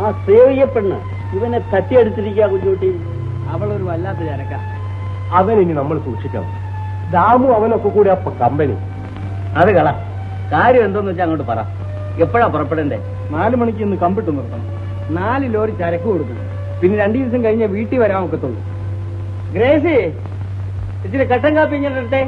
ആ സേവിയപ്പെണ്ണ് ഇവനെ തട്ടിയെടുത്തിരിക്കുക കുഞ്ഞുട്ടി. അവളൊരു വല്ലാത്ത ചരക്ക. അവനിനി നമ്മൾ സൂക്ഷിക്കണം. ദാമു അവനൊക്കെ കൂടി അപ്പൊ കമ്പനി. അത് കള. കാര്യം എന്തോന്ന് വെച്ചാൽ അങ്ങോട്ട് പറ. എപ്പോഴാ പുറപ്പെടണ്ടേ? 4 മണിക്ക് ഇന്ന് കമ്പിട്ട് നിർത്തണം. 4 ലോറി ചരക്ക് കൊടുക്കും. പിന്നെ 2 ദിവസം കഴിഞ്ഞ വീട്ടിൽ വരാൻ ഒക്കത്തുള്ളൂ. ഗ്രേസി, ഇച്ചിരി കട്ടൻ കാപ്പി ഇങ്ങനെ എടുത്തേ.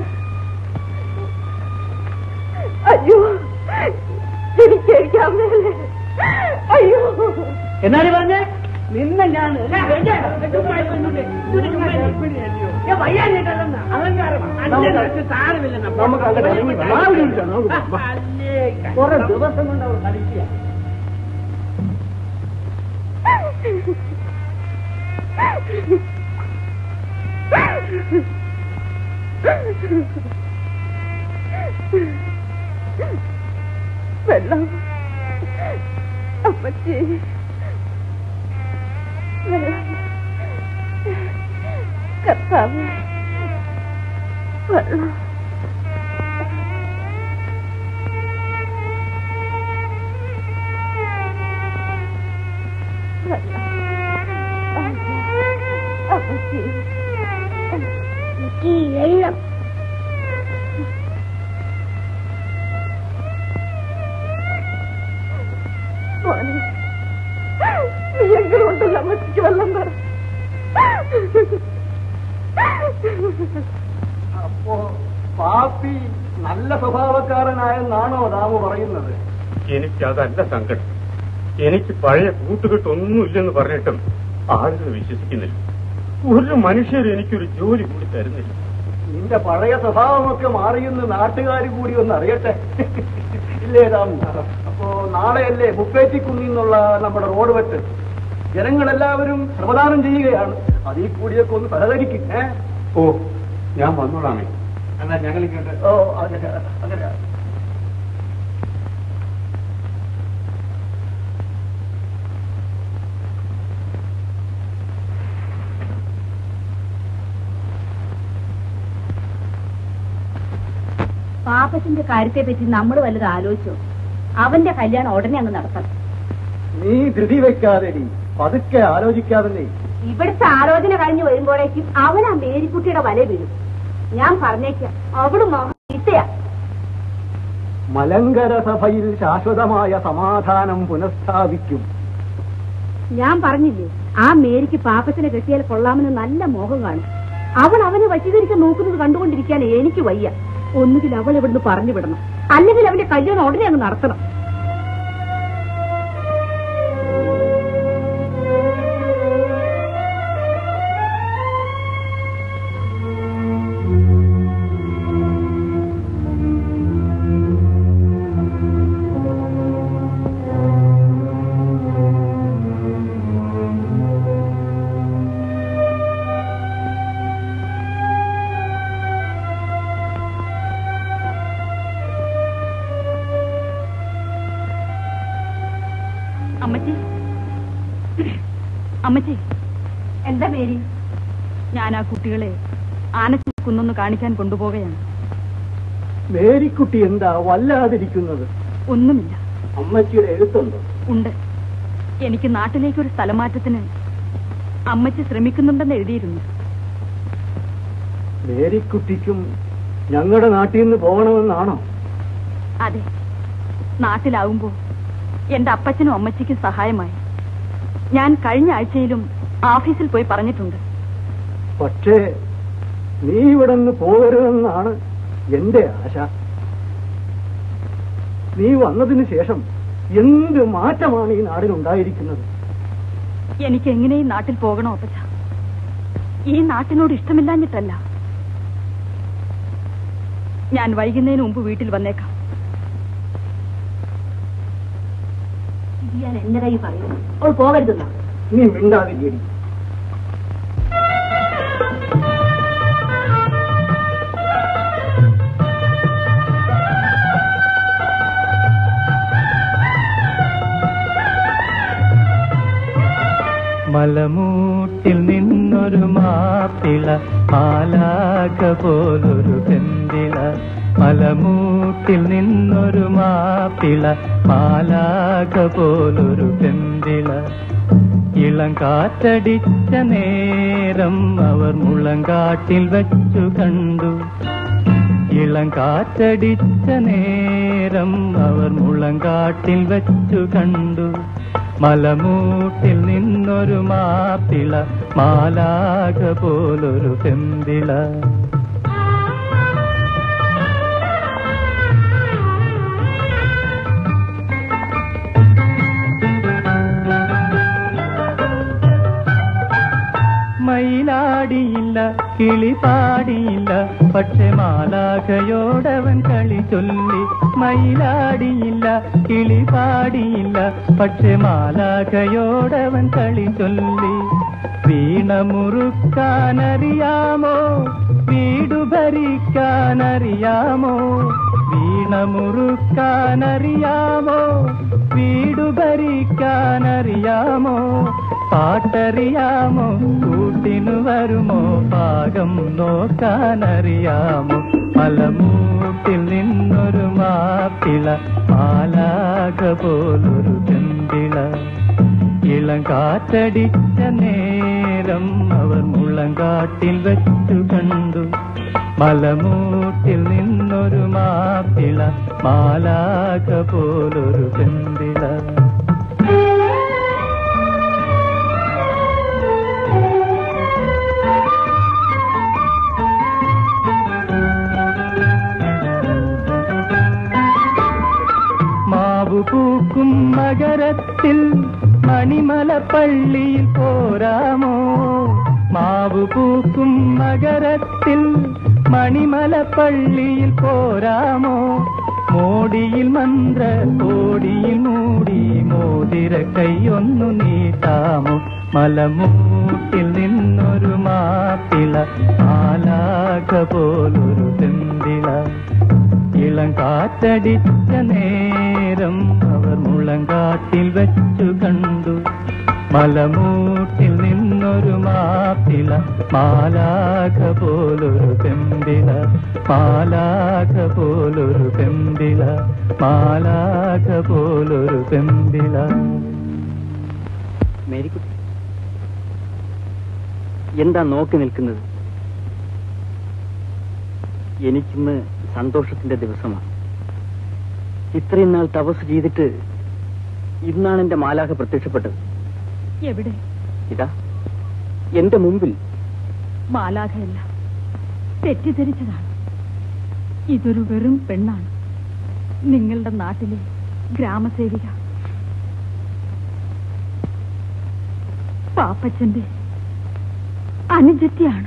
അയ്യോ, എനിക്ക് കഴിക്കാൻ മേലെ. അയ്യോ, എന്നാണ് പറഞ്ഞേ? നിന്നെ ഞാൻ കുറെ ദിവസം കൊണ്ട് അവർ കളിക്കുക. വെള്ളം അമ്മച്ചി, വെള്ളം. കർത്താവേ, വെള്ളം. അമ്മച്ചി, വെള്ളം. നീയെങ്കിലും ഉണ്ടല്ലോ അമ്മച്ചിക്ക് വെള്ളം തരാം. അപ്പോ പാപ്പി നല്ല സ്വഭാവക്കാരനായെന്നാണോ ദാമു പറയുന്നത്? എനിക്കതല്ല സങ്കടം. എനിക്ക് പഴയ കൂട്ടുകെട്ടൊന്നുമില്ലെന്ന് പറഞ്ഞിട്ടും ആളുകൾ വിശ്വസിക്കുന്നില്ല. ഒരു മനുഷ്യർ എനിക്കൊരു ജോലി കൂടി തരുന്നില്ല. നിന്റെ പഴയ സ്വഭാവമൊക്കെ മാറിയെന്ന് നാട്ടുകാർ കൂടി ഒന്ന് അറിയട്ടെ. ഇല്ലേ ദാമു? അപ്പോ നാളെയല്ലേ മുപ്പേറ്റിക്കുന്നിൽ നിന്നുള്ള നമ്മുടെ റോഡ് വെട്ട്. ജനങ്ങളെല്ലാവരും ശ്രമദാനം ചെയ്യുകയാണ്. അതിൽ കൂടിയൊക്കെ ഒന്ന് സഹകരിക്കും. ഓ, ഞാൻ വന്നോളാമേ. എന്നാ ഞങ്ങൾ ഇങ്ങോട്ട്. ഓ, അങ്ങനെ. പാപ്പച്ചന്റെ കാര്യത്തെ പറ്റി നമ്മൾ വല്ലത് ആലോചിച്ചോ? അവന്റെ കല്യാണം ഉടനെ അങ്ങ് നടത്തണം. നീ ധൃതി വെക്കാതെ, പതുക്കെ ആലോചിക്കാതെ. ഇവിടുത്തെ ആലോചന കഴിഞ്ഞു വരുമ്പോഴേക്കും അവൻ ആ മേരിക്കുട്ടിയുടെ വല വീഴും. ഞാൻ പറഞ്ഞേക്കാം, അവള് മഹാ. മലങ്കര സഭയിൽ ശാശ്വതമായ സമാധാനം പുനഃസ്ഥാപിക്കും. ഞാൻ പറഞ്ഞില്ലേ, ആ മേരിക്ക് പാപ്പച്ചനെ കെട്ടിയാൽ കൊള്ളാമെന്ന് നല്ല മോഹം കാണും. അവൾ അവനെ വശീകരിക്കാൻ നോക്കുന്നത് കണ്ടുകൊണ്ടിരിക്കാൻ എനിക്ക് വയ്യ. ഒന്നുകിൽ അവൾ ഇവിടുന്ന് പറഞ്ഞു വിടണം, അല്ലെങ്കിൽ അവന്റെ കല്യാണം ഉടനെ അങ്ങ് നടത്തണം. അമ്മച്ചി, എന്താ മേരി? ഞാൻ ആ കുട്ടികളെ ആനക്കുന്നൊന്ന് കാണിക്കാൻ കൊണ്ടുപോവുകയാണ്. മേരിക്കുട്ടി എന്താ വല്ലാതിരിക്കുന്നത്? ഒന്നുമില്ല. അമ്മച്ചിയുടെ എഴുത്തുണ്ടോ? ഉണ്ട്. എനിക്ക് നാട്ടിലേക്കൊരു സ്ഥലമാറ്റത്തിന് അമ്മച്ചി ശ്രമിക്കുന്നുണ്ടെന്ന് എഴുതിയിരുന്നു. മേരിക്കുട്ടിക്കും ഞങ്ങളുടെ നാട്ടിൽ നിന്ന് പോകണമെന്നാണോ? അതെ. നാട്ടിലാവുമ്പോ എന്റെ അപ്പച്ചനും അമ്മച്ചിക്കും സഹായമായി. ഞാൻ കഴിഞ്ഞ ആഴ്ചയിലും ഓഫീസിൽ പോയി പറഞ്ഞിട്ടുണ്ട്. പക്ഷേ നീ ഇവിടെ നിന്ന് പോകരുതെന്നാണ് എന്റെ ആശ. നീ വന്നതിന് ശേഷം എന്ത് മാറ്റമാണ് ഈ നാടിനുണ്ടായിരിക്കുന്നത്? എനിക്ക് എങ്ങനെയും നാട്ടിൽ പോകണോ അപ്പച്ച? ഈ നാട്ടിനോട് ഇഷ്ടമില്ലാഞ്ഞിട്ടല്ല. ഞാൻ വൈകുന്നതിന് മുമ്പ് വീട്ടിൽ വന്നേക്കാം. ഞാൻ എന്റെ കൈ പറയുന്നു, അവൾ പോകരുതെന്നാ. നീ മിണ്ടാതിരിക്കടി. മലമൂട്ടിൽ നിന്നൊരു മാപ്പിള, മാലാക പോലൊരു പെന്തിള, മലമൂട്ടിൽ നിന്നൊരു മാപ്പിള, മാലാഖ പോലൊരു പെമ്പിള. ഇളം കാറ്റടിച്ച നേരം അവർ മുളങ്കാട്ടിൽ വെച്ചു കണ്ടു. ഇളം കാറ്റടിച്ച നേരം അവർ മുളങ്കാട്ടിൽ വെച്ചു കണ്ടു. മലമൂട്ടിൽ നിന്നൊരു മാപ്പിള, മാലാഖ പോലൊരു പെമ്പിള. മയിലാടിയില്ല, കിളി പാടിയില്ല, പക്ഷെ മാലാഖയോടവൻ കളി ചൊല്ലി. മയിലാടിയില്ല, കിളി പാടിയില്ല, പക്ഷെ മാലാഖയോടവൻ കളി ചൊല്ലി. വീണ മുറുക്കാനറിയാമോ, വീടു ഭരിക്കാനറിയാമോ? വീണ മുറുക്കാനറിയാമോ, വീടു ഭരിക്കാനറിയാമോ? പാട്ടറിയാമോ, കൂട്ടിനു വരുമോ, പാകം നോക്കാനറിയാമോ? മലമൂട്ടിൽ നിന്നൊരു മാപ്പിള, മാലാഖ പോലൊരു പെമ്പിള. ഇളം കാറ്റടിച്ച നേരം അവർ മുളങ്കാട്ടിൽ വെച്ചു കണ്ടു. മലമൂട്ടിൽ നിന്നൊരു മാപ്പിള, മാലാഖ പോലൊരു പെമ്പിള. പൂക്കും മകരത്തിൽ മണിമല പള്ളിയിൽ പോരാമോ? മാവു പൂക്കും മകരത്തിൽ മണിമല പള്ളിയിൽ പോരാമോ? മോടിയിൽ മന്ത്ര കോടിയിൽ മൂടി മോതിര കൈയൊന്നു നീട്ടാമോ? മലമൂട്ടിൽ നിന്നൊരു മാപ്പിള, മാലാഖ പോലൊരു പെമ്പിള. ഇളം കാറ്റടിച്ച നേരം അവർ മുളങ്കാട്ടിൽ വെച്ചു കണ്ടു. മലമൂട്ടിൽ നിന്നൊരു മാപ്പിള, മാലാഖ പോലൊരു പെമ്പിള. മാലാഖ പോലൊരു പെമ്പിള, മാലാഖ പോലൊരു പെമ്പിള. മേരിക്കുട്ടി, എന്താ നോക്കി നിൽക്കുന്നത്? എനിക്കിന്ന് സന്തോഷത്തിന്റെ ദിവസമാണ്. ഇത്രയും നാൾ തപസ് ചെയ്തിട്ട് ഇന്നാണ് എന്റെ മാലാഖ പ്രത്യക്ഷപ്പെട്ടത്. എവിടെ? ഇതാ എന്റെ മുമ്പിൽ. മാലാഖയല്ല, തെറ്റിദ്ധരിച്ചതാണ്. ഇതൊരു വെറും പെണ്ണാണ്, നിങ്ങളുടെ നാട്ടിലെ ഗ്രാമസേവിക. പാപ്പച്ചന്റെ അനുജത്തിയാണ്.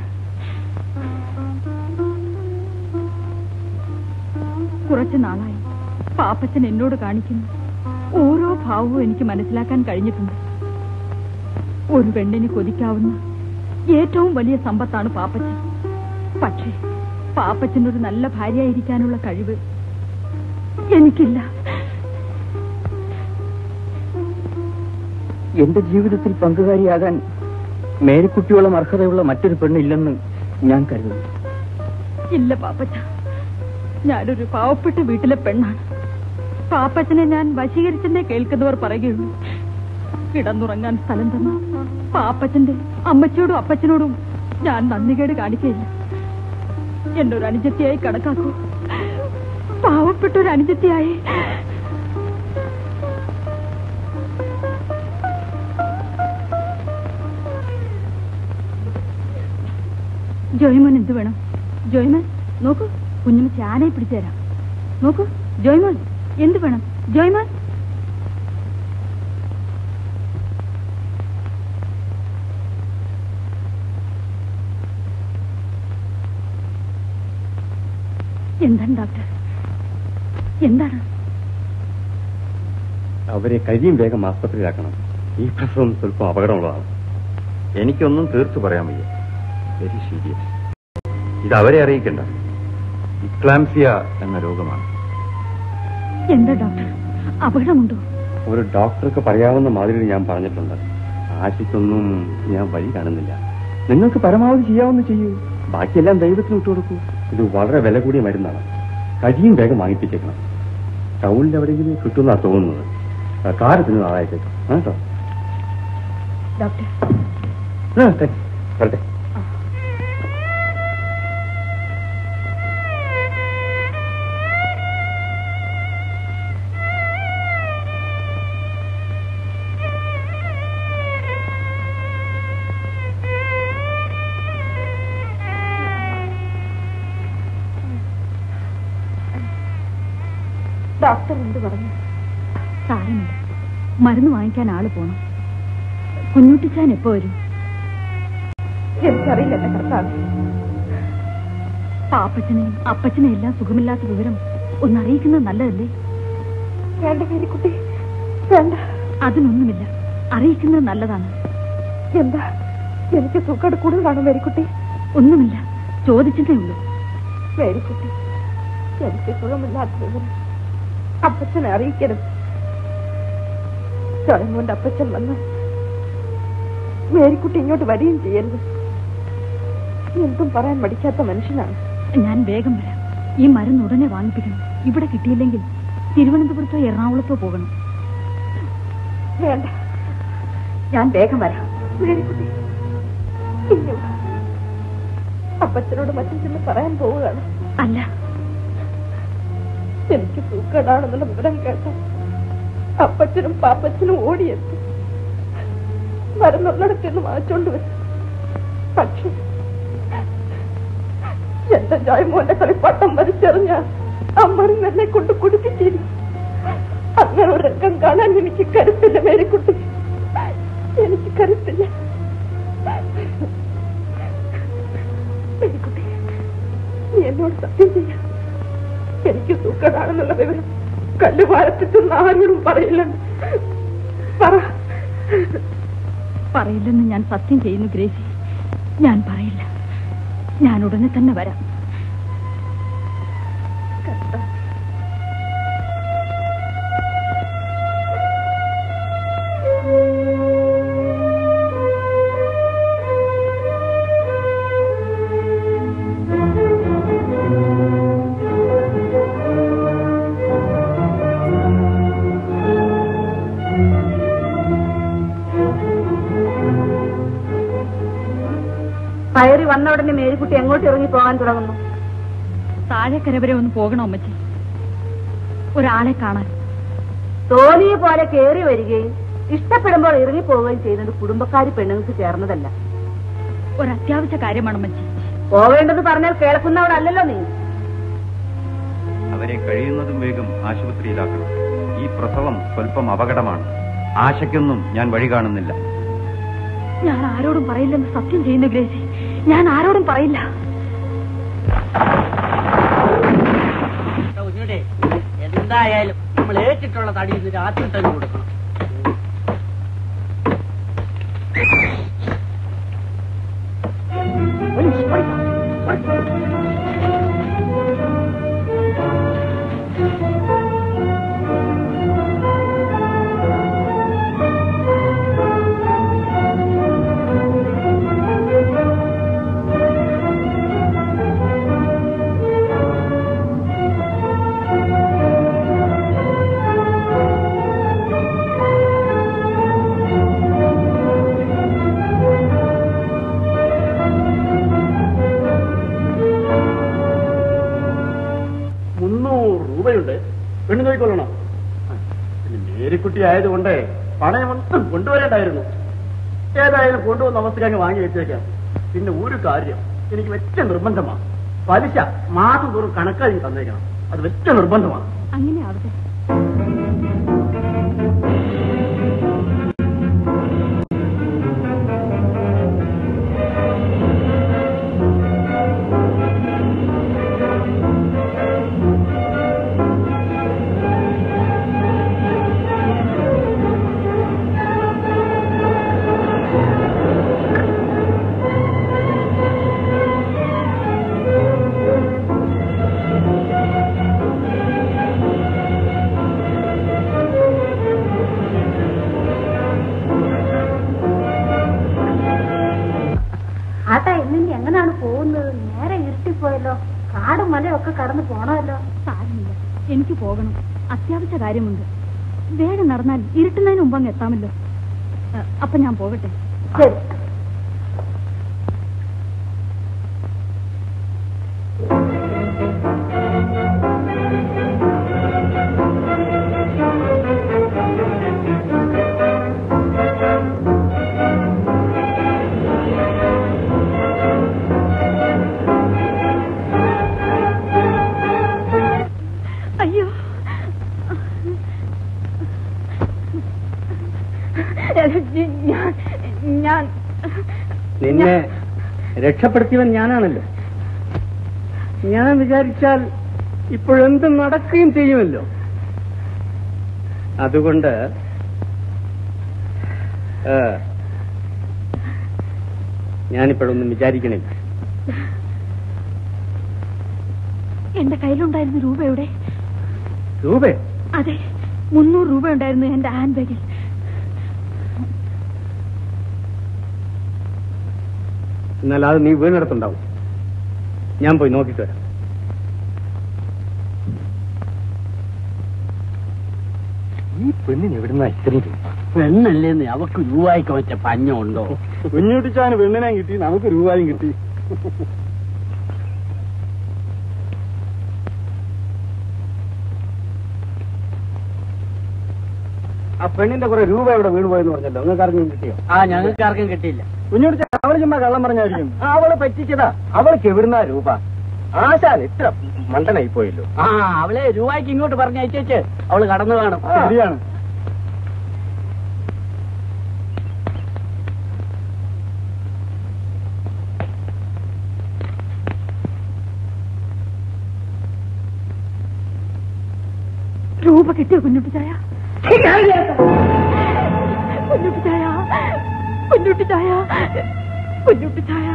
കുറച്ചു നാളായി പാപ്പച്ചൻ എന്നോട് കാണിക്കുന്നു ഓരോ ഭാവവും എനിക്ക് മനസ്സിലാക്കാൻ കഴിഞ്ഞിട്ടുണ്ട്. ഒരു പെണ്ണിന് കൊതിക്കാവുന്ന ഏറ്റവും വലിയ സമ്പത്താണ് പാപ്പച്ചൻ. പക്ഷേ പാപ്പച്ചനൊരു നല്ല ഭാര്യയായിരിക്കാനുള്ള കഴിവ് എനിക്കില്ല. എന്റെ ജീവിതത്തിൽ പങ്കുകാരിയാകാൻ മേരിക്കുട്ടിയോളം അർഹതയുള്ള മറ്റൊരു പെണ്ണില്ലെന്ന് ഞാൻ കരുതുന്നു. ഇല്ല പാപ്പച്ച, ഞാനൊരു പാവപ്പെട്ട വീട്ടിലെ പെണ്ണാണ്. പാപ്പച്ചനെ ഞാൻ വശീകരിച്ചെന്നേ കേൾക്കുന്നവർ പറയുകയുള്ളൂ. കിടന്നുറങ്ങാൻ സ്ഥലം തന്ന പാപ്പച്ചന്റെ അമ്മച്ചിയോടും അപ്പച്ചനോടും ഞാൻ നന്ദികേട് കാണിക്കയില്ല. എന്റെ ഒരു അനുജത്തിയായി കണക്കാക്കൂ, പാവപ്പെട്ട ഒരു അനുജത്തിയായി. ജോയ്മോൻ എന്ത് വേണം? ജോയ്മോൻ നോക്കൂ, കുഞ്ഞമ്മ ചാനയെ പിടിച്ചു തരാം. നോക്കൂ ജോയ്മോൻ, എന്ത് വേണം? ജോയ്മോൻ, എന്താണ് ഡോക്ടർ? എന്താണ്? അവരെ കഴിയും വേഗം ആസ്പത്രിയിലാക്കണം. ഈ പ്രസവം സ്വല്പം അപകടമുള്ളതാണ്. എനിക്കൊന്നും തീർത്തു പറയാൻ വയ്യ. Very serious. ഇത് അവരെ അറിയിക്കണ്ട. ഇക്ലാംസിയ എന്ന രോഗമാണ്. എന്താ ഡോക്ടർ, അപകടമുണ്ടോ? ഒരു ഡോക്ടർക്ക് പറയാവുന്ന മാതിരി ഞാൻ പറഞ്ഞിട്ടുണ്ട്. ആശിക്കൊന്നും ഞാൻ വഴി കാണുന്നില്ല. നിങ്ങൾക്ക് പരമാവധി ചെയ്യാവുന്ന ചെയ്യൂ, ബാക്കിയെല്ലാം ദൈവത്തിന് വിട്ടുകൊടുക്കൂ. ഇത് വളരെ വില കൂടിയ മരുന്നാണ്. കരിയും വേഗം വാങ്ങിപ്പിച്ചേക്കണം. ടൗണിൽ എവിടെയെങ്കിലും കിട്ടുമെന്നാ തോന്നുന്നത്. കാരത്തിന് നാളായിട്ടേക്കും കേട്ടോ. ഡോക്ടർ വരട്ടെ. ഡോക്ടർ എന്ത് പറഞ്ഞു? സാരമില്ല, മരുന്ന് വാങ്ങിക്കാൻ ആള് പോണം. കുഞ്ഞുട്ടിച്ചാൻ എപ്പോ വരും? എനിക്കറിയില്ല എന്റെ കർത്താവ്. പാപ്പച്ചനെയും അപ്പച്ചനെയും എല്ലാം സുഖമില്ലാത്ത വിവരം ഒന്നറിയിക്കുന്നത് നല്ലതല്ലേ? വേണ്ട മേരിക്കുട്ടി, വേണ്ട. അതിനൊന്നുമില്ല, അറിയിക്കുന്നത് നല്ലതാണ്. എന്താ, എനിക്ക് സുഖം കൂടുതലാണോ മേരിക്കുട്ടി? ഒന്നുമില്ല, ചോദിച്ചതേ ഉള്ളൂ. മേരിക്കുട്ടി, എനിക്ക് സുഖമില്ലാത്ത വിവരം അപ്പച്ചനെ അറിയിക്കരുത്. ചോരമോന്റെ അപ്പച്ചൻ വന്ന് മേരിക്കുട്ടി ഇങ്ങോട്ട് വരികയും ചെയ്യരുത്. എന്തും പറയാൻ മടിക്കാത്ത മനുഷ്യനാണ്. ഞാൻ വേഗം വരാം. ഈ മരുന്ന് ഉടനെ വാങ്ങിപ്പിക്കണം. ഇവിടെ കിട്ടിയില്ലെങ്കിൽ തിരുവനന്തപുരത്തോ എറണാകുളത്തോ പോകണം. വേണ്ട, ഞാൻ വേഗം വരാം. മേരിക്കുട്ടി, അപ്പച്ചനോട് മറ്റും ചെന്ന് പറയാൻ പോവുകയാണ്. അല്ല, എനിക്ക് സൂക്കേടാണെന്നുള്ള വിവരം കേട്ട അപ്പച്ചനും പാപ്പച്ചനും ഓടിയെത്തി മരുന്നുള്ളിടത്ത് വാങ്ങിച്ചോണ്ട് വരും. പക്ഷെ എന്റെ ജയമോന്റെ കളിപ്പാട്ടം വലിച്ചെറിഞ്ഞ അമ്മറിന് എന്നെ കൊണ്ട് കുടിപ്പിച്ചിരുന്നു. അങ്ങനെ ഒരു രംഗം കാണാൻ എനിക്ക് കരുത്തില്ല മേരിക്കുട്ടി, എനിക്ക് കരുത്തില്ല. മേരിക്കുട്ടി, നീ എന്നോട് സത്യം ചെയ്യാം. എനിക്ക് സൂക്കേടാണെന്നുള്ള വിവരം കല്ലുപാലത്തിച്ചൊന്നും ആരോടും പറയില്ലെന്ന് പറയില്ലെന്ന് ഞാൻ സത്യം ചെയ്യുന്നു ഗ്രേസി. ഞാൻ പറയില്ല. ഞാൻ ഉടനെ തന്നെ വരാം. കയറി വന്ന ഉടനെ മേരിക്കുട്ടി എങ്ങോട്ട് ഇറങ്ങി പോകാൻ തുടങ്ങുന്നു? താഴെക്കര വരെ ഒന്ന് പോകണോ അമ്മച്ചി? ഒരാളെ കാണാൻ. തോന്നിയെ പോലെ കയറി വരികയും ഇഷ്ടപ്പെടുമ്പോൾ ഇറങ്ങി പോവുകയും ചെയ്യുന്നത് കുടുംബക്കാരി പെണ്ണുങ്ങൾക്ക് ചേർന്നതല്ല. ഒരത്യാവശ്യ കാര്യമാണ് അമ്മച്ചി. പോവേണ്ടത് പറഞ്ഞാൽ കേൾക്കുന്നവളല്ലല്ലോ നീ. അവരെ കഴിയുന്നതും വേഗം ആശുപത്രിയിലാക്കണം. ഈ പ്രസവം സ്വല്പം അപകടമാണ്. ആശയ്ക്കൊന്നും ഞാൻ വഴി കാണുന്നില്ല. ഞാൻ ആരോടും പറയില്ലെന്ന് സത്യം ചെയ്യുന്നു ഗ്രേസി. ഞാൻ ആരോടും പറയില്ല. എന്തായാലും നമ്മൾ ഏറ്റിട്ടുള്ള തടി ഇന്ന് രാത്രി തന്നെ കൊടുക്കണം. പെണ്ണു നോക്കിക്കൊള്ളണം. മേരിക്കുട്ടി ആയതുകൊണ്ട് പണയമൊന്നും കൊണ്ടുവരേണ്ടായിരുന്നു. ഏതായാലും കൊണ്ടുവന്ന അവസ്ഥയ്ക്ക് വാങ്ങി വെച്ചേക്കാം. പിന്നെ ഒരു കാര്യം എനിക്ക് വെച്ച നിർബന്ധമാണ്. പലിശ മാസം തോറും കണക്കായി തന്നേക്കണം. അത് വെച്ച നിർബന്ധമാണ്. അങ്ങനെ ആവട്ടെ. ആട്ടാ ഇന്നിനി എങ്ങനെയാണ് പോകുന്നത്? നേരെ ഇരുട്ടിപ്പോയല്ലോ. കാടും മലയൊക്കെ കടന്നു പോണമല്ലോ. എനിക്ക് പോകണം, അത്യാവശ്യ കാര്യമുണ്ട്. വേഗം നടന്നാൽ ഇരുട്ടുന്നതിന് മുമ്പ് അങ്ങ് എത്താമല്ലോ. അപ്പൊ ഞാൻ പോകട്ടെ. ശരി. അയ്യോ, ഞാൻ നിന്നെ രക്ഷപ്പെടുത്തിയവൻ ഞാനാണല്ലോ. ഞാൻ വിചാരിച്ചാൽ ഇപ്പോഴെന്തും നടക്കുകയും ചെയ്യുമല്ലോ. അതുകൊണ്ട് ഞാനിപ്പോഴൊന്നും വിചാരിക്കണില്ല. എന്റെ കയ്യിലുണ്ടായിരുന്ന രൂപ എവിടെ? രൂപ? അതെ, 300 രൂപ ഉണ്ടായിരുന്നു എന്റെ ഹാൻഡ് ബാഗിൽ. എന്നാൽ അത് നീ വീണെടുത്തുണ്ടാവും. ഞാൻ പോയി നോക്കിട്ട് വരാം. ഈ പെണ്ണിന് എവിടുന്ന ഇത്രയും രൂപ? പെണ്ണല്ലേന്ന് അവക്ക് രൂപയ്ക്ക് വെച്ച പഞ്ഞുണ്ടോ? കുഞ്ഞുട്ടിച്ചാന് പെണ്ണിനെ കിട്ടി, നമുക്ക് രൂപയും കിട്ടി. ആ പെണ്ണിന്റെ കുറെ രൂപ ഇവിടെ വീണ് പോയെന്ന് പറഞ്ഞല്ലോ. നിങ്ങൾക്ക് ആർക്കും കിട്ടിയോ? ആ, ഞങ്ങൾക്ക് ആർക്കും കിട്ടിയില്ല. കുഞ്ഞുട്ടിച്ച അവള് ചുമ്മാ കള്ളം പറഞ്ഞായിരിക്കും. അവള് പറ്റിച്ചതാ. അവൾക്ക് എവിടുന്ന രൂപ? ആശാൻ ഇത്ര മണ്ടനായി പോയല്ലോ. ആ, അവളെ രൂപയ്ക്ക് ഇങ്ങോട്ട് പറഞ്ഞയച്ചേച്ച് അവള് കടന്നു കാണും. ശരിയാണ്. രൂപ കിട്ടിയോ കുഞ്ഞുട്ടിച്ചായ? കുഞ്ഞുട്ടിച്ചായ, കുഞ്ഞുട്ടിച്ചായ, കുഞ്ഞുട്ടിച്ചായ.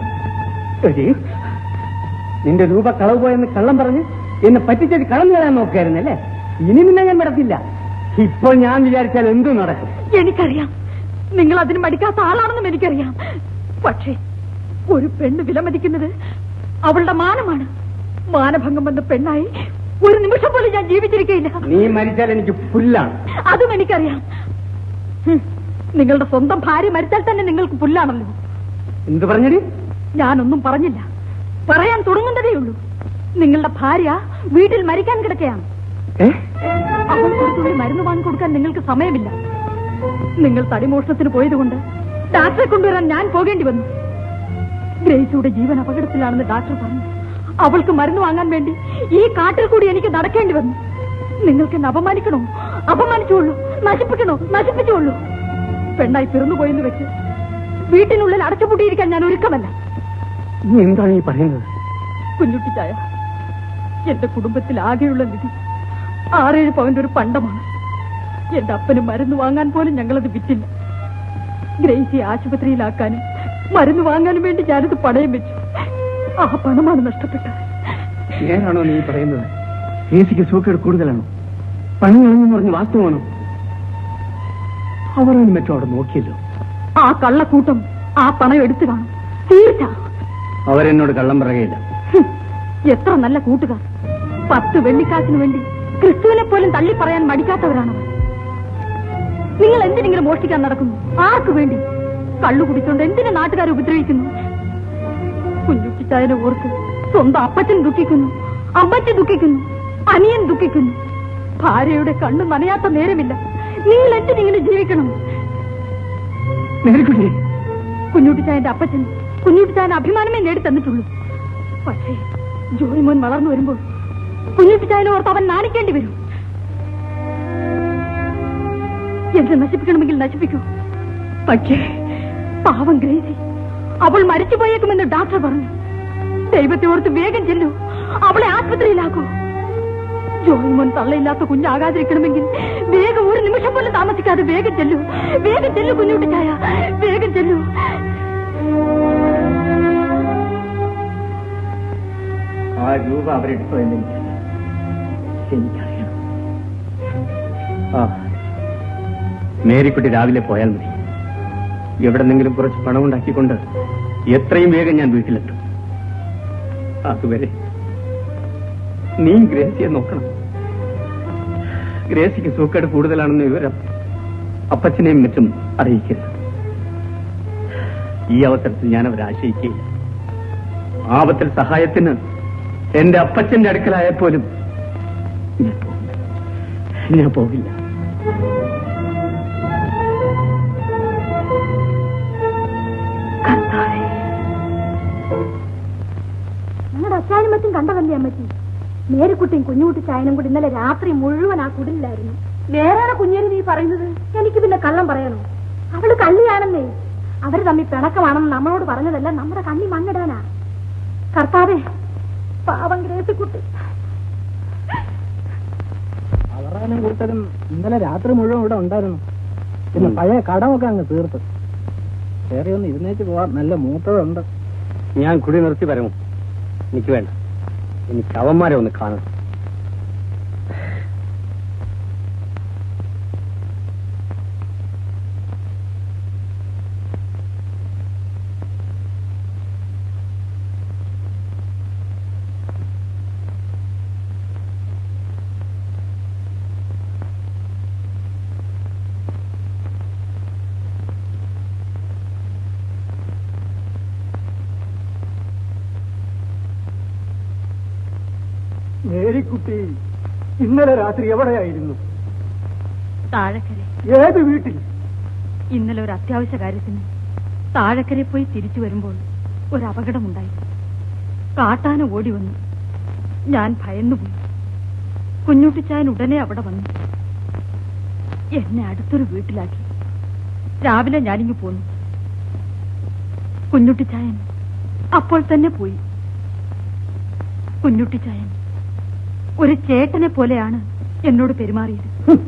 നിന്റെ രൂപ കളവ് പോയെന്ന് കള്ളം പറഞ്ഞ് എന്നെ പറ്റിച്ചത് കളഞ്ഞു കളയാൻ നോക്കായിരുന്നല്ലേ? ഇനി നിന്നെ ഞാൻ വിടത്തില്ല. ഇപ്പോൾ ഞാൻ വിചാരിച്ചാൽ എന്തും നടക്കും. എനിക്കറിയാം, നിങ്ങൾ അതിന് മടിക്കാത്ത ആളാണെന്നും എനിക്കറിയാം. പക്ഷേ ഒരു പെണ്ണ് വിലമതിക്കുന്നത് അവളുടെ മാനമാണ്. മാനഭംഗം വന്ന പെണ്ണായി ഒരു നിമിഷം പോലും ഞാൻ ജീവിച്ചിരിക്കയില്ല. നീ മരിച്ചാൽ എനിക്ക് പുല്ലാണ്. അതും എനിക്കറിയാം. നിങ്ങളുടെ സ്വന്തം ഭാര്യ മരിച്ചാൽ തന്നെ നിങ്ങൾക്ക് പുല്ലാണല്ലോ. എന്ത് പറഞ്ഞടി? ഞാനൊന്നും പറഞ്ഞില്ല, പറയാൻ തുടങ്ങുന്നതേയുള്ളൂ. നിങ്ങളുടെ ഭാര്യ വീട്ടിൽ മരിക്കാൻ കിടക്കുകയാണ്. അവൾ കൊടുത്തുള്ളി മരുന്ന് വാങ്ങിക്കൊടുക്കാൻ നിങ്ങൾക്ക് സമയമില്ല. നിങ്ങൾ തടിമോഷണത്തിന് പോയതുകൊണ്ട് ഡാക്ടറെ കൊണ്ടുവരാൻ ഞാൻ പോകേണ്ടി വന്നു. ഗ്രേസിയുടെ ജീവൻ അപകടത്തിലാണെന്ന് ഡാക്ടർ പറഞ്ഞു. അവൾക്ക് മരുന്ന് വാങ്ങാൻ വേണ്ടി ഈ കാട്ടിൽ കൂടി എനിക്ക് നടക്കേണ്ടി വന്നു. നിങ്ങൾക്ക് എന്നെ അപമാനിക്കണോ? അപമാനിച്ചോളൂ. നശിപ്പിക്കണോ? നശിപ്പിച്ചോളൂ. പെണ്ണായി പിറന്നുപോയെന്ന് വെച്ച് വീട്ടിനുള്ളിൽ അടച്ചുപൂട്ടിയിരിക്കാൻ ഞാൻ ഒരുക്കമല്ല. എന്താണ് ഈ പറയുന്നത്? കുഞ്ഞുട്ടിച്ചായ, എന്റെ കുടുംബത്തിൽ ആകെയുള്ള നിധി 6-7 പവന്റെ ഒരു പണ്ടമാണ്. എന്റെ അപ്പന് മരുന്ന് വാങ്ങാൻ പോലും ഞങ്ങളത് വിറ്റില്ല. ഗ്രേസിയെ ആശുപത്രിയിലാക്കാനും മരുന്ന് വാങ്ങാനും വേണ്ടി ഞാനത് പണയം വെച്ചു. ആ പണമാണ് നഷ്ടപ്പെട്ടത്. നേരാണോ നീ പറയുന്നത്? ഗ്രേസിക്ക് സൂക്കേട് കൂടുതലാണോ? പണം കളഞ്ഞെന്ന് പറഞ്ഞ് വാസ്തവമാണോ? അവരൊന്നും മറ്റോ അവിടെ നോക്കിയല്ലോ. ആ കള്ളക്കൂട്ടം ആ പണം എടുത്തു കാണും, തീർച്ച. അവരെന്നോട് കള്ളം പറയുകയില്ല. എത്ര നല്ല കൂട്ടുകാർ! 10 വെള്ളിക്കാശിന് വേണ്ടി ക്രിസ്തുവിനെ പോലും തള്ളി പറയാൻ മടിക്കാത്തവരാണവർ. നിങ്ങൾ എന്തിനെങ്കിലും മോഷ്ടിക്കാൻ നടക്കുന്നു? ആർക്കു വേണ്ടി? കള്ളു കുടിച്ചോണ്ട് എന്തിനു നാട്ടുകാരെ ഉപദ്രവിക്കുന്നു? കുഞ്ഞുട്ടിച്ചായനെ ഓർത്ത് സ്വന്തം അപ്പച്ചൻ ദുഃഖിക്കുന്നു, അമ്മച്ചി ദുഃഖിക്കുന്നു, അനിയൻ ദുഃഖിക്കുന്നു. ഭാര്യയുടെ കണ്ണു നനയാത്ത നേരമില്ല. നിങ്ങൾ എന്തിനിങ്ങനെ ജീവിക്കണം? കുഞ്ഞുട്ടിച്ചായന്റെ അപ്പച്ചൻ കുഞ്ഞുട്ടിച്ചായന്റെ അഭിമാനമേ നേടിത്തന്നിട്ടുള്ളൂ. പക്ഷേ ജോയിമോൻ വളർന്നു വരുമ്പോൾ കുഞ്ഞുട്ടിച്ചായനെ ഓർത്ത് അവൻ നാണിക്കേണ്ടി വരും. എന്ത് നശിപ്പിക്കണമെങ്കിൽ നശിപ്പിക്കൂ. പക്ഷേ പാവം ഗ്രേസി, അവൾ മരിച്ചുപോയേക്കുമെന്ന് ഡോക്ടർ പറഞ്ഞു. ദൈവത്തെ ഓർത്ത് വേഗം ചെല്ലൂ, അവളെ ആശുപത്രിയിലാക്കൂ. ജോയിമോൻ തള്ളയില്ലാത്ത കുഞ്ഞാകാതിരിക്കണമെങ്കിൽ വേഗം ഒരു നിമിഷം പോലും താമസിക്കാതെ വേഗം ചെല്ലൂ. വേഗം ചെല്ലു കുഞ്ഞുട്ടിച്ചായ, വേഗം ചെല്ലൂ. ആ രൂപ അവരെടുത്തോ എന്ന് എനിക്കറിയാം. ആ, മേരിക്കുട്ടി രാവിലെ പോയാൽ മതി. എവിടെന്നെങ്കിലും കുറച്ച് പണം ഉണ്ടാക്കിക്കൊണ്ട് എത്രയും വേഗം ഞാൻ വീട്ടിലെത്തും. അതുവരെ നീ ഗ്രേസിയെ നോക്കണം. ഗ്രേസിക്ക് സൂക്കേട് കൂടുതലാണെന്ന വിവരം അപ്പച്ചനെയും മറ്റും അറിയിക്കരുത്. ഈ അവസരത്തിൽ ഞാൻ അവരെ ആശയിക്കുകയില്ല. ആപത്തിൽ സഹായത്തിന് എന്റെ അപ്പച്ചന്റെ അടുക്കലായപ്പോലും ഞാൻ പോകില്ല. ഞങ്ങളുടെ അച്ചാനും മറ്റും കണ്ടതല്ലേ അമ്മച്ചി? മേരിക്കുട്ടിയും കുഞ്ഞുകുട്ടി ചായനും കൂടി ഇന്നലെ രാത്രി മുഴുവൻ ആ കുടിലായിരുന്നു. നേരാണ് കുഞ്ഞേരി നീ പറയുന്നത്? എനിക്ക് പിന്നെ കള്ളം പറയണോ? അവള് കള്ളിയാണെന്നേ. അവര് തമ്മിൽ പിണക്കമാണെന്ന് നമ്മളോട് പറഞ്ഞതല്ല, നമ്മുടെ കണ്ണി മണ്ണിടാനാ. കർത്താവേ, പാവം ഗ്രേസിക്കുട്ടി. അവറാനും കൂട്ടരും ഇന്നലെ രാത്രി മുഴുവൻ ഇവിടെ ഉണ്ടായിരുന്നു. പിന്നെ പഴയ കടമൊക്കെ അങ്ങ് തീർത്ത്. വേറെ ഒന്ന് ഇരുന്നേച്ച് പോവാൻ നല്ല മൂത്തതുണ്ട്. ഞാൻ കുടി നിർത്തി വരമോ? എനിക്ക് വേണ്ട. എനിക്ക് അവന്മാരെ ഒന്ന് കാണണം. മേരിക്കുട്ടി ഇന്നലെ രാത്രി എവിടെയായിരുന്നു? താഴക്കര. ഏത് വീട്ടിൽ? ഇന്നലെ ഒരു അത്യാവശ്യ കാര്യത്തിന് താഴക്കരെ പോയി തിരിച്ചു വരുമ്പോൾ ഒരു അപകടമുണ്ടായി. കാട്ടാന ഓടി വന്നു. ഞാൻ ഭയന്നുപോയി. കുഞ്ഞുട്ടിച്ചായൻ ഉടനെ അവിടെ വന്നു എന്നെ അടുത്തൊരു വീട്ടിലാക്കി. രാവിലെ ഞാനിങ്ങ് പോന്നു. കുഞ്ഞുട്ടിച്ചായൻ അപ്പോൾ തന്നെ പോയി. കുഞ്ഞുട്ടിച്ചായൻ ഒരു ചേട്ടനെ പോലെയാണ് എന്നോട് പെരുമാറിയത്.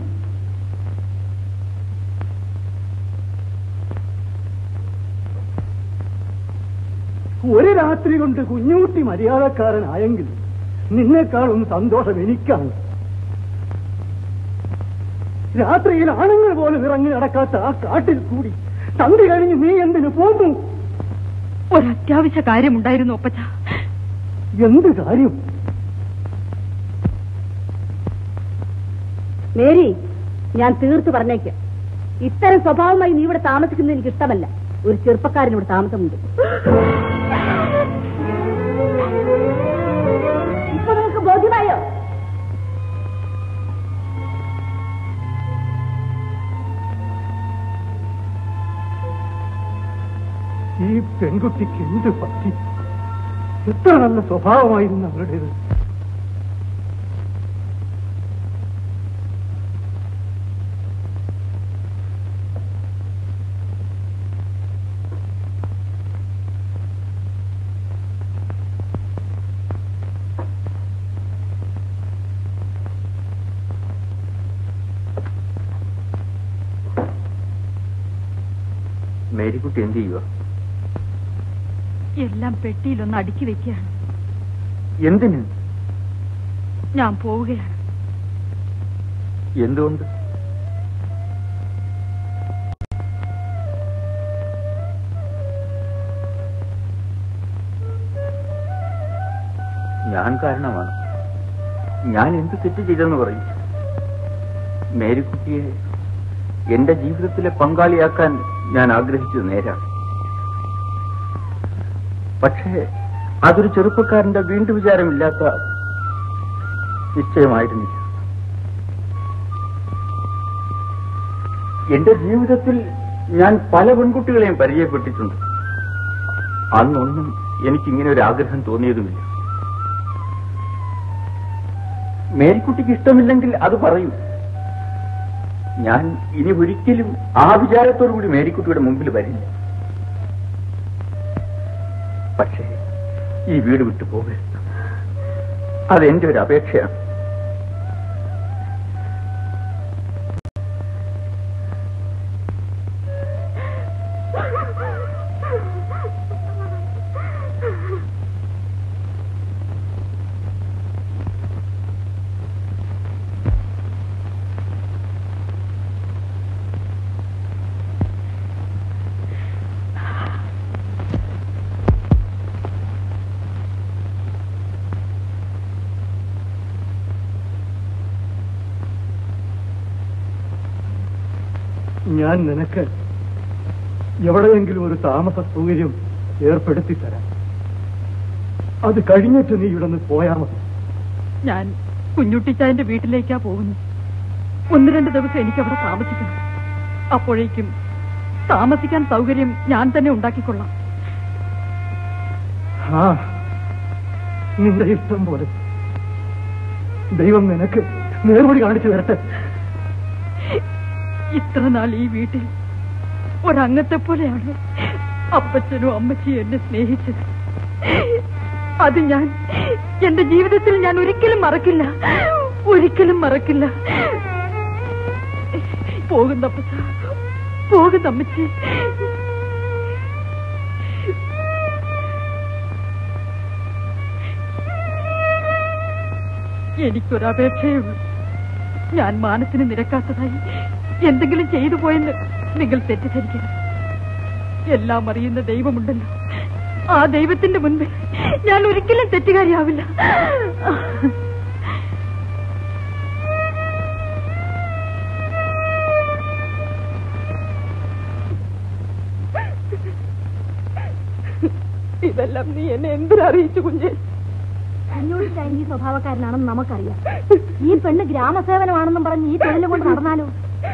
ഒരു രാത്രി കൊണ്ട് കുഞ്ഞുകുട്ടി മര്യാദക്കാരനായെങ്കിൽ നിന്നെക്കാളും സന്തോഷം എനിക്കാണ്. രാത്രിയിൽ ആണുങ്ങൾ പോലും ഇറങ്ങി നടക്കാത്ത ആ കാട്ടിൽ കൂടി സന്ധി കഴിഞ്ഞ് നീ എന്തിനു പോന്നു? ഒരത്യാവശ്യ കാര്യമുണ്ടായിരുന്നു ഒപ്പച്ച. എന്ത് കാര്യം? മേരി, ഞാൻ തീർത്തു പറഞ്ഞേക്കാം. ഇത്തരം സ്വഭാവമായി നീ ഇവിടെ താമസിക്കുന്നത് എനിക്ക് ഇഷ്ടമല്ല. ഒരു ചെറുപ്പക്കാരൻ ഇവിടെ താമസമുണ്ട്. ഇപ്പൊ നിങ്ങൾക്ക് ബോധ്യമായോ? ഈ പെൺകുട്ടിക്ക് എന്ത് പറ്റി? എത്ര നല്ല സ്വഭാവമായിരുന്നു അവരുടേത്. മേരിക്കുട്ടി എന്ത് ചെയ്യുക? എല്ലാം പെട്ടിയിലൊന്ന് അടുക്കി വെക്കുകയാണ്. എന്തിന്? ഞാൻ പോവുകയാണ്. എന്തുകൊണ്ട്? ഞാൻ കാരണമാണ്. ഞാൻ എന്ത് തെറ്റ് ചെയ്തെന്ന് പറയും? മേരിക്കുട്ടിയെ എന്റെ ജീവിതത്തിലെ പങ്കാളിയാക്കാൻ ഞാൻ ആഗ്രഹിച്ചത് നേരാണ്. പക്ഷേ അതൊരു ചെറുപ്പക്കാരന്റെ വീണ്ടും വിചാരമില്ലാത്ത നിശ്ചയമായിരുന്നില്ല. എന്റെ ജീവിതത്തിൽ ഞാൻ പല പെൺകുട്ടികളെയും പരിചയപ്പെട്ടിട്ടുണ്ട്. അന്നൊന്നും എനിക്കിങ്ങനെ ഒരു ആഗ്രഹം തോന്നിയതുമില്ല. മേരിക്കുട്ടിക്ക് ഇഷ്ടമില്ലെങ്കിൽ അത് പറയൂ. ഞാൻ ഇനി ഒരിക്കലും ആ വിചാരത്തോടുകൂടി മേരിക്കുട്ടിയുടെ മുമ്പിൽ വരില്ല. പക്ഷേ ഈ വീട് വിട്ടു പോകരുത്. അതെന്റെ ഒരു അപേക്ഷയാണ്. ഞാൻ നിനക്ക് എവിടെയെങ്കിലും ഒരു താമസ സൗകര്യം ഏർപ്പെടുത്തി തരാം. അത് കഴിഞ്ഞിട്ട് നീ ഇവിടെ നിന്ന് പോയാൽ മതി. ഞാൻ കുഞ്ഞുട്ടിച്ചായന്റെ വീട്ടിലേക്കാ പോകുന്നു. 1-2 ദിവസം എനിക്ക് അവിടെ താമസിക്കണം. അപ്പോഴേക്കും താമസിക്കാൻ സൗകര്യം ഞാൻ തന്നെ ഉണ്ടാക്കിക്കൊള്ളാം. ആ, നിന്റെ ഇഷ്ടം പോലെ. ദൈവം നിനക്ക് നേർവഴി കാണിച്ചു തരട്ടെ. ഇത്ര നാൾ ഈ വീട്ടിൽ ഒരംഗത്തെ പോലെയാണ് അപ്പച്ചനും അമ്മച്ചിയും എന്നെ സ്നേഹിച്ചത്. അത് ഞാൻ എന്റെ ജീവിതത്തിൽ ഞാൻ ഒരിക്കലും മറക്കില്ല, ഒരിക്കലും മറക്കില്ല. പോകുന്നപ്പച്ച, പോകുന്നമ്മച്ചി. എനിക്കൊരപേക്ഷയുള്ളൂ. ഞാൻ മാനത്തിന് നിരക്കാത്തതായി എന്തെങ്കിലും ചെയ്തു പോയെന്ന് നിങ്ങൾ തെറ്റിദ്ധരിക്കണം. എല്ലാം അറിയുന്ന ദൈവമുണ്ടല്ലോ, ആ ദൈവത്തിന്റെ മുൻപിൽ ഞാൻ ഒരിക്കലും തെറ്റുകാരിയാവില്ല. ഇതെല്ലാം നീ എന്നെ എന്തിനറിയിച്ചു കുഞ്ഞേ? കുഞ്ഞുട്ടിച്ചായൻ ഈ സ്വഭാവക്കാരനാണെന്ന് നമുക്കറിയാം. ഈ പെണ്ണ് ഗ്രാമസേവനമാണെന്നും പറഞ്ഞ് ഈ തൊഴിലും കൊണ്ട് നടന്നാലോ?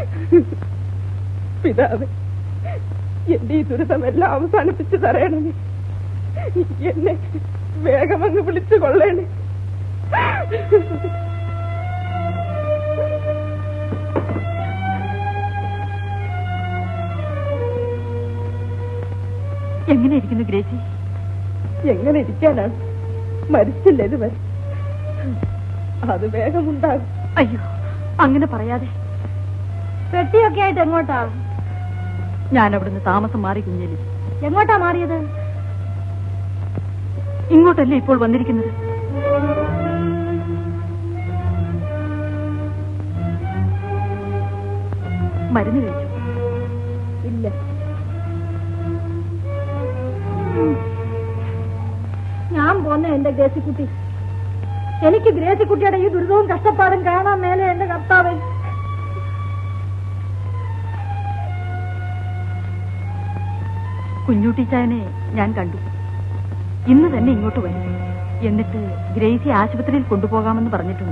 പിതാവ്, എന്റെ ഈ ദുരിതമെല്ലാം അവസാനിപ്പിച്ചു തരയണമേ. എന്നെ വേഗമങ്ങ് വിളിച്ചു കൊള്ളേണേ. എങ്ങനെ ഇരിക്കുന്നു ഗ്രേസി? എങ്ങനെ ഇരിക്കാനാണ്? മരിച്ചില്ല ഇതുവരെ. അത് വേഗമുണ്ടാകും. അയ്യോ, അങ്ങനെ പറയാതെ. പെട്ടിയൊക്കെ ആയിട്ട് എങ്ങോട്ടാ? ഞാൻ അവിടുന്ന് താമസം മാറി കുഞ്ഞേലി. എങ്ങോട്ടാ മാറിയത്? ഇങ്ങോട്ടല്ലേ ഇപ്പോൾ വന്നിരിക്കുന്നത്. മരുന്ന് കഴിച്ചു? ഇല്ല. ഞാൻ പോന്ന എന്റെ ഗ്രേസിക്കുട്ടി. എനിക്ക് ഗ്രേസിക്കുട്ടിയുടെ ഈ ദുരിതവും കഷ്ടപ്പാടും കാണാൻ മേലെ എന്റെ കർത്താവേ. കുഞ്ഞുട്ടിച്ചായനെ ഞാൻ കണ്ടു. ഇന്ന് തന്നെ ഇങ്ങോട്ട് വരും. എന്നിട്ട് ഗ്രേസി ആശുപത്രിയിൽ കൊണ്ടുപോകാമെന്ന് പറഞ്ഞിട്ടുണ്ട്.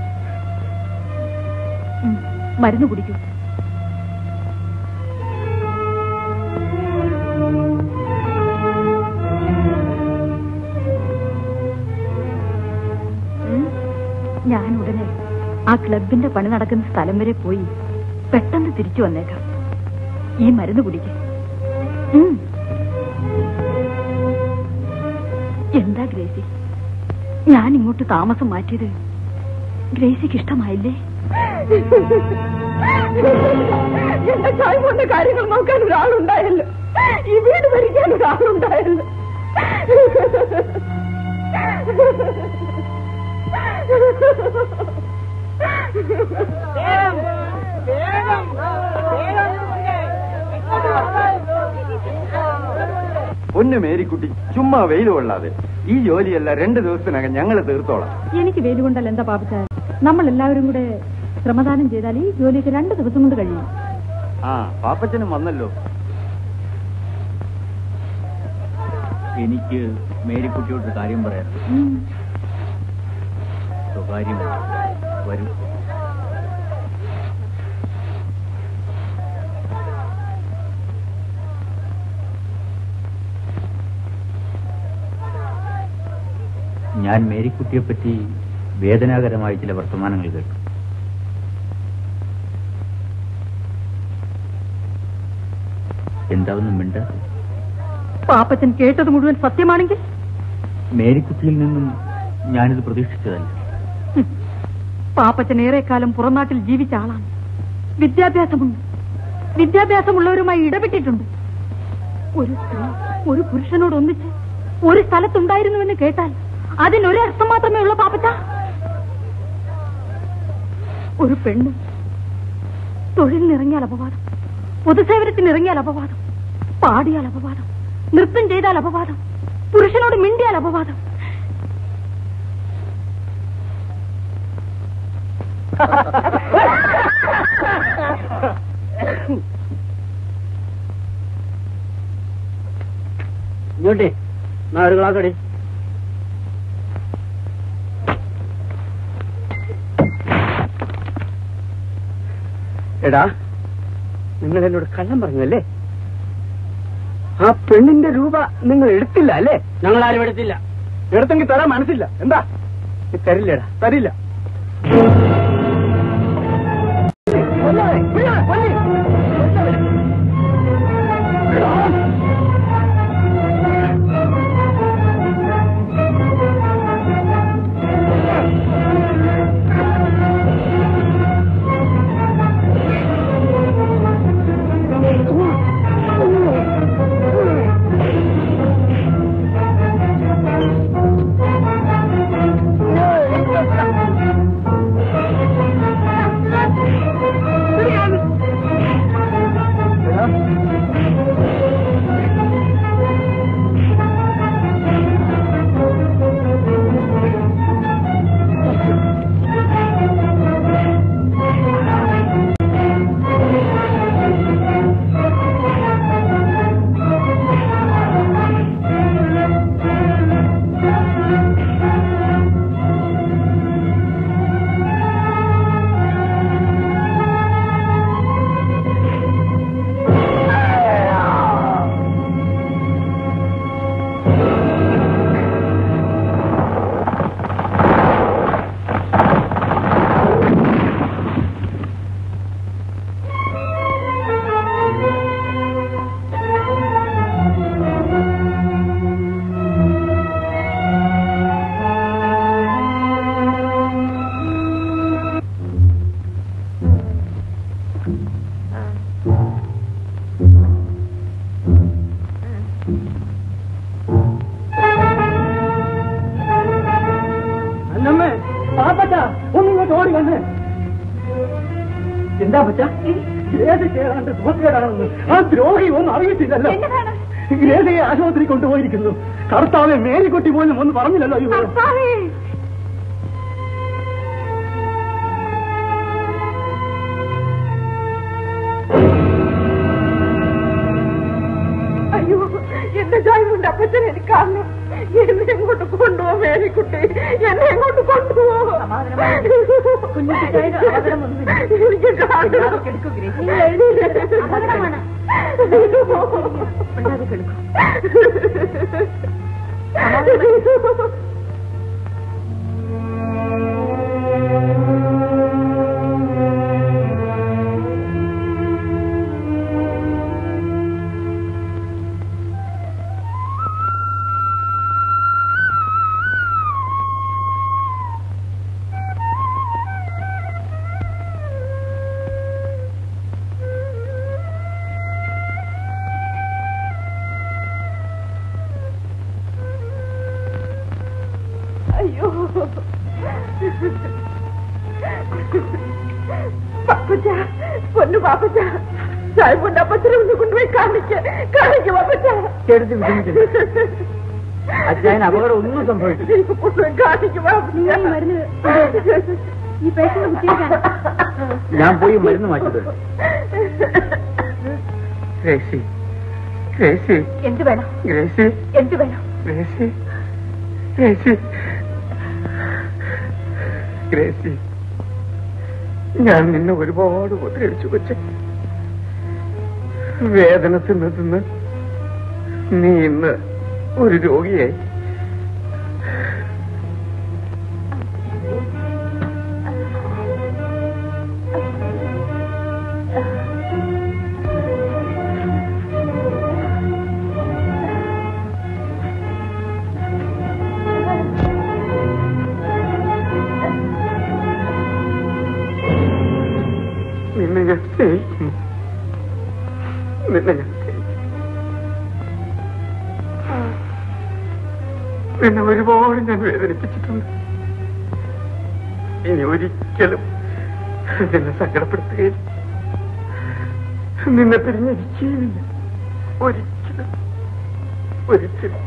മരുന്ന് കുടിക്കൂ. ഞാൻ ഉടനെ ആ ക്ലബിന്റെ പണി നടക്കുന്ന സ്ഥലം വരെ പോയി പെട്ടെന്ന് തിരിച്ചു വന്നേക്കാം. ഈ മരുന്ന് കുടിക്കേ. എന്താ ഗ്രേസി, ഞാൻ ഇങ്ങോട്ട് താമസം മാറ്റിയത് ഗ്രേസിക്ക് ഇഷ്ടമായില്ലേ? എന്റെ ചായ്പോന്റെ കാര്യങ്ങൾ നോക്കാൻ ഒരാളുണ്ടായല്ലോ, ഈ വീട് ഭരിക്കാൻ ഒരാളുണ്ടായല്ലോ. പൊന്നു മേരിക്കുട്ടി, ചുമ്മാ വെയിൽ കൊള്ളാതെ. ഈ ജോലിയല്ല 2 ദിവസത്തിനകം ഞങ്ങൾ തീർത്തോളാം. എനിക്ക് വെയിൽ കൊണ്ടല്ല എന്താ പാപ്പച്ച, നമ്മൾ എല്ലാവരും കൂടെ ശ്രമദാനം ചെയ്താൽ ഈ ജോലിയൊക്കെ 2 ദിവസം കൊണ്ട് കഴിയും. ആ, പാപ്പച്ചനും വന്നല്ലോ. എനിക്ക് മേരിക്കുട്ടിയോട് കാര്യം പറയാം. സ്വകാര്യം വരും. ഞാൻ മേരിക്കുട്ടിയെപ്പറ്റി വേദനാകരമായ ചില വർത്തമാനങ്ങൾ കേട്ടു. എന്താവെന്നും മിണ്ട. പാപ്പച്ചൻ കേട്ടത് മുഴുവൻ സത്യമാണെങ്കിൽ മേരിക്കുട്ടിയിൽ നിന്നും ഞാനിത് പ്രതീക്ഷിച്ചതല്ല. പാപ്പച്ചൻ ഏറെക്കാലം പുറംനാട്ടിൽ ജീവിച്ച ആളാണ്. വിദ്യാഭ്യാസമുണ്ട്. വിദ്യാഭ്യാസമുള്ളവരുമായി ഇടപെട്ടിട്ടുണ്ട്. ഒരു സ്ത്രീ ഒരു പുരുഷനോട് ഒന്നിച്ച് ഒരു സ്ഥലത്തുണ്ടായിരുന്നുവെന്ന് കേട്ടാൽ അതിനൊരർത്ഥം മാത്രമേ ഉള്ളൂ പാപ്പച്ച. ഒരു പെണ്ണ് തൊഴിലിനിറങ്ങിയാൽ അപവാദം, പൊതുസേവനത്തിനിറങ്ങിയാൽ അപവാദം, പാടിയാൽ അപവാദം, നൃത്തം ചെയ്താൽ അപവാദം, പുരുഷനോട് മിണ്ടിയാൽ അപവാദം. ഇങ്ങോട്ടേ ഒരു ഗ്ലാസ് അടി. എടാ, നിങ്ങൾ എന്നോട് കള്ളം പറഞ്ഞല്ലേ? ആ പെണ്ണിന്റെ രൂപ നിങ്ങൾ എടുത്തില്ല അല്ലേ? ഞങ്ങൾ ആരും എടുത്തില്ല. എടുത്തെങ്കിൽ തരാൻ മനസ്സില്ല. എന്താ? തരില്ലടാ, തരില്ല. എന്താ പറ്റാ? ഗ്രേസ് കേറാണ്ട് സുഖക്കേടാണെന്ന് ആ ദ്രോഹി ഒന്നും അറിയിച്ചില്ലല്ലോ. ഗ്രേസയെ ആശുപത്രി കൊണ്ടുപോയിരിക്കുന്നു. കർത്താവെ, മേരിക്കുട്ടി പോലും ഒന്ന് പറഞ്ഞില്ലല്ലോ. അയ്യോ, എന്റെ ജായുണ്ട് അപ്പച്ചൻ എനിക്ക് കാണണം. എന്നെ എങ്ങോട്ട് കൊണ്ടുപോ മേരിക്കുട്ടി, എന്നെ എങ്ങോട്ട് കൊണ്ടുപോ. എനിക്ക് അയ്യോ പാപ്പച്ച, പൊന്നു പാപ്പച്ച, സാഹിബുണ്ട് അപ്പച്ചനെ ഒന്ന് കൊണ്ടുപോയി കാണിക്ക് പാപ്പച്ച. അച്ഛൻ അപകടം ഒന്നും സംഭവിച്ചു. കൊണ്ടുപോയി കാണിക്ക് പാപ്പച്ച. ഞാൻ പോയി മരുന്ന് മാറ്റി. ഗ്രേസി, ഗ്രേസി, എന്ത് വേണം? ഗ്രേസി, എന്ത് വേണം? ഗ്രേസി, ഗ്രേസി, ഗ്രേസി, ഞാൻ നിന്നെ ഒരുപാട് ഉപദ്രവിച്ചു കൊച്ചെ. വേദന തിന്ന് നീ ഇന്ന് ഒരു രോഗിയായി. നിന്നെ ഞാൻ സ്നേഹിക്കുന്നു. നിന്നെ ഞാൻ നിന്നെ ഒരുപാട് ഞാൻ വേദനിപ്പിച്ചിട്ടുണ്ട്. ഇനി ഒരിക്കലും നിന്നെ സങ്കടപ്പെടുത്തുകയില്ല. നിന്നെ പിരിഞ്ഞിരിക്കുകയില്ല. ഒരിക്കലും ഒരിക്കലും.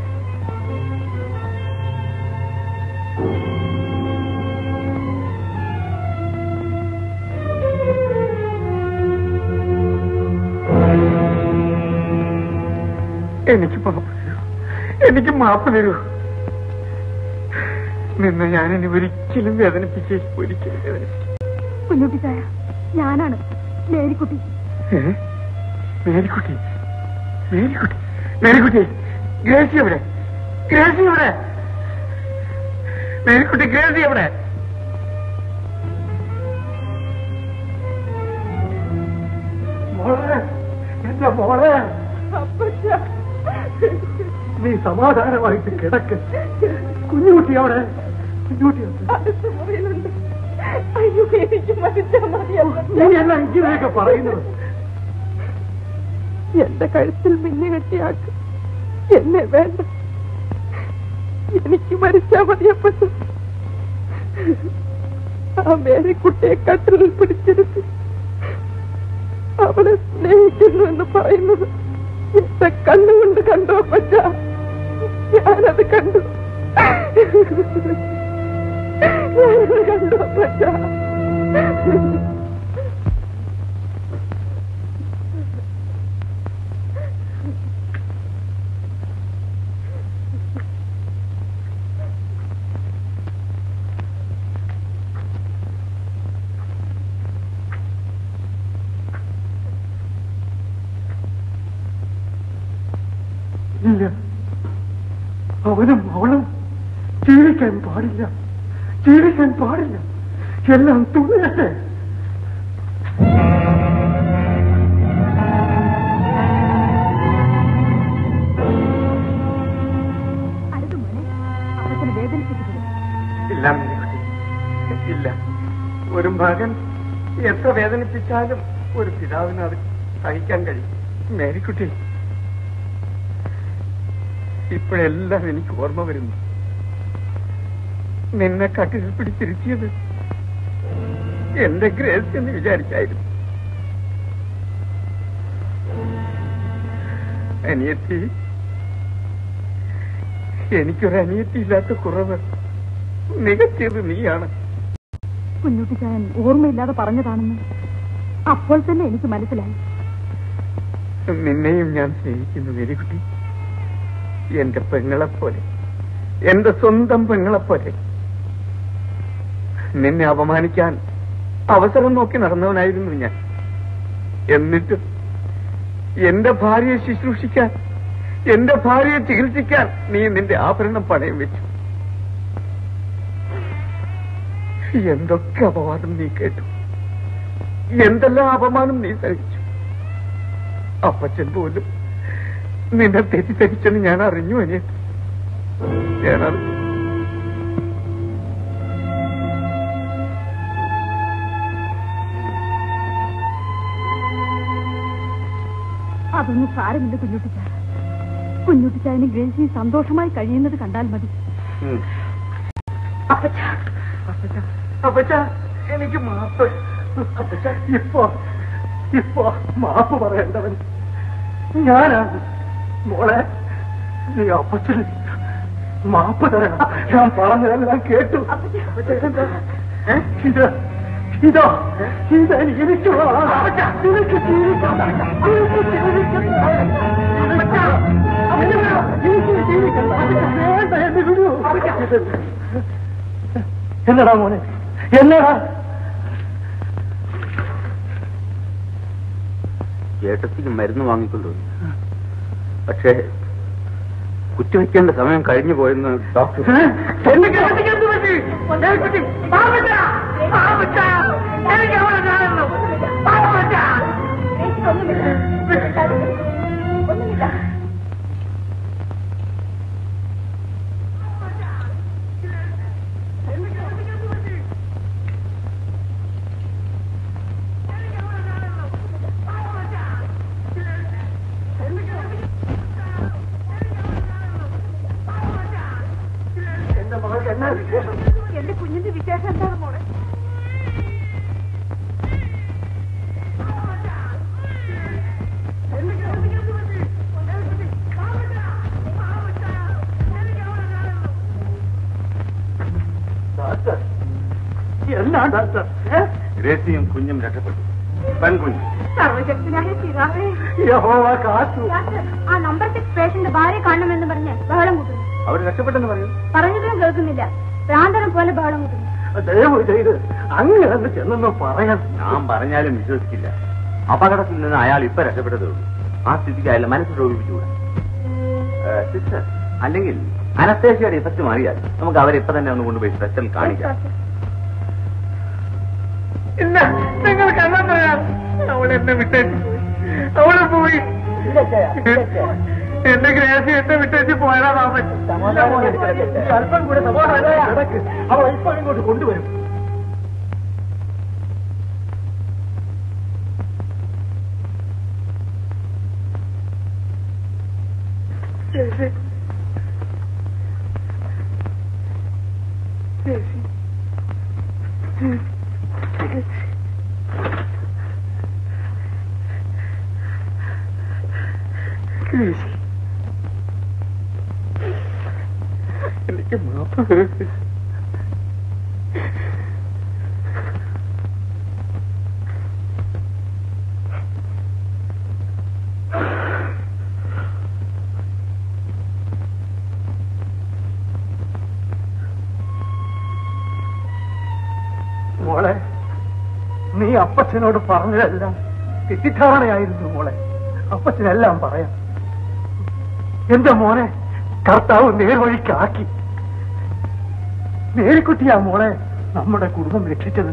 എനിക്ക് പാപം, എനിക്ക് മാപ്പ് തരൂ. നിന്ന് ഞാനിനി ഒരിക്കലും വേദനിപ്പിക്കും. കുഞ്ഞുട്ടി ചായ, ഞാനാണ് മേരിക്കുട്ടി. മേരിക്കുട്ടി, മേരിക്കുട്ടി, മേരിക്കുട്ടി, ഗ്രേസി എവിടെ? ഗ്രേസി എവിടെ? മേരിക്കുട്ടി, ഗ്രേസി എവിടെ? മോളെ, എന്റെ മോളെ, നീ സമാധാനമായിട്ട് കിടക്ക്. കുഞ്ഞുകുട്ടി അവിടെ, കുഞ്ഞുകുട്ടി നീ എല്ലാം ഇങ്ങനെയൊക്കെ പറയുന്നത്. എന്റെ കഴുത്തിൽ മിന്നു കെട്ടിയാക്ക്. എന്നെ വേണ്ട, എനിക്ക് മരിച്ചാ മതിയപ്പെട്ടു. ആ മേരിക്കുട്ടിയെ കട്ടിലിൽ പിടിച്ചെടുത്ത് അവളെ സ്നേഹിക്കുന്നു എന്ന് പറയുന്നത് എന്റെ കണ്ണുകൊണ്ട് കണ്ടോ പറ്റ? ഞാനത് കണ്ടു, ഞാനത് കണ്ടോ പറ്റ? ഇല്ല, അവനും അവളും ജീവിക്കാൻ പാടില്ല, ജീവിക്കാൻ പാടില്ല. എല്ലാം തുണയട്ടെ. ഇല്ല മേരിക്കുട്ടി, ഇല്ല. ഒരു മകൻ എത്ര വേദനിപ്പിച്ചാലും ഒരു പിതാവിന് അത് സഹിക്കാൻ കഴിയും. മേരിക്കുട്ടി, ഇപ്പോഴെല്ലാം എനിക്ക് ഓർമ്മ വരുന്നു. നിന്നെ കട്ടിലിൽ പിടിച്ചിരുത്തിയത് എന്റെ ഗ്രേസ് എന്ന് വിചാരിച്ചായിരുന്നു. അനിയത്തി, എനിക്കൊരു അനിയത്തിയില്ലാത്ത കുറവ് നികത്തിയത് നീയാണ്. കുഞ്ഞുട്ടിച്ചായൻ ഓർമ്മയില്ലാതെ പറഞ്ഞതാണെന്ന് അപ്പോൾ തന്നെ എനിക്ക് മനസ്സിലായി. നിന്നെയും ഞാൻ സ്നേഹിക്കുന്നു മേരിക്കുട്ടി. എന്റെ പെങ്ങളെപ്പോലെ, എന്റെ സ്വന്തം പെങ്ങളെപ്പോലെ. നിന്നെ അപമാനിക്കാൻ അവസരം നോക്കി നടന്നവനായിരുന്നു ഞാൻ. എന്നിട്ട് എന്റെ ഭാര്യയെ ശുശ്രൂഷിക്കാൻ, എന്റെ ഭാര്യയെ ചികിത്സിക്കാൻ നീ നിന്റെ ആഭരണം പണയം വെച്ചു. എന്തൊക്കെ അപവാദം നീ കേട്ടു, എന്തെല്ലാം അപമാനം നീ സഹിച്ചു. അപ്പച്ചൻ പോലും നിന്നെ തെറ്റിദ്ധരിച്ചെന്ന് ഞാൻ അറിഞ്ഞു. അനിയത്തി, ഞാനറിഞ്ഞു. അതൊന്നും സാരമില്ല കുഞ്ഞുട്ടിച്ചായ. കുഞ്ഞുട്ടിച്ചായന് ഗ്രേസി സന്തോഷമായി കഴിയുന്നത് കണ്ടാൽ മതി. അപ്പച്ച, എനിക്ക് മാപ്പ്. അപ്പച്ച, ഇപ്പൊ മാപ്പ് പറയേണ്ടവൻ ഞാനാണ്. മോളെ, നീ അപ്പച്ചന് മാപ്പ് തരണം. ഞാൻ പറഞ്ഞതെല്ലാം കേട്ടു. ഇതോ ഇതെനിക്കുള്ളതാണ്. നിനക്ക് ജീവിക്കണം, വേണ്ട എന്ന് വിടൂ. എന്നടാ മോനെ, എന്നടാ? ചേട്ടത്തിക്ക് മരുന്ന് വാങ്ങിക്കൊണ്ടുപോയി. പക്ഷേ കുത്തിവെക്കേണ്ട സമയം കഴിഞ്ഞു പോയെന്ന് ഡോക്ടർ. എന്റെ കുഞ്ഞിന്റെ വിശേഷം എന്താണ് മോളെ? എന്നാ ഡോക്ടർ? ഗ്രേസിയും കുഞ്ഞും രക്ഷപ്പെട്ടു. പെൺകുഞ്ഞ്. സർവശക്തനായ പിതാവേ, യഹോവ കാത്തു. ആ നമ്പർ 6 പേഷ്യന്റ് ഭാര്യ കാണണമെന്ന് പറഞ്ഞ് ബഹളം കൂട്ടുന്നു. അവർ രക്ഷപ്പെട്ടെന്ന് പറയൂ. പറഞ്ഞിട്ടും കേൾക്കുന്നില്ല. ഭ്രാന്തരം പോലെ ബഹളം കൂട്ടുന്നു. ദയവ് ചെയ്ത് അങ്ങനെ ചെന്നൊന്ന് പറയാൻ. ഞാൻ പറഞ്ഞാലും വിശ്വസിക്കില്ല. അപകടത്തിൽ നിന്ന് അയാൾ ഇപ്പൊ രക്ഷപ്പെട്ടതേ ഉള്ളൂ. ആ സ്ഥിതിക്ക് അയാളെ മനസ്സ് രോഗിപ്പിച്ചുകൂടാ. സിസ്റ്റർ, അല്ലെങ്കിൽ അനസ്തേഷ്യയുടെ ഇഫക്റ്റ് മാറിയാൽ നമുക്ക് അവരെ ഇപ്പൊ തന്നെ ഒന്ന് കൊണ്ടുപോയി സ്പെഷ്യൽ കാണിക്കാം. ഇല്ല, നിങ്ങൾ കണ്ടാ അവൾ എന്നെ വിട്ടേച്ചു. അവള് പോയി. എന്റെ ഗ്രേസി എന്നെ വിട്ടേച്ച് പോയതാ മാമൻ. അല്പം കൂടെ നടക്ക്. അവൾ ഇപ്പൊ ഇങ്ങോട്ട് കൊണ്ടുവരും. എനിക്ക് മാപ്പ്. മോളെ, നീ അപ്പച്ചനോട് പറഞ്ഞതെല്ലാം തെറ്റിദ്ധാരണയായിരുന്നു മോളെ. അപ്പച്ചനെല്ലാം പറയാം. എന്റെ മോനെ കർത്താവ് നേർവഴിക്കാക്കി. മേരിക്കുട്ടിയാ മോളെ നമ്മുടെ കുടുംബം രക്ഷിച്ചത്.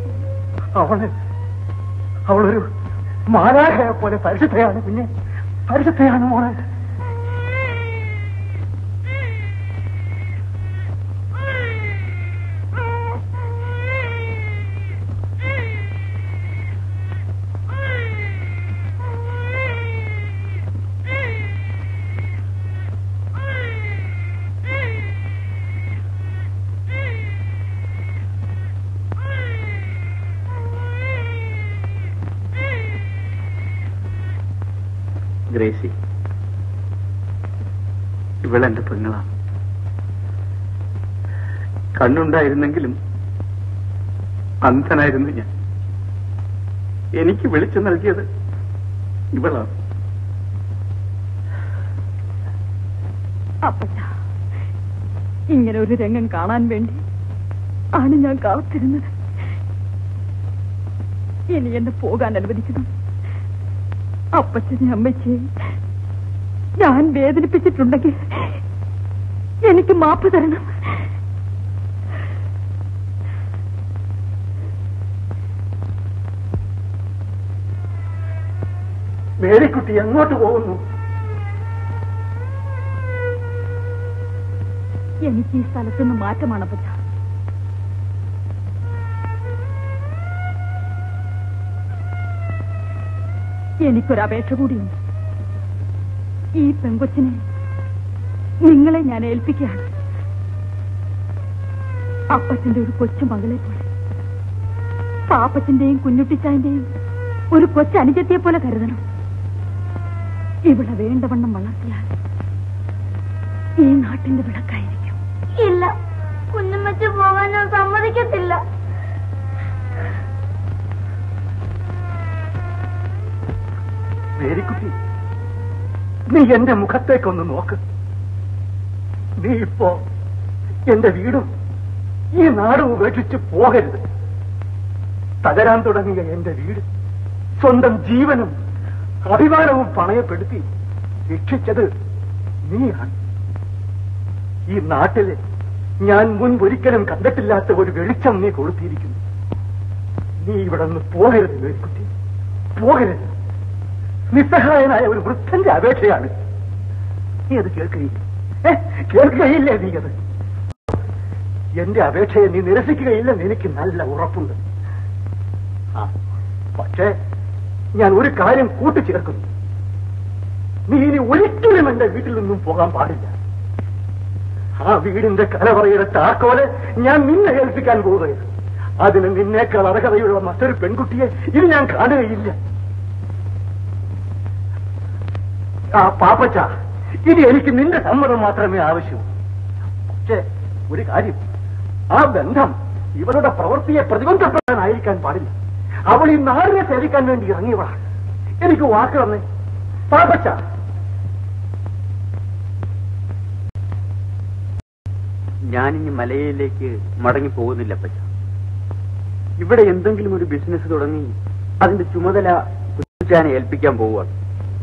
അവളൊരു മാലാഖയെ പോലെ പരിശുദ്ധയാണ്. കുഞ്ഞെ, പരിശുദ്ധയാണ് മോളെ. ഗ്രേസി, ഇവളെന്റെ പെങ്ങളാണ്. കണ്ണുണ്ടായിരുന്നെങ്കിലും അന്ധനായിരുന്നു ഞാൻ. എനിക്ക് വിളിച്ചു നൽകിയത് ഇവളാണ്. അപ്പച്ച, ഇങ്ങനെ ഒരു രംഗം കാണാൻ വേണ്ടി ആണ് ഞാൻ കാത്തിരുന്നത്. ഇനി എന്നെ പോകാൻ അനുവദിക്കണം. അപ്പച്ചനെ അമ്മച്ചേയും ഞാൻ വേദനിപ്പിച്ചിട്ടുണ്ടെങ്കിൽ എനിക്ക് മാപ്പ് തരണം. മേരിക്കുട്ടി എങ്ങോട്ട് പോകുന്നു? എനിക്ക് ഈ സ്ഥലത്തുനിന്ന് മാറ്റമാണ് അപ്പച്ച. എനിക്കൊരപേക്ഷ കൂടിയുണ്ട്. ഈ പെങ്കൊച്ചിനെ നിങ്ങളെ ഞാൻ ഏൽപ്പിക്കുകയാണ്. അപ്പച്ചന്റെ ഒരു കൊച്ചു മകളെ പോലെ, പാപ്പച്ചന്റെയും കുഞ്ഞുട്ടിച്ചായന്റെയും ഒരു കൊച്ചനുജത്തിയെ പോലെ കരുതണം. ഇവിടെ വേണ്ടവണ്ണം വളർത്തിയാൽ ഈ നാട്ടിന്റെ വിളക്കായിരിക്കും. ഇല്ല, കുഞ്ഞമ്മച്ച് പോകാൻ ഞാൻ സമ്മതിക്കത്തില്ല. മേരിക്കുട്ടി, നീ എന്റെ മുഖത്തേക്കൊന്ന് നോക്ക്. നീ ഇപ്പോ എന്റെ വീടും ഈ നാടും ഉപേക്ഷിച്ച് പോകരുത്. തകരാൻ തുടങ്ങിയ എന്റെ വീട്, സ്വന്തം ജീവനും അഭിമാനവും പണയപ്പെടുത്തി രക്ഷിച്ചത് നീയാണ്. ഈ നാട്ടില് ഞാൻ മുൻപൊരിക്കലും കണ്ടിട്ടില്ലാത്ത ഒരു വെളിച്ചം നീ കൊളുത്തിയിരിക്കുന്നു. നീ ഇവിടെ നിന്ന് പോകരുത് മേരിക്കുട്ടി, പോകരുത്. നിസ്സഹായനായ ഒരു വൃദ്ധന്റെ അപേക്ഷയാണ്. നീ അത് കേൾക്കുകയില്ലേ? നീ അത് എന്റെ അപേക്ഷയെ നീ നിരസിക്കുകയില്ലെന്ന് എനിക്ക് നല്ല ഉറപ്പുണ്ട്. പക്ഷേ ഞാൻ ഒരു കാര്യം കൂട്ടിച്ചേർക്കുന്നു. നീ ഇനി ഒരിക്കലും എന്റെ വീട്ടിൽ നിന്നും പോകാൻ പാടില്ല. ആ വീടിന്റെ കലവറയുടെ താക്കോല് ഞാൻ നിന്നെ ഏൽപ്പിക്കാൻ പോവുകയാണ്. അതിന് നിന്നേക്കാൾ അർഹതയുള്ള മറ്റൊരു പെൺകുട്ടിയെ ഇത് ഞാൻ കാണുകയില്ല. ആ പാപ്പച്ച, ഇനി എനിക്ക് നിന്റെ സമ്മതം മാത്രമേ ആവശ്യമുള്ളൂ. പക്ഷേ ഒരു കാര്യം, ആ ബന്ധം ഇവരുടെ പ്രവൃത്തിയെ പ്രതിബന്ധപ്പെടാനായിരിക്കാൻ പാടില്ല. അവൾ ഈ നാടിനെ സേവിക്കാൻ വേണ്ടി ഇറങ്ങിയവളാണ്. എനിക്ക് വാക്ക് തന്നെ. പാപ്പച്ച, ഞാനിനി മലയിലേക്ക് മടങ്ങി പോകുന്നില്ല പച്ച. ഇവിടെ എന്തെങ്കിലും ഒരു ബിസിനസ് തുടങ്ങി അതിന്റെ ചുമതല കുട്ടിച്ചാനെ ഏൽപ്പിക്കാൻ പോവുകയാണ്.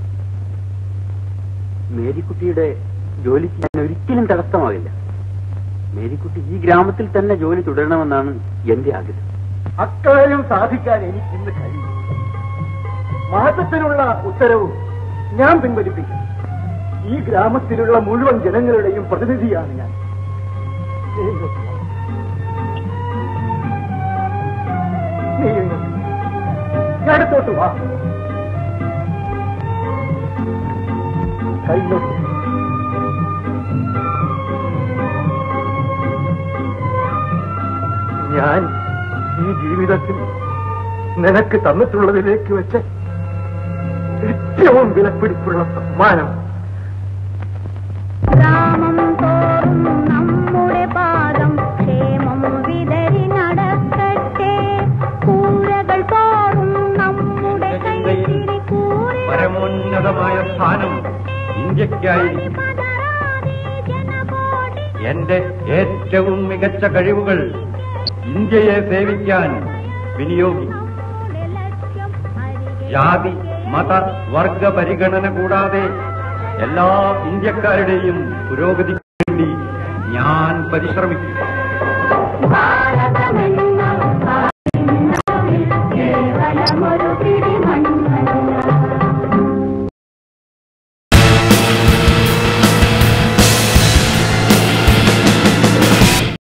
മേരിക്കുട്ടിയുടെ ജോലിക്ക് ഞാൻ ഒരിക്കലും തടസ്സമാകില്ല. മേരിക്കുട്ടി ഈ ഗ്രാമത്തിൽ തന്നെ ജോലി തുടരണമെന്നാണ് എന്റെ ആഗ്രഹം. അക്കാര്യം സാധിക്കാൻ എനിക്കിന്ന് കഴിയും. മാസത്തിനുള്ള ഉത്തരവും ഞാൻ പിൻവലിപ്പിക്കും. ഈ ഗ്രാമത്തിലുള്ള മുഴുവൻ ജനങ്ങളുടെയും പ്രതിനിധിയാണ് ഞാൻ. നീ അടുത്തോട്ട് വാ. കൈലോട്ട്. ഞാൻ ഈ ജീവിതത്തിൽ നിനക്ക് തന്നിട്ടുള്ളതിലേക്ക് വെച്ച് ഏറ്റവും വിലപിടിപ്പുള്ള സമ്മാനം. ഗ്രാമം തോറും നമ്മുടെ പാദം ക്ഷേമം വിതറി നടക്കട്ടെ. കൂരകൾ തോറും നമ്മുടെ കൈത്തിരി കൂരി പരമോന്നതമായ സ്ഥാനം ഇന്ത്യക്കായിരിക്കും. എന്റെ ഏറ്റവും മികച്ച കഴിവുകൾ ഇന്ത്യയെ സേവിക്കാൻ വിനിയോഗിക്കും. ജാതി മത വർഗ പരിഗണന കൂടാതെ എല്ലാ ഇന്ത്യക്കാരുടെയും പുരോഗതിക്ക് വേണ്ടി ഞാൻ പരിശ്രമിക്കും. ഭാരതമെന്ന കേവലമൊരു പിടി